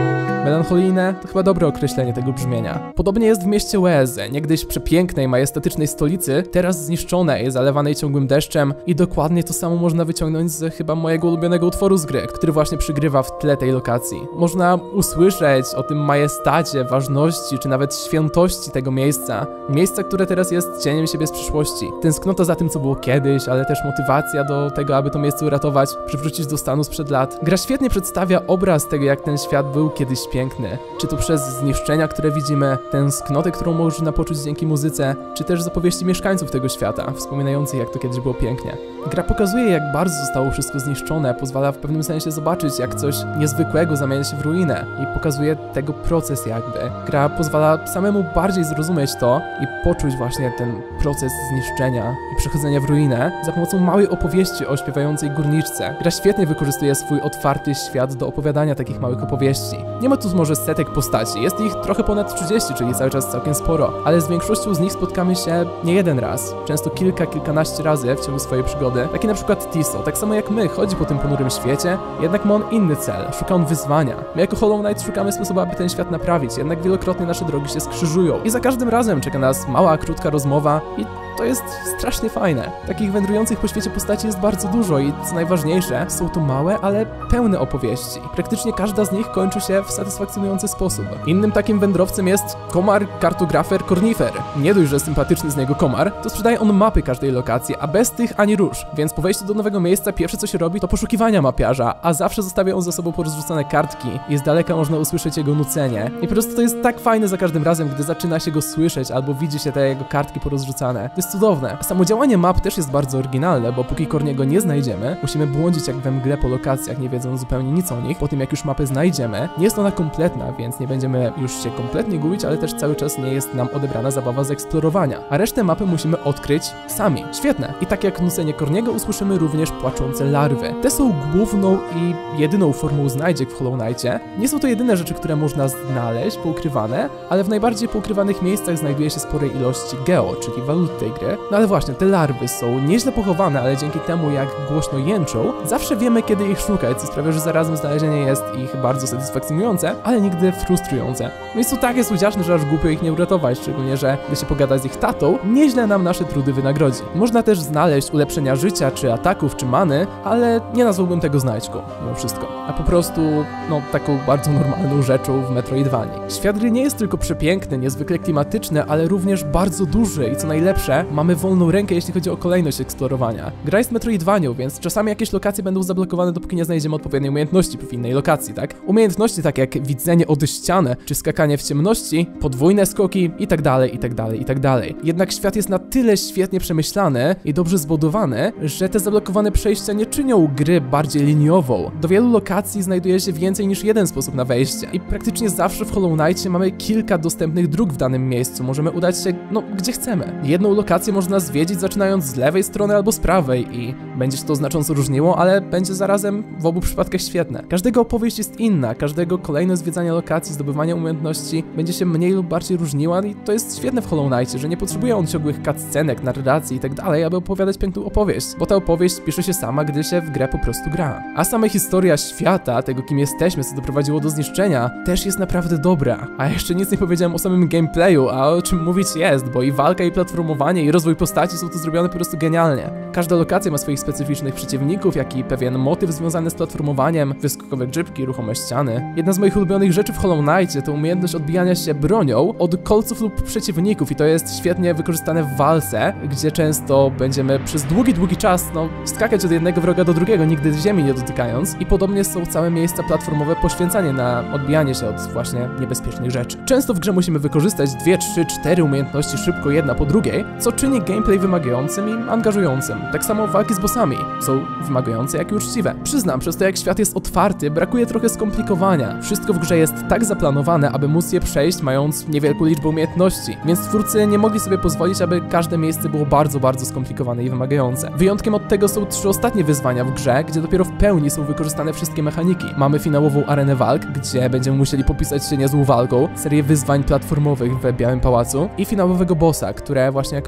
Melancholijne to chyba dobre określenie tego brzmienia. Podobnie jest w mieście Oeze, niegdyś przepięknej, majestatycznej stolicy, teraz zniszczonej, zalewanej ciągłym deszczem i dokładnie to samo można wyciągnąć z chyba mojego ulubionego utworu z gry, który właśnie przygrywa w tle tej lokacji. Można usłyszeć o tym majestacie, ważności, czy nawet świętości tego miejsca. Miejsca, które teraz jest cieniem siebie z przyszłości. Tęsknota za tym, co było kiedyś, ale też motywacja do tego, aby to miejsce uratować, przywrócić do stanu sprzed lat. Gra świetnie przedstawia obraz tego, jak ten świat był kiedyś piękny. Czy to przez zniszczenia, które widzimy, tęsknotę, którą można poczuć dzięki muzyce, czy też z opowieści mieszkańców tego świata, wspominających, jak to kiedyś było pięknie. Gra pokazuje, jak bardzo zostało wszystko zniszczone, pozwala w pewnym sensie zobaczyć, jak coś niezwykłego zamienia się w ruinę i pokazuje tego proces jakby. Gra pozwala samemu bardziej zrozumieć to i poczuć właśnie ten proces zniszczenia i przechodzenia w ruinę za pomocą małej opowieści o śpiewającej górniczce. Gra świetnie wykorzystuje swój otwarty świat do opowiadania takich małych opowieści. Nie ma tu może setek postaci, jest ich trochę ponad 30, czyli cały czas całkiem sporo, ale z większością z nich spotkamy się nie jeden raz, często kilkanaście razy w ciągu swojej przygody. Taki na przykład Tiso, tak samo jak my, chodzi po tym ponurym świecie, jednak ma on inny cel, szuka on wyzwania. My jako Hollow Knight szukamy sposobu, aby ten świat naprawić, jednak wielokrotnie nasze drogi się skrzyżują i za każdym razem czeka nas mała, krótka rozmowa i to jest strasznie fajne. Takich wędrujących po świecie postaci jest bardzo dużo i co najważniejsze, są to małe, ale pełne opowieści. Praktycznie każda z nich kończy się w satysfakcjonujący sposób. Innym takim wędrowcem jest komar, kartografer, kornifer. Nie dość, że sympatyczny z niego komar, to sprzedaje on mapy każdej lokacji, a bez tych ani rusz. Więc po wejściu do nowego miejsca pierwsze co się robi to poszukiwania mapiarza, a zawsze zostawia on za sobą porozrzucane kartki i z daleka można usłyszeć jego nucenie. I po prostu to jest tak fajne za każdym razem, gdy zaczyna się go słyszeć albo widzi się te jego kartki porozrzucane. To jest cudowne. Samo działanie map też jest bardzo oryginalne, bo póki Korniego nie znajdziemy, musimy błądzić jak we mgle po lokacjach, nie wiedząc zupełnie nic o nich. Po tym jak już mapę znajdziemy, nie jest ona kompletna, więc nie będziemy już się kompletnie gubić, ale też cały czas nie jest nam odebrana zabawa z eksplorowania. A resztę mapy musimy odkryć sami. Świetne. I tak jak nucenie Korniego usłyszymy również płaczące larwy. Te są główną i jedyną formą znajdziek w Hollow Knightie. Nie są to jedyne rzeczy, które można znaleźć, poukrywane, ale w najbardziej poukrywanych miejscach znajduje się sporej ilości geo, czyli walut tej gry. No ale właśnie, te larwy są nieźle pochowane, ale dzięki temu jak głośno jęczą, zawsze wiemy kiedy ich szukać, co sprawia, że zarazem znalezienie jest ich bardzo satysfakcjonujące, ale nigdy frustrujące. No i są takie słodziaszne, że aż głupio ich nie uratować, szczególnie, że gdy się pogada z ich tatą, nieźle nam nasze trudy wynagrodzi. Można też znaleźć ulepszenia życia, czy ataków, czy many, ale nie nazwałbym tego znajdźką, mimo wszystko. A po prostu, no, taką bardzo normalną rzeczą w Metroidvanii. Świat gry nie jest tylko przepiękny, niezwykle klimatyczny, ale również bardzo duży i co najlepsze, mamy wolną rękę, jeśli chodzi o kolejność eksplorowania. Gra jest Metroidvanią, więc czasami jakieś lokacje będą zablokowane, dopóki nie znajdziemy odpowiedniej umiejętności w innej lokacji, tak? Umiejętności tak jak widzenie od ściany, czy skakanie w ciemności, podwójne skoki itd., itd., itd. Jednak świat jest na tyle świetnie przemyślany i dobrze zbudowany, że te zablokowane przejścia nie czynią gry bardziej liniową. Do wielu lokacji znajduje się więcej niż jeden sposób na wejście i praktycznie zawsze w Hollow Knightie mamy kilka dostępnych dróg w danym miejscu. Możemy udać się, no, gdzie chcemy. Jedną lokację można zwiedzić zaczynając z lewej strony albo z prawej i będzie się to znacząco różniło, ale będzie zarazem w obu przypadkach świetne. Każdego opowieść jest inna, każdego kolejne zwiedzanie lokacji, zdobywanie umiejętności będzie się mniej lub bardziej różniła i to jest świetne w Hollow Knightie, że nie potrzebuje on ciągłych cutscenek, narracji itd., aby opowiadać piękną opowieść, bo ta opowieść pisze się sama, gdy się w grę po prostu gra. A sama historia świata, tego kim jesteśmy, co doprowadziło do zniszczenia, też jest naprawdę dobra. A jeszcze nic nie powiedziałem o samym gameplayu, a o czym mówić jest, bo i walka, i platformowanie, i rozwój postaci są tu zrobione po prostu genialnie. Każda lokacja ma swoich specyficznych przeciwników, jak i pewien motyw związany z platformowaniem, wyskokowe grzybki, ruchome ściany. Jedna z moich ulubionych rzeczy w Hollow Knightie to umiejętność odbijania się bronią od kolców lub przeciwników i to jest świetnie wykorzystane w walce, gdzie często będziemy przez długi czas, no, skakać od jednego wroga do drugiego, nigdy ziemi nie dotykając i podobnie są całe miejsca platformowe poświęcane na odbijanie się od właśnie niebezpiecznych rzeczy. Często w grze musimy wykorzystać 2, 3, 4 umiejętności szybko jedna po drugiej, co czyni gameplay wymagającym i angażującym. Tak samo walki z bossami są wymagające, jak i uczciwe. Przyznam, przez to jak świat jest otwarty, brakuje trochę skomplikowania. Wszystko w grze jest tak zaplanowane, aby móc je przejść, mając niewielką liczbę umiejętności, więc twórcy nie mogli sobie pozwolić, aby każde miejsce było bardzo skomplikowane i wymagające. Wyjątkiem od tego są 3 ostatnie wyzwania w grze, gdzie dopiero w pełni są wykorzystane wszystkie mechaniki. Mamy finałową arenę walk, gdzie będziemy musieli popisać się niezłą walką, serię wyzwań platformowych w Białym Pałacu i finałowego bossa, które właśnie jako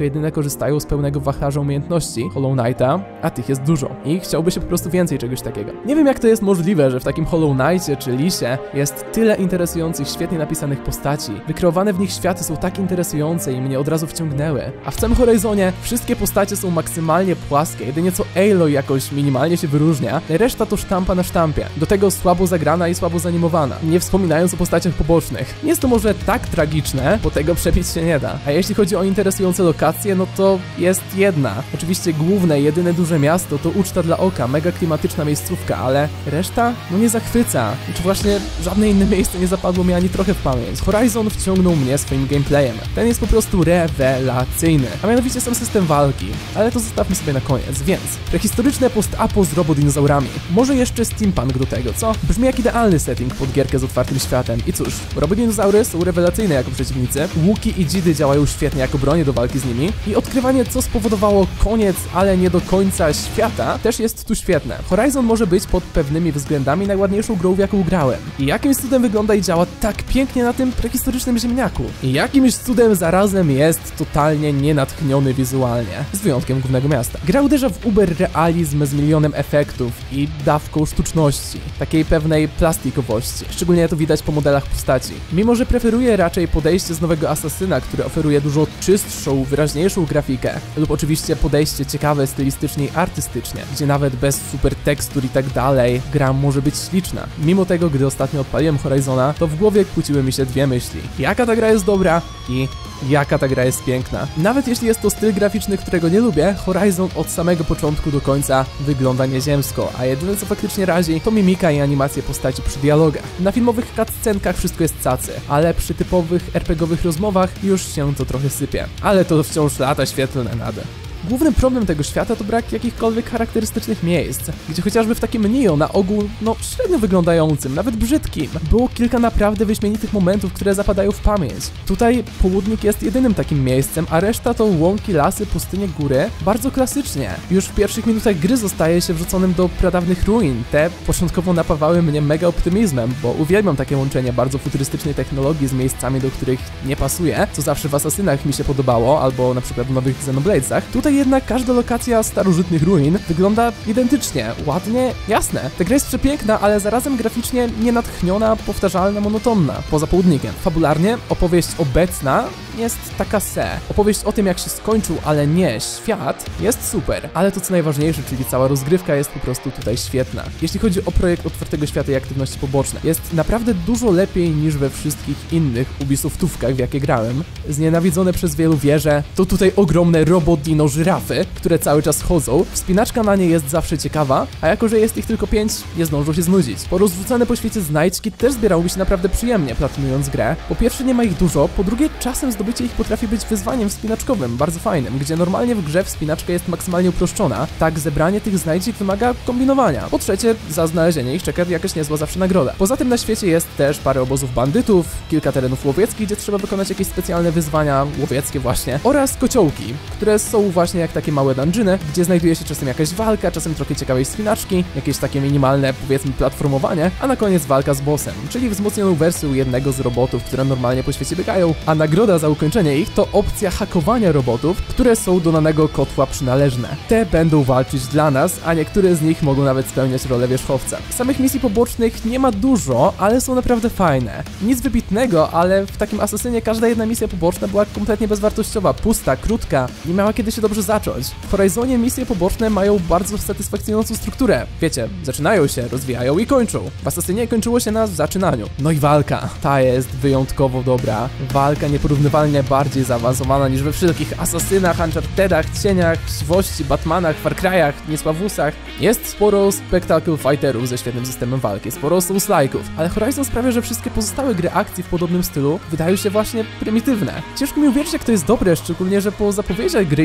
jedyne korzystają z pełnego wachlarza umiejętności Hollow Knighta, a tych jest dużo i chciałby się po prostu więcej czegoś takiego. Nie wiem, jak to jest możliwe, że w takim Hollow Knightie czy Lisie jest tyle interesujących, świetnie napisanych postaci. Wykreowane w nich światy są tak interesujące i mnie od razu wciągnęły. A w całym Horizonie wszystkie postacie są maksymalnie płaskie, jedynie co Aloy jakoś minimalnie się wyróżnia, reszta to sztampa na sztampie. Do tego słabo zagrana i słabo zanimowana, nie wspominając o postaciach pobocznych. Nie jest to może tak tragiczne, bo tego przebić się nie da. A jeśli chodzi o interesujące lokacje, no to jest jedna. Oczywiście główne, jedyne duże miasto to uczta dla oka, mega klimatyczna miejscówka, ale reszta no nie zachwyca. Czy właśnie żadne inne miejsce nie zapadło mi ani trochę w pamięć. Horizon wciągnął mnie swoim gameplayem. Ten jest po prostu rewelacyjny, a mianowicie sam system walki. Ale to zostawmy sobie na koniec, więc prehistoryczne post-apo z robodinozaurami. Może jeszcze steampunk do tego, co? Brzmi jak idealny setting pod gierkę z otwartym światem. I cóż, robodinozaury są rewelacyjne jako przeciwnicy, łuki i dzidy działają świetnie jako bronie do walki z nimi i odkrywanie, co spowodowało koniec, ale nie do końca świata, też jest tu świetne. Horizon może być pod pewnymi względami najładniejszą grą, w jaką grałem. I jakimś cudem wygląda i działa tak pięknie na tym prehistorycznym ziemniaku. I jakimś cudem zarazem jest totalnie nienatchniony wizualnie, z wyjątkiem głównego miasta. Gra uderza w uber realizm z milionem efektów i dawką sztuczności, takiej pewnej plastikowości. Szczególnie to widać po modelach postaci. Mimo że preferuję raczej podejście z nowego Asasyna, który oferuje dużo czystszą, wyraźniejszą grafikę, lub oczywiście podejście ciekawe stylistycznie i artystycznie, gdzie nawet bez super tekstur i tak dalej, gra może być śliczna. Mimo tego, gdy ostatnio odpaliłem Horizona, to w głowie kłóciły mi się dwie myśli. Jaka ta gra jest dobra i jaka ta gra jest piękna. Nawet jeśli jest to styl graficzny, którego nie lubię, Horizon od samego początku do końca wygląda nieziemsko, a jedyne co faktycznie razi, to mimika i animacje postaci przy dialogach. Na filmowych cutscenkach wszystko jest cacy, ale przy typowych RPGowych rozmowach już się to trochę sypie. Ale to wciąż lata świetlne nade. Główny problem tego świata to brak jakichkolwiek charakterystycznych miejsc, gdzie chociażby w takim Nioh na ogół, no średnio wyglądającym, nawet brzydkim, było kilka naprawdę wyśmienitych momentów, które zapadają w pamięć. Tutaj południk jest jedynym takim miejscem, a reszta to łąki, lasy, pustynie, góry, bardzo klasycznie. Już w pierwszych minutach gry zostaje się wrzuconym do pradawnych ruin. Te początkowo napawały mnie mega optymizmem, bo uwielbiam takie łączenie bardzo futurystycznej technologii z miejscami, do których nie pasuje, co zawsze w Asasynach mi się podobało, albo na przykład w nowych Xenobladesach. Tutaj jednak każda lokacja starożytnych ruin wygląda identycznie, ładnie, jasne. Ta gra jest przepiękna, ale zarazem graficznie nienatchniona, powtarzalna, monotonna, poza południkiem. Fabularnie opowieść obecna jest taka se. Opowieść o tym, jak się skończył, ale nie, świat jest super, ale to co najważniejsze, czyli cała rozgrywka jest po prostu tutaj świetna. Jeśli chodzi o projekt otwartego świata i aktywności poboczne, jest naprawdę dużo lepiej niż we wszystkich innych Ubisoftówkach, w jakie grałem. Znienawidzone przez wielu wieże, to tutaj ogromne robodino żyrafy, które cały czas chodzą. Wspinaczka na nie jest zawsze ciekawa, a jako że jest ich tylko 5, nie zdążą się znudzić. Porozrzucane po świecie znajdźki też zbierały mi się naprawdę przyjemnie, platynując grę. Po pierwsze nie ma ich dużo, po drugie czasem zdobycie ich potrafi być wyzwaniem wspinaczkowym, bardzo fajnym, gdzie normalnie w grze wspinaczka jest maksymalnie uproszczona, tak zebranie tych znajdziek wymaga kombinowania. Po trzecie, za znalezienie ich czeka jakaś niezła zawsze nagroda. Poza tym na świecie jest też parę obozów bandytów, kilka terenów łowieckich, gdzie trzeba wykonać jakieś specjalne wyzwania, łowieckie właśnie, oraz kociołki, które są właśnie jak takie małe dungeony, gdzie znajduje się czasem jakaś walka, czasem trochę ciekawej wspinaczki, jakieś takie minimalne, powiedzmy, platformowanie, a na koniec walka z bossem, czyli wzmocnioną wersją jednego z robotów, które normalnie po świecie biegają, a nagroda za ukończenie ich to opcja hakowania robotów, które są do danego kotła przynależne. Te będą walczyć dla nas, a niektóre z nich mogą nawet spełniać rolę wierzchowca. Samych misji pobocznych nie ma dużo, ale są naprawdę fajne. Nic wybitnego, ale w takim Asasynie każda jedna misja poboczna była kompletnie bezwartościowa, pusta, krótka, nie miała kiedy się dobrze zacząć. W Horizonie misje poboczne mają bardzo satysfakcjonującą strukturę. Wiecie, zaczynają się, rozwijają i kończą. W Asasynie kończyło się na zaczynaniu. No i walka. Ta jest wyjątkowo dobra. Walka nieporównywalnie bardziej zaawansowana niż we wszystkich Asasynach, Unchartedach, Cieniach, Siwości, Batmanach, Far Cry'ach, Niesławusach. Jest sporo Spectacle Fighterów ze świetnym systemem walki, sporo Souls-like'ów, ale Horizon sprawia, że wszystkie pozostałe gry akcji w podobnym stylu wydają się właśnie prymitywne. Ciężko mi uwierzyć, jak to jest dobre, szczególnie, że po zapowiedziach gry i po tym,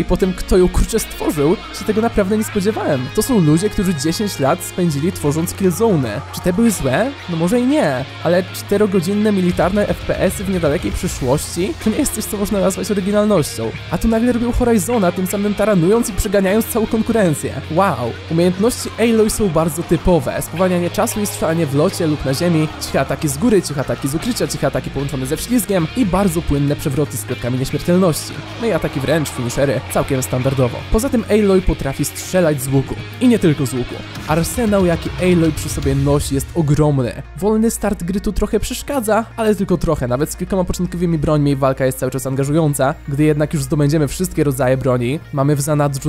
kto ją kurczę stworzył, się tego naprawdę nie spodziewałem. To są ludzie, którzy 10 lat spędzili tworząc Killzone. Czy te były złe? No może i nie, ale 4-godzinne militarne FPS-y w niedalekiej przyszłości to nie jest coś, co można nazwać oryginalnością. A tu nagle robią Horizona, tym samym taranując i przeganiając całą konkurencję. Wow! Umiejętności Aloy są bardzo typowe. Spowalnianie czasu i strzelanie w locie lub na ziemi, ciche ataki z góry, ciche ataki z ukrycia, ciche ataki połączone ze wślizgiem i bardzo płynne przewroty z klatkami nieśmiertelności. No i ataki wręcz, finishery, całkiem standardowo. Poza tym Aloy potrafi strzelać z łuku. I nie tylko z łuku. Arsenał, jaki Aloy przy sobie nosi, jest ogromny. Wolny start gry tu trochę przeszkadza, ale tylko trochę. Nawet z kilkoma początkowymi brońmi walka jest cały czas angażująca. Gdy jednak już zdobędziemy wszystkie rodzaje broni, mamy w zanadrzu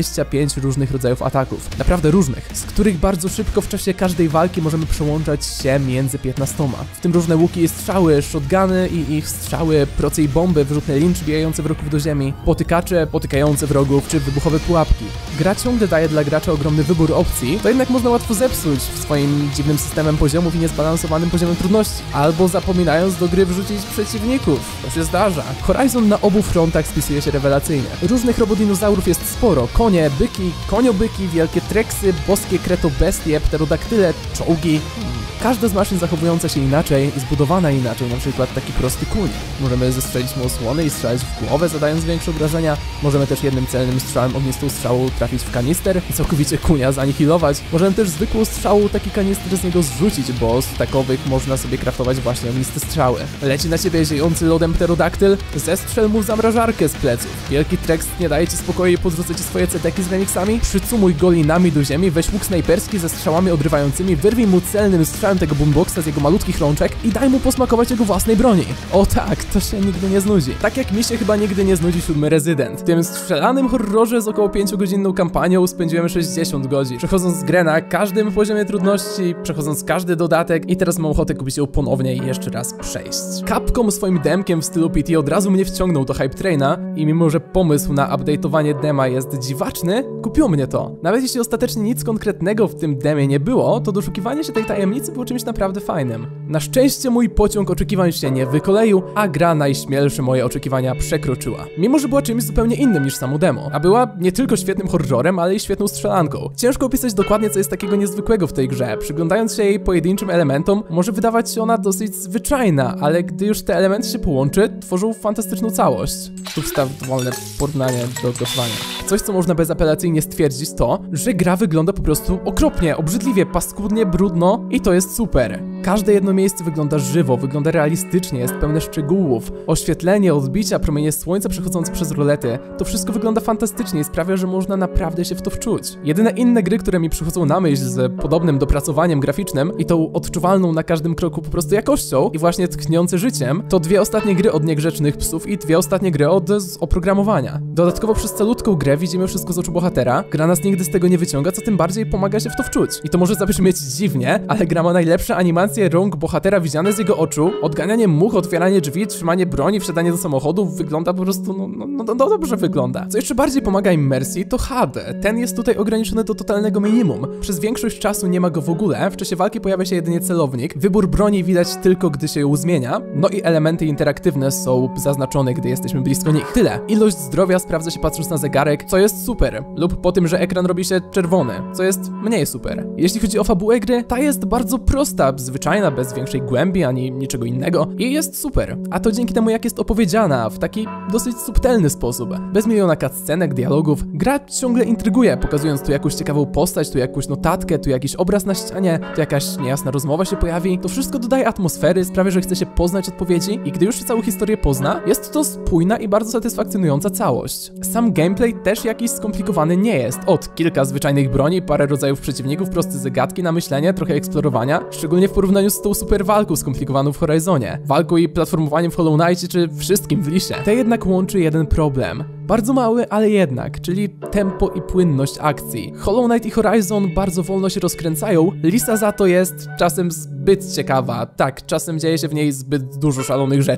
25 różnych rodzajów ataków. Naprawdę różnych, z których bardzo szybko w czasie każdej walki możemy przełączać się między 15. W tym różne łuki i strzały, shotguny i ich strzały, proce i bomby, wyrzutne lincz bijające wrogów do ziemi, potykacze potykające wrogów, czy wybuchowe pułapki. Gra ciągle daje dla gracza ogromny wybór opcji, to jednak można łatwo zepsuć swoim dziwnym systemem poziomów i niezbalansowanym poziomem trudności, albo zapominając do gry wrzucić przeciwników. To się zdarza. Horizon na obu frontach spisuje się rewelacyjnie. Różnych robodinozaurów jest sporo. Konie, byki, koniobyki, wielkie treksy, boskie kretobestie, pterodaktyle, czołgi. Każda z maszyn zachowująca się inaczej i zbudowana inaczej, na przykład taki prosty kuń. Możemy zestrzelić mu osłony i strzelać w głowę, zadając większe obrażenia. Możemy też jednym celnym strzałem, ognistą strzałą trafić w kanister i całkowicie kunia zanihilować. Możemy też zwykłą strzałą taki kanister z niego zrzucić, bo z takowych można sobie craftować właśnie ogniste strzały. Leci na ciebie ziejący lodem pterodaktyl, zestrzel mu zamrażarkę z pleców. Wielki Trex nie daje ci spokoju i podrzuca ci swoje cedeki z remixami. Przycumuj go linami do ziemi, weź łuk snajperski ze strzałami odrywającymi, wyrwij mu celnym strzałem tego boomboxa z jego malutkich rączek i daj mu posmakować jego własnej broni. O tak, to się nigdy nie znudzi. Tak jak mi się chyba nigdy nie znudzi 7 Resident. W tym strzelanym horrorze z około 5-godzinną kampanią spędziłem 60 godzin, przechodząc grę na każdym poziomie trudności, przechodząc każdy dodatek i teraz mam ochotę kupić ją ponownie i jeszcze raz przejść. Capcom swoim demkiem w stylu PT od razu mnie wciągnął do Hype Traina i mimo, że pomysł na update'owanie dema jest dziwaczny, kupiło mnie to. Nawet jeśli ostatecznie nic konkretnego w tym demie nie było, to doszukiwanie się tej tajemnicy było czymś naprawdę fajnym. Na szczęście mój pociąg oczekiwań się nie wykoleił, a gra najśmielsze moje oczekiwania przekroczyła. Mimo, że była czymś zupełnie innym niż samo demo, a była nie tylko świetnym horrorem, ale i świetną strzelanką. Ciężko opisać dokładnie, co jest takiego niezwykłego w tej grze. Przyglądając się jej pojedynczym elementom, może wydawać się ona dosyć zwyczajna, ale gdy już te elementy się połączy, tworzą fantastyczną całość. Tu wstaw wolne porównanie do głosowania. Coś, co można bezapelacyjnie stwierdzić, to, że gra wygląda po prostu okropnie, obrzydliwie, paskudnie, brudno i to jest super. Każde jedno miejsce wygląda żywo, wygląda realistycznie, jest pełne szczegółów. Oświetlenie, odbicia, promienie słońca przechodzące przez rolety. To wszystko wygląda fantastycznie i sprawia, że można naprawdę się w to wczuć. Jedyne inne gry, które mi przychodzą na myśl z podobnym dopracowaniem graficznym i tą odczuwalną na każdym kroku po prostu jakością i właśnie tchniące życiem, to 2 ostatnie gry od Niegrzecznych Psów i 2 ostatnie gry od oprogramowania. Dodatkowo przez calutką grę widzimy wszystko z oczu bohatera. Gra nas nigdy z tego nie wyciąga, co tym bardziej pomaga się w to wczuć. I to może zabrzmieć dziwnie, ale gra ma najlepsze animacje rąk bohatera widziane z jego oczu, odganianie much, otwieranie drzwi, trzymanie broni, wsiadanie do samochodów wygląda po prostu, dobrze wygląda. Co jeszcze bardziej pomaga immersji, to HUD. Ten jest tutaj ograniczony do totalnego minimum. Przez większość czasu nie ma go w ogóle, w czasie walki pojawia się jedynie celownik, wybór broni widać tylko, gdy się ją zmienia, no i elementy interaktywne są zaznaczone, gdy jesteśmy blisko nich. Tyle. Ilość zdrowia sprawdza się patrząc na zegarek, co jest super, lub po tym, że ekran robi się czerwony, co jest mniej super. Jeśli chodzi o fabułę gry, ta jest bardzo prosta, zwyczajna, bez większej głębi ani niczego innego i jest super. A to dzięki temu, jak jest opowiedziana w taki dosyć subtelny sposób. Bez miliona cutscenek, dialogów, gra ciągle intryguje, pokazując tu jakąś ciekawą postać, tu jakąś notatkę, tu jakiś obraz na ścianie, tu jakaś niejasna rozmowa się pojawi. To wszystko dodaje atmosfery, sprawia, że chce się poznać odpowiedzi i gdy już się całą historię pozna, jest to spójna i bardzo satysfakcjonująca całość. Sam gameplay też jakiś skomplikowany nie jest. Od kilka zwyczajnych broni, parę rodzajów przeciwników, proste zagadki na myślenie, trochę eksplorowania, szczególnie w porównaniu z tą super walką skomplikowaną w Horizonie, walką i platformowaniem w Hollow Knightie czy wszystkim w Lisie. Te jednak łączy jeden problem. Bardzo mały, ale jednak, czyli tempo i płynność akcji. Hollow Knight i Horizon bardzo wolno się rozkręcają, Lisa za to jest czasem zbyt ciekawa. Tak, czasem dzieje się w niej zbyt dużo szalonych rzeczy.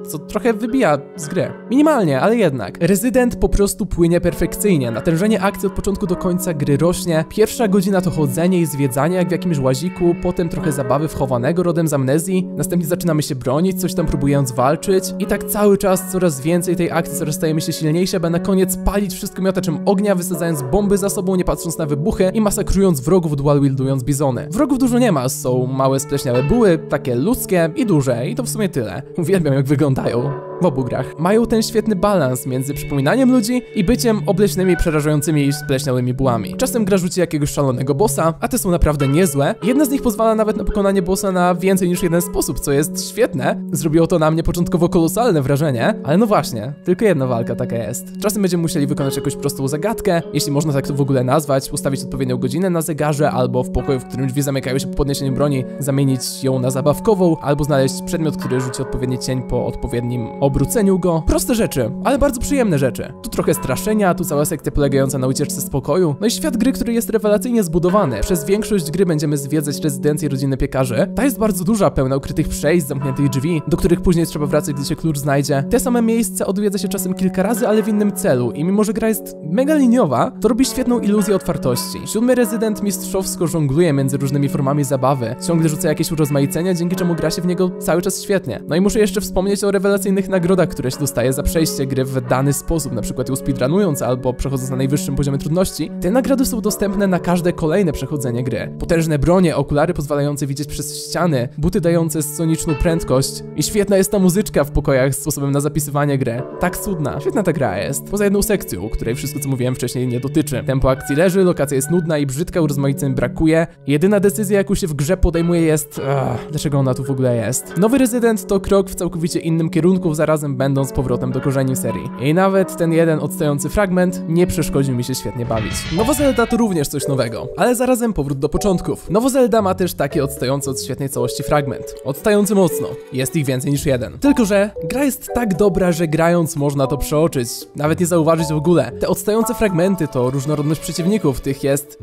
co trochę wybija z gry. Minimalnie, ale jednak. Rezydent po prostu płynie perfekcyjnie. Natężenie akcji od początku do końca gry rośnie. Pierwsza godzina to chodzenie i zwiedzanie jak w jakimś łaziku, potem trochę zabawy wchowanego rodem z amnezji, następnie zaczynamy się bronić, coś tam próbując walczyć i tak cały czas coraz więcej tej akcji, coraz stajemy się silniejsi, aby na koniec palić wszystko miotaczem ognia, wysadzając bomby za sobą, nie patrząc na wybuchy i masakrując wrogów, dual-wieldując bizony. Wrogów dużo nie ma, są małe spleśniałe buły, takie ludzkie i duże i to w sumie tyle. Uwielbiam jak wyglądają w obu grach. Mają ten świetny balans między przypominaniem ludzi i byciem obleśnymi, przerażającymi i spleśniałymi bułami. Czasem gra rzuci jakiegoś szalonego bossa, a te są naprawdę niezłe. Jedna z nich pozwala nawet na pokonanie bossa na więcej niż jeden sposób, co jest świetne. Zrobiło to na mnie początkowo kolosalne wrażenie, ale no właśnie, tylko jedna walka taka jest. Czasem będziemy musieli wykonać jakąś prostą zagadkę, jeśli można tak to w ogóle nazwać, ustawić odpowiednią godzinę na zegarze, albo w pokoju, w którym drzwi zamykają się po podniesieniu broni, zamienić ją na zabawkową, albo znaleźć przedmiot, który rzuci odpowiedni cień po odpowiednim obróceniu go. Proste rzeczy, ale bardzo przyjemne rzeczy. Tu trochę straszenia, tu cała sekcja polegająca na ucieczce z pokoju. No i świat gry, który jest rewelacyjnie zbudowany. Przez większość gry będziemy zwiedzać rezydencję rodziny piekarzy. Ta jest bardzo duża, pełna ukrytych przejść, zamkniętych drzwi, do których później trzeba wracać, gdy się klucz znajdzie. Te same miejsca odwiedza się czasem kilka razy, ale w innym celu. I mimo, że gra jest mega liniowa, to robi świetną iluzję otwartości. 7. rezydent mistrzowsko żongluje między różnymi formami zabawy. Ciągle rzuca jakieś urozmaicenia, dzięki czemu gra się w niego cały czas świetnie. No i muszę jeszcze wspomnieć o rewelacyjnych nagrodach, które się dostaje za przejście gry w dany sposób, na przykład ją speedrunując albo przechodząc na najwyższym poziomie trudności. Te nagrody są dostępne na każde kolejne przechodzenie gry. Potężne bronie, okulary pozwalające widzieć przez ściany, buty dające soniczną prędkość i świetna jest ta muzyczka w pokojach sposobem na zapisywanie gry. Tak cudna. Świetna ta gra jest. Poza jedną sekcją, której wszystko co mówiłem wcześniej nie dotyczy. Tempo akcji leży, lokacja jest nudna i brzydka, urozmaiceń brakuje. Jedyna decyzja jaką się w grze podejmuje jest... dlaczego ona tu w ogóle jest? Nowy rezydent to krok w całkowicie innym kierunku, zarazem będąc powrotem do korzeni serii. I nawet ten jeden odstający fragment nie przeszkodził mi się świetnie bawić. Nowa Zelda to również coś nowego, ale zarazem powrót do początków. Nowa Zelda ma też taki odstający od świetnej całości fragment. Odstający mocno. Jest ich więcej niż jeden. Tylko że gra jest tak dobra, że grając można to przeoczyć, nawet nie zauważyć w ogóle. Te odstające fragmenty to różnorodność przeciwników, tych jest...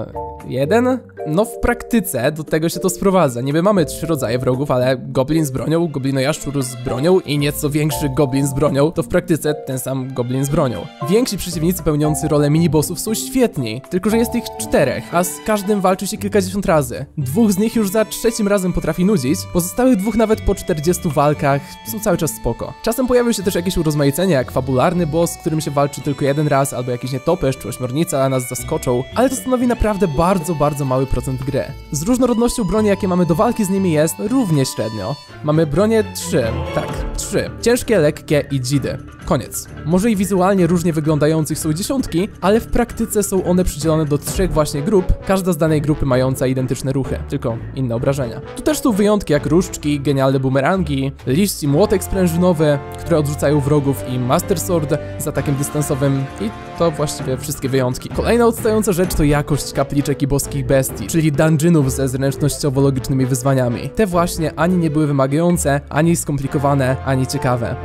jeden? No w praktyce do tego się to sprowadza. Niby mamy 3 rodzaje wrogów, ale goblin z bronią, goblino-jaszczur z bronią i nieco większy goblin z bronią, to w praktyce ten sam goblin z bronią. Więksi przeciwnicy pełniący rolę minibossów są świetni, tylko że jest ich 4, a z każdym walczy się kilkadziesiąt razy. 2 z nich już za 3. razem potrafi nudzić, pozostałych 2 nawet po 40 walkach są cały czas spoko. Czasem pojawią się też jakieś urozmaicenia, jak fabularny boss, z którym się walczy tylko 1 raz, albo jakiś nietoperz czy ośmiornica nas zaskoczą, ale to stanowi naprawdę bardzo mały procent gry. Z różnorodnością broni, jakie mamy do walki z nimi jest równie średnio. Mamy bronię 3, tak, 3. Ciężkie, lekkie i dzidy. Koniec. Może i wizualnie różnie wyglądających są dziesiątki, ale w praktyce są one przydzielone do 3 właśnie grup, każda z danej grupy mająca identyczne ruchy, tylko inne obrażenia. Tu też są wyjątki jak różdżki, genialne bumerangi, liść i młotek sprężynowy, które odrzucają wrogów i Master Sword z atakiem dystansowym i to właściwie wszystkie wyjątki. Kolejna odstająca rzecz to jakość kapliczek i boskich bestii, czyli dungeonów ze zręcznościowo-logicznymi wyzwaniami. Te właśnie ani nie były wymagające, ani skomplikowane, ani ciekawe.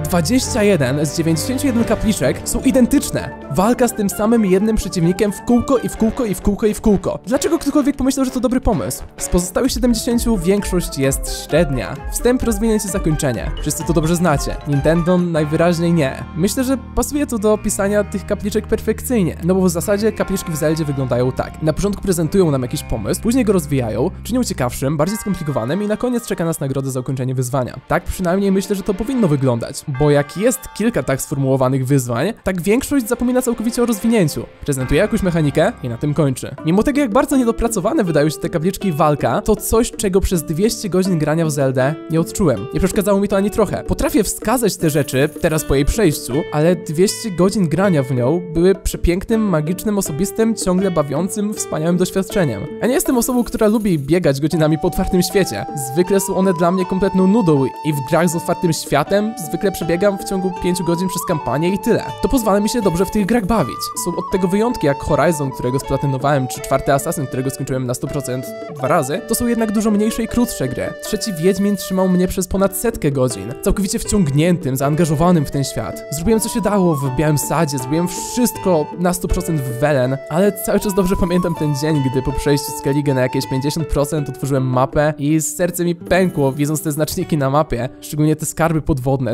21 z 91 kapliczek są identyczne. Walka z tym samym jednym przeciwnikiem w kółko i w kółko i w kółko i w kółko. Dlaczego ktokolwiek pomyślał, że to dobry pomysł? Z pozostałych 70 większość jest średnia. Wstęp, rozwinięcie, zakończenie. Wszyscy to dobrze znacie. Nintendo najwyraźniej nie. Myślę, że pasuje to do opisania tych kapliczek perfekcyjnie. No bo w zasadzie kapliczki w Zeldzie wyglądają tak. Na początku prezentują nam jakiś pomysł, później go rozwijają, czynią ciekawszym, bardziej skomplikowanym i na koniec czeka nas nagroda za ukończenie wyzwania. Tak przynajmniej myślę, że to powinno wyglądać. Bo jak jest kilka tak sformułowanych wyzwań, tak większość zapomina całkowicie o rozwinięciu. Prezentuje jakąś mechanikę i na tym kończy. Mimo tego, jak bardzo niedopracowane wydają się te kapliczki i walka, to coś, czego przez 200 godzin grania w Zeldę nie odczułem. Nie przeszkadzało mi to ani trochę. Potrafię wskazać te rzeczy, teraz po jej przejściu, ale 200 godzin grania w nią były przepięknym, magicznym, osobistym, ciągle bawiącym, wspaniałym doświadczeniem. Ja nie jestem osobą, która lubi biegać godzinami po otwartym świecie. Zwykle są one dla mnie kompletną nudą i w grach z otwartym światem zwykle przebiegam w ciągu 5 godzin przez kampanię i tyle. To pozwala mi się dobrze w tych grach bawić. Są od tego wyjątki jak Horizon, którego splatynowałem, czy 4. Assassin, którego skończyłem na 100% 2 razy. To są jednak dużo mniejsze i krótsze gry. 3. Wiedźmin trzymał mnie przez ponad 100 godzin. Całkowicie wciągniętym, zaangażowanym w ten świat. Zrobiłem co się dało w Białym Sadzie, zrobiłem wszystko na 100% w Velen, ale cały czas dobrze pamiętam ten dzień, gdy po przejściu Skellige na jakieś 50% otworzyłem mapę i serce mi pękło, widząc te znaczniki na mapie, szczególnie te skarby podwodne,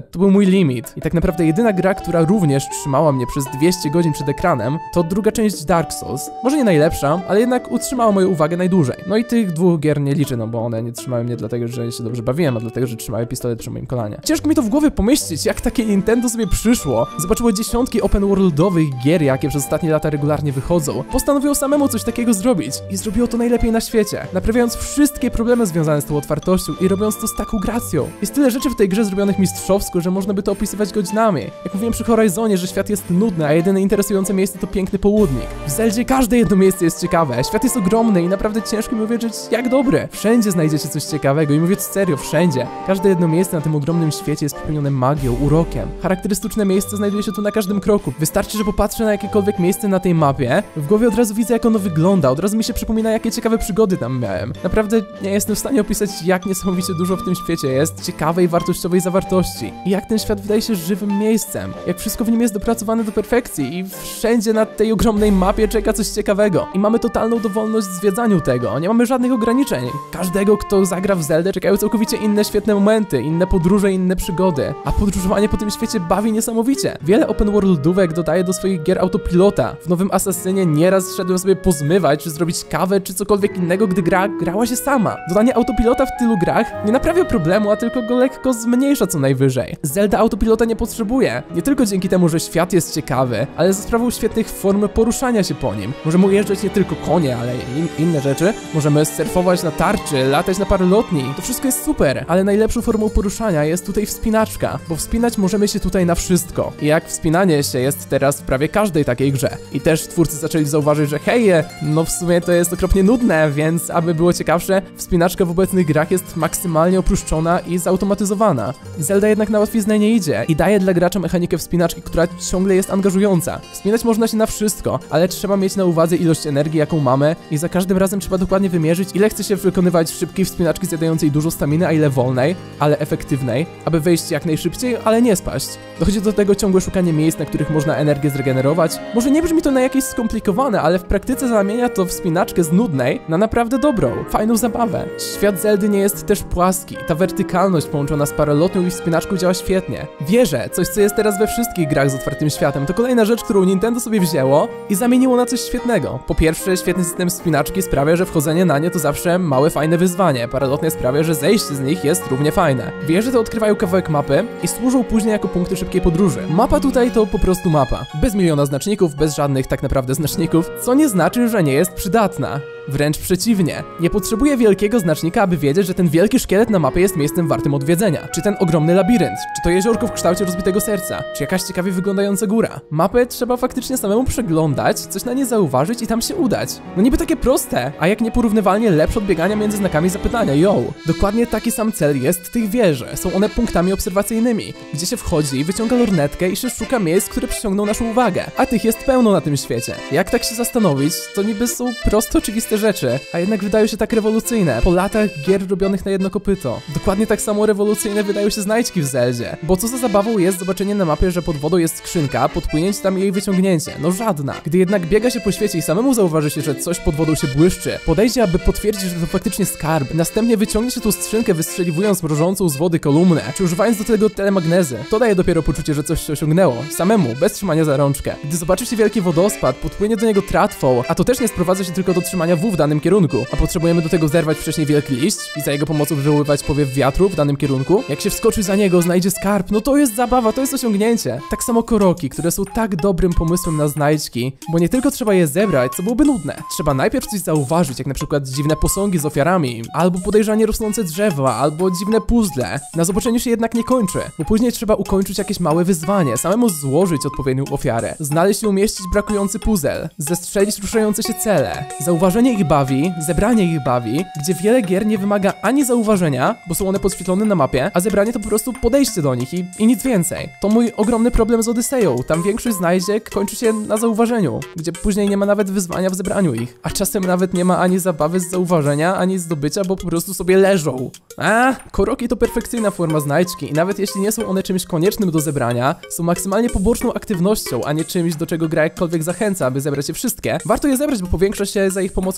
to był mój limit. I tak naprawdę jedyna gra, która również trzymała mnie przez 200 godzin przed ekranem, to druga część Dark Souls. Może nie najlepsza, ale jednak utrzymała moją uwagę najdłużej. No i tych dwóch gier nie liczę, no bo one nie trzymały mnie dlatego, że się dobrze bawiłem, a dlatego, że trzymały pistolet przy moim kolanie. Ciężko mi to w głowie pomyśleć, jak takie Nintendo sobie przyszło. Zobaczyło dziesiątki open worldowych gier, jakie przez ostatnie lata regularnie wychodzą. Postanowiło samemu coś takiego zrobić i zrobiło to najlepiej na świecie, naprawiając wszystkie problemy związane z tą otwartością i robiąc to z taką gracją. Jest tyle rzeczy w tej grze zrobionych mistrzowsko, że można by to opisywać godzinami. Jak mówiłem przy Horizonie, że świat jest nudny, a jedyne interesujące miejsce to piękny południk. W Zeldzie każde jedno miejsce jest ciekawe, świat jest ogromny i naprawdę ciężko mi uwierzyć, jak dobry. Wszędzie znajdziecie coś ciekawego i mówię serio, wszędzie. Każde jedno miejsce na tym ogromnym świecie jest wypełnione magią, urokiem. Charakterystyczne miejsce znajduje się tu na każdym kroku. Wystarczy, że popatrzę na jakiekolwiek miejsce na tej mapie, w głowie od razu widzę, jak ono wygląda, od razu mi się przypomina, jakie ciekawe przygody tam miałem. Naprawdę nie jestem w stanie opisać, jak niesamowicie dużo w tym świecie jest ciekawej, wartościowej zawartości. I jak ten świat wydaje się żywym miejscem. Jak wszystko w nim jest dopracowane do perfekcji i wszędzie na tej ogromnej mapie czeka coś ciekawego. I mamy totalną dowolność w zwiedzaniu tego. Nie mamy żadnych ograniczeń. Każdego, kto zagra w Zeldę, czekają całkowicie inne świetne momenty, inne podróże, inne przygody. A podróżowanie po tym świecie bawi niesamowicie. Wiele open worldówek dodaje do swoich gier autopilota. W nowym Asasynie nieraz szedłem sobie pozmywać, czy zrobić kawę, czy cokolwiek innego, gdy gra grała się sama. Dodanie autopilota w tylu grach nie naprawia problemu, a tylko go lekko zmniejsza co najwyżej. Zelda autopilota nie potrzebuje. Nie tylko dzięki temu, że świat jest ciekawy, ale za sprawą świetnych form poruszania się po nim. Możemy ujeżdżać nie tylko konie, ale inne rzeczy. Możemy surfować na tarczy, latać na paralotni. To wszystko jest super, ale najlepszą formą poruszania jest tutaj wspinaczka, bo wspinać możemy się tutaj na wszystko. I jak wspinanie się jest teraz w prawie każdej takiej grze. I też twórcy zaczęli zauważyć, że hej, no w sumie to jest okropnie nudne, więc aby było ciekawsze, wspinaczka w obecnych grach jest maksymalnie opuszczona i zautomatyzowana. Zelda jednak na łatwiznę nie idzie i daje dla gracza mechanikę wspinaczki, która ciągle jest angażująca. Wspinać można się na wszystko, ale trzeba mieć na uwadze ilość energii, jaką mamy i za każdym razem trzeba dokładnie wymierzyć, ile chce się wykonywać szybkiej wspinaczki zjadającej dużo staminy, a ile wolnej, ale efektywnej, aby wejść jak najszybciej, ale nie spaść. Dochodzi do tego ciągłe szukanie miejsc, na których można energię zregenerować. Może nie brzmi to na jakieś skomplikowane, ale w praktyce zamienia to wspinaczkę z nudnej na naprawdę dobrą, fajną zabawę. Świat Zeldy nie jest też płaski. Ta wertykalność połączona z paralotnią i wspinaczką działa świetnie. Wierzę, coś co jest teraz we wszystkich grach z otwartym światem, to kolejna rzecz, którą Nintendo sobie wzięło i zamieniło na coś świetnego. Po pierwsze, świetny system wspinaczki sprawia, że wchodzenie na nie to zawsze małe, fajne wyzwanie. Paralotnia sprawia, że zejście z nich jest równie fajne. Wieże te odkrywają kawałek mapy i służą później jako punkty szybkiej podróży. Mapa tutaj to po prostu mapa. Bez miliona znaczników, bez żadnych tak naprawdę znaczników, co nie znaczy, że nie jest przydatna. Wręcz przeciwnie. Nie potrzebuje wielkiego znacznika, aby wiedzieć, że ten wielki szkielet na mapie jest miejscem wartym odwiedzenia. Czy ten ogromny labirynt, czy to jeziorko w kształcie rozbitego serca, czy jakaś ciekawie wyglądająca góra. Mapę trzeba faktycznie samemu przeglądać, coś na nie zauważyć i tam się udać. No niby takie proste, a jak nieporównywalnie lepsze od biegania między znakami zapytania, yo. Dokładnie taki sam cel jest w tych wieży. Są one punktami obserwacyjnymi, gdzie się wchodzi, wyciąga lornetkę i się szuka miejsc, które przyciągną naszą uwagę. A tych jest pełno na tym świecie. Jak tak się zastanowić, to niby są prosto oczywiste rzeczy, a jednak wydają się tak rewolucyjne, po latach gier robionych na jedno kopyto. Dokładnie tak samo rewolucyjne wydają się znajdźki w Zeldzie, bo co za zabawą jest zobaczenie na mapie, że pod wodą jest skrzynka, podpłynięcie tam i jej wyciągnięcie, no żadna. Gdy jednak biega się po świecie i samemu zauważy się, że coś pod wodą się błyszczy, podejdzie, aby potwierdzić, że to faktycznie skarb, następnie wyciągnie się tą skrzynkę, wystrzeliwując mrożącą z wody kolumnę, czy używając do tego telemagnezy, to daje dopiero poczucie, że coś się osiągnęło, samemu, bez trzymania za rączkę. Gdy zobaczy się wielki wodospad, podpłynie do niego tratwą, a to też nie sprowadza się tylko do trzymania w danym kierunku, a potrzebujemy do tego zerwać wcześniej wielki liść i za jego pomocą wywoływać powiew wiatru w danym kierunku. Jak się wskoczy za niego, znajdzie skarb, no to jest zabawa, to jest osiągnięcie. Tak samo koroki, które są tak dobrym pomysłem na znajdźki, bo nie tylko trzeba je zebrać, co byłoby nudne. Trzeba najpierw coś zauważyć, jak na przykład dziwne posągi z ofiarami, albo podejrzanie rosnące drzewa, albo dziwne puzzle. Na zobaczeniu się jednak nie kończy, bo później trzeba ukończyć jakieś małe wyzwanie, samemu złożyć odpowiednią ofiarę, znaleźć i umieścić brakujący puzzle, zestrzelić ruszające się cele. Zauważenie ich bawi, zebranie ich bawi, gdzie wiele gier nie wymaga ani zauważenia, bo są one podświetlone na mapie, a zebranie to po prostu podejście do nich i nic więcej. To mój ogromny problem z Odyseją. Tam większość znajdziek kończy się na zauważeniu, gdzie później nie ma nawet wyzwania w zebraniu ich. A czasem nawet nie ma ani zabawy z zauważenia, ani zdobycia, bo po prostu sobie leżą. Koroki to perfekcyjna forma znajdźki i nawet jeśli nie są one czymś koniecznym do zebrania, są maksymalnie poboczną aktywnością, a nie czymś, do czego gra jakkolwiek zachęca, aby zebrać je wszystkie. Warto je zebrać, bo po większość się za ich pomocą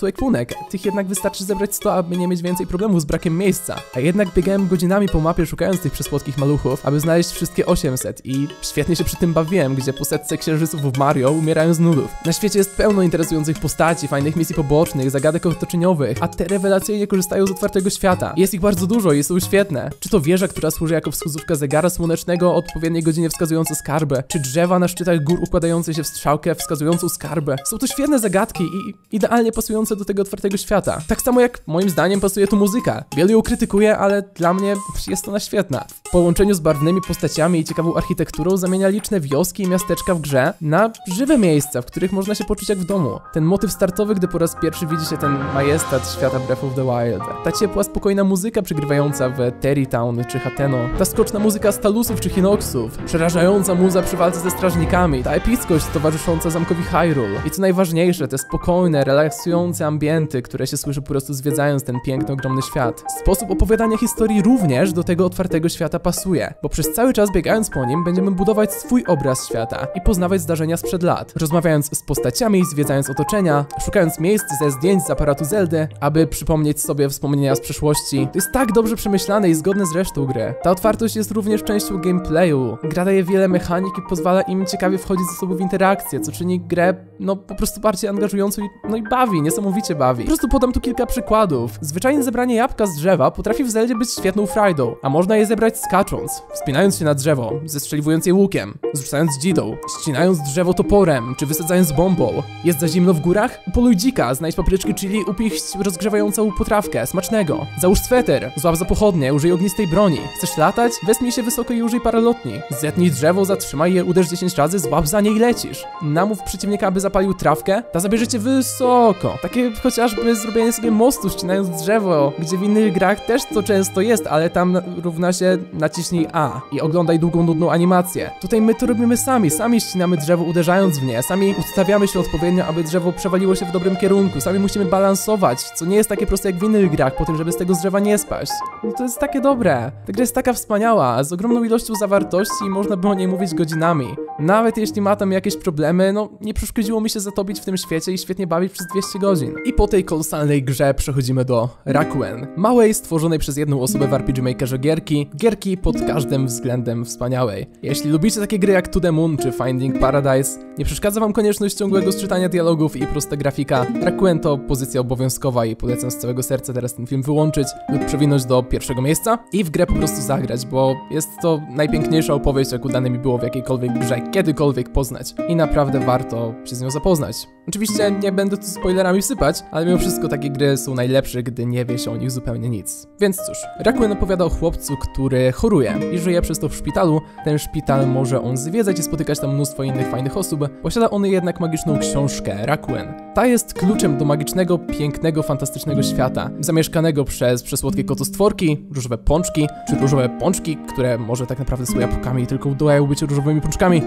ekwipunek. Tych jednak wystarczy zebrać 100, aby nie mieć więcej problemów z brakiem miejsca. A jednak biegałem godzinami po mapie szukając tych przesłodkich maluchów, aby znaleźć wszystkie 800 i świetnie się przy tym bawiłem, gdzie po setce księżyców w Mario umierałem z nudów. Na świecie jest pełno interesujących postaci, fajnych misji pobocznych, zagadek otoczeniowych, a te rewelacyjnie korzystają z otwartego świata. Jest ich bardzo dużo i są świetne. Czy to wieża, która służy jako wskazówka zegara słonecznego o odpowiedniej godzinie wskazująca skarbę, czy drzewa na szczytach gór układające się w strzałkę wskazującą skarbę. Są to świetne zagadki i idealnie pasujące do tego otwartego świata. Tak samo jak moim zdaniem pasuje tu muzyka. Wielu ją krytykuje, ale dla mnie jest ona świetna. W połączeniu z barwnymi postaciami i ciekawą architekturą zamienia liczne wioski i miasteczka w grze na żywe miejsca, w których można się poczuć jak w domu. Ten motyw startowy, gdy po raz pierwszy widzi się ten majestat świata Breath of the Wild. Ta ciepła, spokojna muzyka przygrywająca w Terry Town czy Hateno. Ta skoczna muzyka z Talusów czy Hinoxów. Przerażająca muza przy walce ze strażnikami. Ta epickość towarzysząca zamkowi Hyrule. I co najważniejsze, te spokojne, relaksujące ambienty, które się słyszy po prostu zwiedzając ten piękny, ogromny świat. Sposób opowiadania historii również do tego otwartego świata pasuje, bo przez cały czas biegając po nim będziemy budować swój obraz świata i poznawać zdarzenia sprzed lat, rozmawiając z postaciami, zwiedzając otoczenia, szukając miejsc ze zdjęć z aparatu Zeldy, aby przypomnieć sobie wspomnienia z przeszłości. To jest tak dobrze przemyślane i zgodne z resztą gry. Ta otwartość jest również częścią gameplayu. Gra daje wiele mechanik i pozwala im ciekawie wchodzić ze sobą w interakcję, co czyni grę, no po prostu bardziej angażującą i bawi, niesamowicie bawi. Po prostu podam tu kilka przykładów. Zwyczajne zebranie jabłka z drzewa potrafi w Zeldzie być świetną frajdą, a można je zebrać skacząc, wspinając się na drzewo, zestrzeliwując je łukiem, zrzucając dzidą, ścinając drzewo toporem, czy wysadzając bombą. Jest za zimno w górach? Upoluj dzika, znajdź papryczki chili, upichć rozgrzewającą potrawkę, smacznego. Załóż sweter, złap za pochodnie, użyj ognistej broni. Chcesz latać? Wezmij się wysoko i użyj paralotni. Zetnij drzewo, zatrzymaj je, uderz 10 razy, złap za nie i lecisz. Namów przeciwnika, aby zapalił trawkę, ta zabierze cię wysoko. Takie chociażby zrobienie sobie mostu ścinając drzewo, gdzie w innych grach też to często jest, ale tam równa się naciśnij A i oglądaj długą, nudną animację. Tutaj my to robimy sami ścinamy drzewo uderzając w nie, sami ustawiamy się odpowiednio, aby drzewo przewaliło się w dobrym kierunku, sami musimy balansować, co nie jest takie proste jak w innych grach, po tym, żeby z tego drzewa nie spaść. No to jest takie dobre. Ta gra jest taka wspaniała, z ogromną ilością zawartości i można by o niej mówić godzinami. Nawet jeśli ma tam jakieś problemy, no nie przeszkodziło mi się zatopić w tym świecie i świetnie bawić przez 200 godzin. I po tej kolosalnej grze przechodzimy do Rakuen. Małej, stworzonej przez jedną osobę w RPG Makerze gierki pod każdym względem wspaniałej. Jeśli lubicie takie gry jak To The Moon czy Finding Paradise, nie przeszkadza wam konieczność ciągłego czytania dialogów i prosta grafika, Rakuen to pozycja obowiązkowa i polecam z całego serca teraz ten film wyłączyć lub przewinąć do pierwszego miejsca i w grę po prostu zagrać, bo jest to najpiękniejsza opowieść, jaką dane mi było w jakiejkolwiek grze kiedykolwiek poznać i naprawdę warto się z nią zapoznać. Oczywiście nie będę tu spoilerami wsypać, ale mimo wszystko takie gry są najlepsze, gdy nie wie się o nich zupełnie nic. Więc cóż, Rakuen opowiada o chłopcu, który choruje i żyje przez to w szpitalu. Ten szpital może on zwiedzać i spotykać tam mnóstwo innych fajnych osób. Posiada on jednak magiczną książkę, Rakuen. Ta jest kluczem do magicznego, pięknego, fantastycznego świata, zamieszkanego przez przesłodkie kotostworki, różowe pączki, czy różowe pączki, które może tak naprawdę są jabłkami i tylko udają być różowymi pączkami.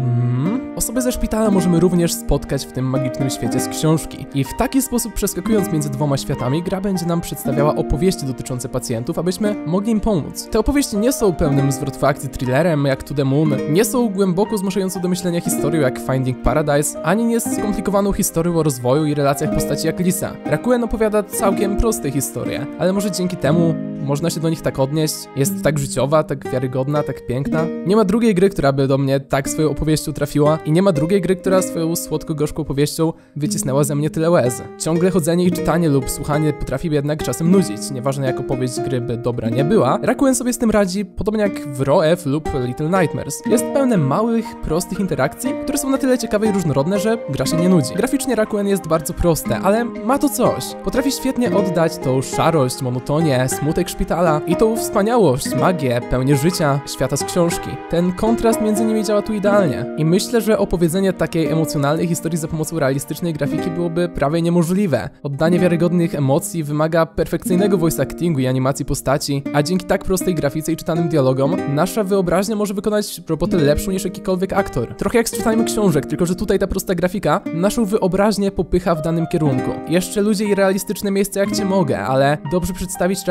Osoby ze szpitala możemy również spotkać w tym magicznym świecie z książki. I w taki sposób, przeskakując między dwoma światami, gra będzie nam przedstawiała opowieści dotyczące pacjentów, abyśmy mogli im pomóc. Te opowieści nie są pełnym zwrotu akcji thrillerem jak To The Moon, nie są głęboko zmuszającą do myślenia historią jak Finding Paradise, ani nie skomplikowaną historią o rozwoju i relacjach postaci jak Lisa. Rakuen opowiada całkiem proste historie, ale może dzięki temu można się do nich tak odnieść, jest tak życiowa, tak wiarygodna, tak piękna. Nie ma drugiej gry, która by do mnie tak swoją opowieścią trafiła i nie ma drugiej gry, która swoją słodko-gorzką opowieścią wycisnęła ze mnie tyle łez. Ciągle chodzenie i czytanie lub słuchanie potrafi jednak czasem nudzić, nieważne jak opowieść gry by dobra nie była. Rakuen sobie z tym radzi, podobnie jak w ROF lub Little Nightmares. Jest pełne małych, prostych interakcji, które są na tyle ciekawe i różnorodne, że gra się nie nudzi. Graficznie Rakuen jest bardzo proste, ale ma to coś. Potrafi świetnie oddać tą szarość, monotonię, smutek szpitala i tą wspaniałość, magię, pełnię życia, świata z książki. Ten kontrast między nimi działa tu idealnie. I myślę, że opowiedzenie takiej emocjonalnej historii za pomocą realistycznej grafiki byłoby prawie niemożliwe. Oddanie wiarygodnych emocji wymaga perfekcyjnego voice actingu i animacji postaci, a dzięki tak prostej grafice i czytanym dialogom, nasza wyobraźnia może wykonać robotę lepszą niż jakikolwiek aktor. Trochę jak z czytaniem książek, tylko że tutaj ta prosta grafika naszą wyobraźnię popycha w danym kierunku. Jeszcze ludzie i realistyczne miejsca jak cię mogę, ale dobrze przedstawić realistycznie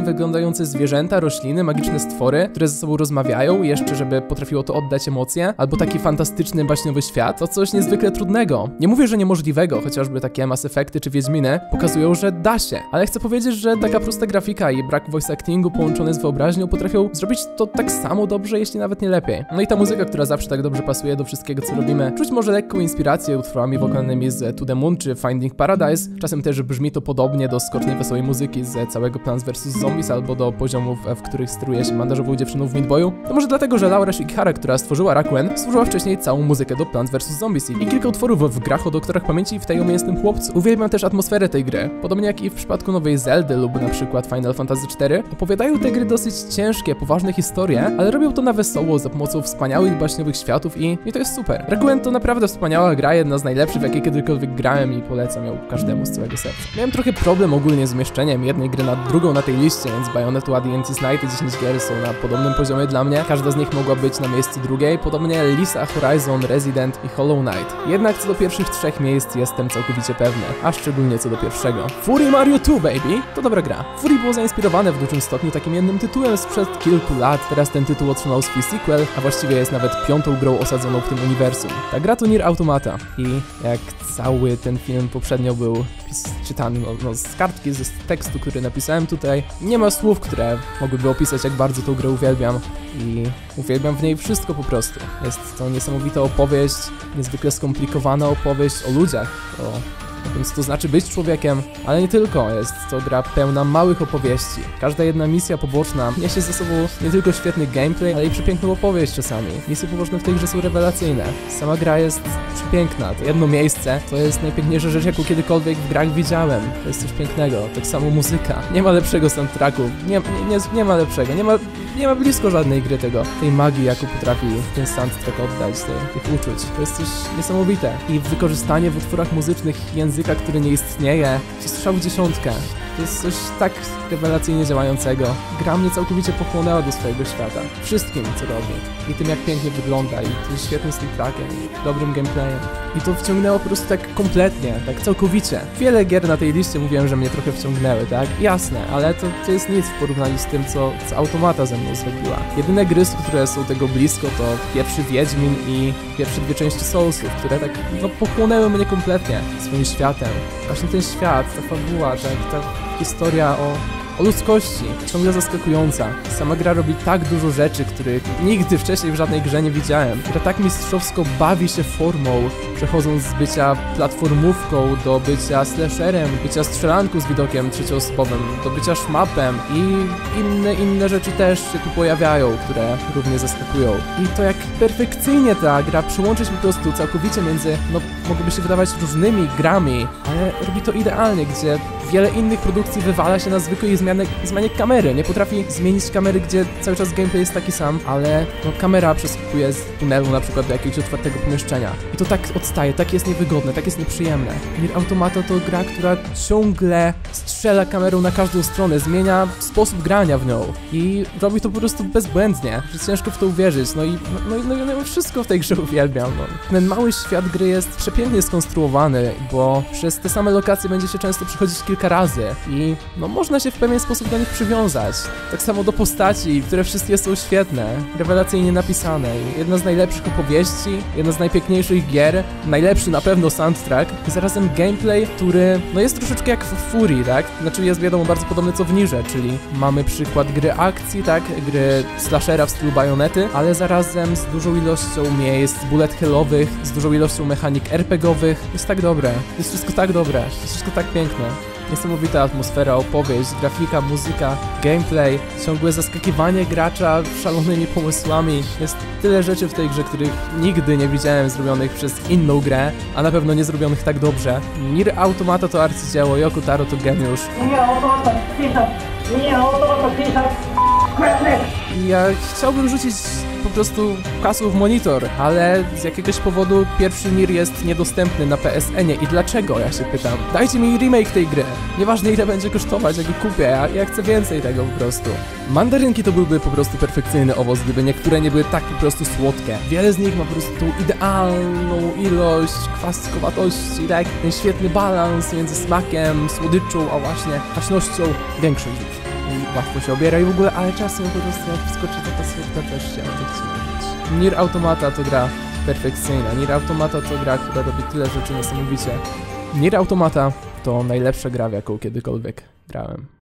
wyglądające zwierzęta, rośliny, magiczne stwory, które ze sobą rozmawiają, jeszcze żeby potrafiło to oddać emocje, albo taki fantastyczny, baśniowy świat, to coś niezwykle trudnego. Nie mówię, że niemożliwego, chociażby takie Mass Effecty czy Wiedźminy pokazują, że da się, ale chcę powiedzieć, że taka prosta grafika i brak voice actingu połączone z wyobraźnią potrafią zrobić to tak samo dobrze, jeśli nawet nie lepiej. No i ta muzyka, która zawsze tak dobrze pasuje do wszystkiego, co robimy. Czuć może lekką inspirację utworami wokalnymi z To The Moon czy Finding Paradise. Czasem też brzmi to podobnie do skocznej, wesołej muzyki z całego Plants vs. Zombies albo do poziomów, w których steruje się bandażową dziewczyną w Meat Boyu. To może dlatego, że Laura Shikihara, która stworzyła Rakuen, stworzyła wcześniej całą muzykę do Plants vs. Zombies i kilka utworów w grach o doktorach pamięci w tej umiejętnym chłopcu. Uwielbiam też atmosferę tej gry. Podobnie jak i w przypadku nowej Zeldy lub na przykład Final Fantasy IV, opowiadają te gry dosyć ciężkie, poważne historie, ale robią to na wesoło, za pomocą wspaniałych, baśniowych światów i to jest super. Rakuen to naprawdę wspaniała gra, jedna z najlepszych, w jakie kiedykolwiek grałem i polecam ją każdemu z całego serca. Miałem trochę problem ogólnie z umieszczeniem jednej gry na drugą na tej liście, więc Bayonetta, The End is Night i 10 gier są na podobnym poziomie dla mnie. Każda z nich mogła być na miejscu drugiej, podobnie Lisa, Horizon, Resident i Hollow Knight. Jednak co do pierwszych 3 miejsc jestem całkowicie pewny, a szczególnie co do pierwszego. Fury Mario 2, baby! To dobra gra. Fury było zainspirowane w dużym stopniu takim jednym tytułem sprzed kilku lat, teraz ten tytuł otrzymał swój sequel, a właściwie jest nawet 5. grą osadzoną w tym uniwersum. Ta gra to Nier Automata i jak cały ten film poprzednio był czytany z kartki, z tekstu, który napisałem tutaj, nie ma słów, które mogłyby opisać, jak bardzo tą grę uwielbiam i uwielbiam w niej wszystko po prostu. Jest to niesamowita opowieść, niezwykle skomplikowana opowieść o ludziach, o tym, co to znaczy być człowiekiem, ale nie tylko, jest to gra pełna małych opowieści. Każda jedna misja poboczna niesie ze sobą nie tylko świetny gameplay, ale i przepiękną opowieść czasami. Misje poboczne w tej grze są rewelacyjne. Sama gra jest przepiękna. To jedno miejsce to jest najpiękniejsza rzecz, jaką kiedykolwiek w grach widziałem. To jest coś pięknego. Tak samo muzyka. Nie ma lepszego soundtracku. Nie ma lepszego. Nie ma blisko żadnej gry tej magii, jaką potrafi ten soundtrack oddać, tych uczuć. To jest coś niesamowite. I wykorzystanie w utworach muzycznych języka, który nie istnieje, to strzał w dziesiątkę. To jest coś tak rewelacyjnie działającego. Gra mnie całkowicie pochłonęła do swojego świata. Wszystkim, co robi. I tym, jak pięknie wygląda, i tym świetnym soundtrackiem, i dobrym gameplayem. I to wciągnęło po prostu tak kompletnie, tak całkowicie. Wiele gier na tej liście mówiłem, że mnie trochę wciągnęły, tak? Jasne, ale to jest nic w porównaniu z tym, co Automata ze mną zrobiła. Jedyne gry, które są tego blisko, to pierwszy Wiedźmin i pierwsze 2 części Soulsów, które tak, pochłonęły mnie kompletnie swoim światem. Właśnie ten świat, ta fabuła, ta historia o ludzkości, ciągle zaskakująca. Sama gra robi tak dużo rzeczy, których nigdy wcześniej w żadnej grze nie widziałem. Gra tak mistrzowsko bawi się formą, przechodząc z bycia platformówką do bycia slasherem, bycia strzelanką z widokiem trzecioosobowym, do bycia szmapem i inne rzeczy też się tu pojawiają, które równie zaskakują. I to jak perfekcyjnie ta gra przyłączyć po prostu całkowicie między, mogłoby się wydawać różnymi grami, ale robi to idealnie, gdzie wiele innych produkcji wywala się na zwykłej zmianie kamery. Nie potrafi zmienić kamery, gdzie cały czas gameplay jest taki sam, ale kamera przeskakuje z tunelu na przykład do jakiegoś otwartego pomieszczenia. I to tak odstaje, tak jest niewygodne, tak jest nieprzyjemne. Nier Automata to gra, która ciągle strzela kamerą na każdą stronę, zmienia sposób grania w nią i robi to po prostu bezbłędnie, że ciężko w to uwierzyć. No i wszystko w tej grze uwielbiam. Ten mały świat gry jest przepięknie skonstruowany, bo przez te same lokacje będzie się często przychodzić kilka razy i można się w pewien sposób do nich przywiązać. Tak samo do postaci, które wszystkie są świetne, rewelacyjnie napisane. Jedna z najlepszych opowieści, jedna z najpiękniejszych gier, najlepszy na pewno soundtrack i zarazem gameplay, który jest troszeczkę jak w Fury, tak? Znaczy jest wiadomo bardzo podobny co w Nierze, czyli mamy przykład gry akcji, tak? Gry slashera w stylu Bayonety, ale zarazem z dużą ilością miejsc bullet hellowych, z dużą ilością mechanik RPGowych. Jest tak dobre, jest wszystko tak dobre, jest wszystko tak piękne. Niesamowita atmosfera, opowieść, grafika, muzyka, gameplay, ciągłe zaskakiwanie gracza szalonymi pomysłami. Jest tyle rzeczy w tej grze, których nigdy nie widziałem zrobionych przez inną grę, a na pewno nie zrobionych tak dobrze. Nier Automata to arcydzieło, Yoko Taro to geniusz. I ja chciałbym rzucić po prostu kasą w monitor, ale z jakiegoś powodu pierwszy Nier jest niedostępny na PSN-ie. I dlaczego, ja się pytam? Dajcie mi remake tej gry. Nieważne ile będzie kosztować, jak go kupię, ja chcę więcej tego po prostu. Mandarynki to byłby po prostu perfekcyjny owoc, gdyby niektóre nie były tak po prostu słodkie. Wiele z nich ma po prostu tą idealną ilość kwaskowatości, tak? Ten świetny balans między smakiem, słodyczą, a właśnie kwaśnością. Większość i łatwo się obiera i w ogóle, ale czasem po prostu jak wskoczy taka słodka też się odechce. Nier Automata to gra perfekcyjna. Nier Automata to gra, która robi tyle rzeczy niesamowicie. Nier Automata to najlepsza gra, w jaką kiedykolwiek grałem.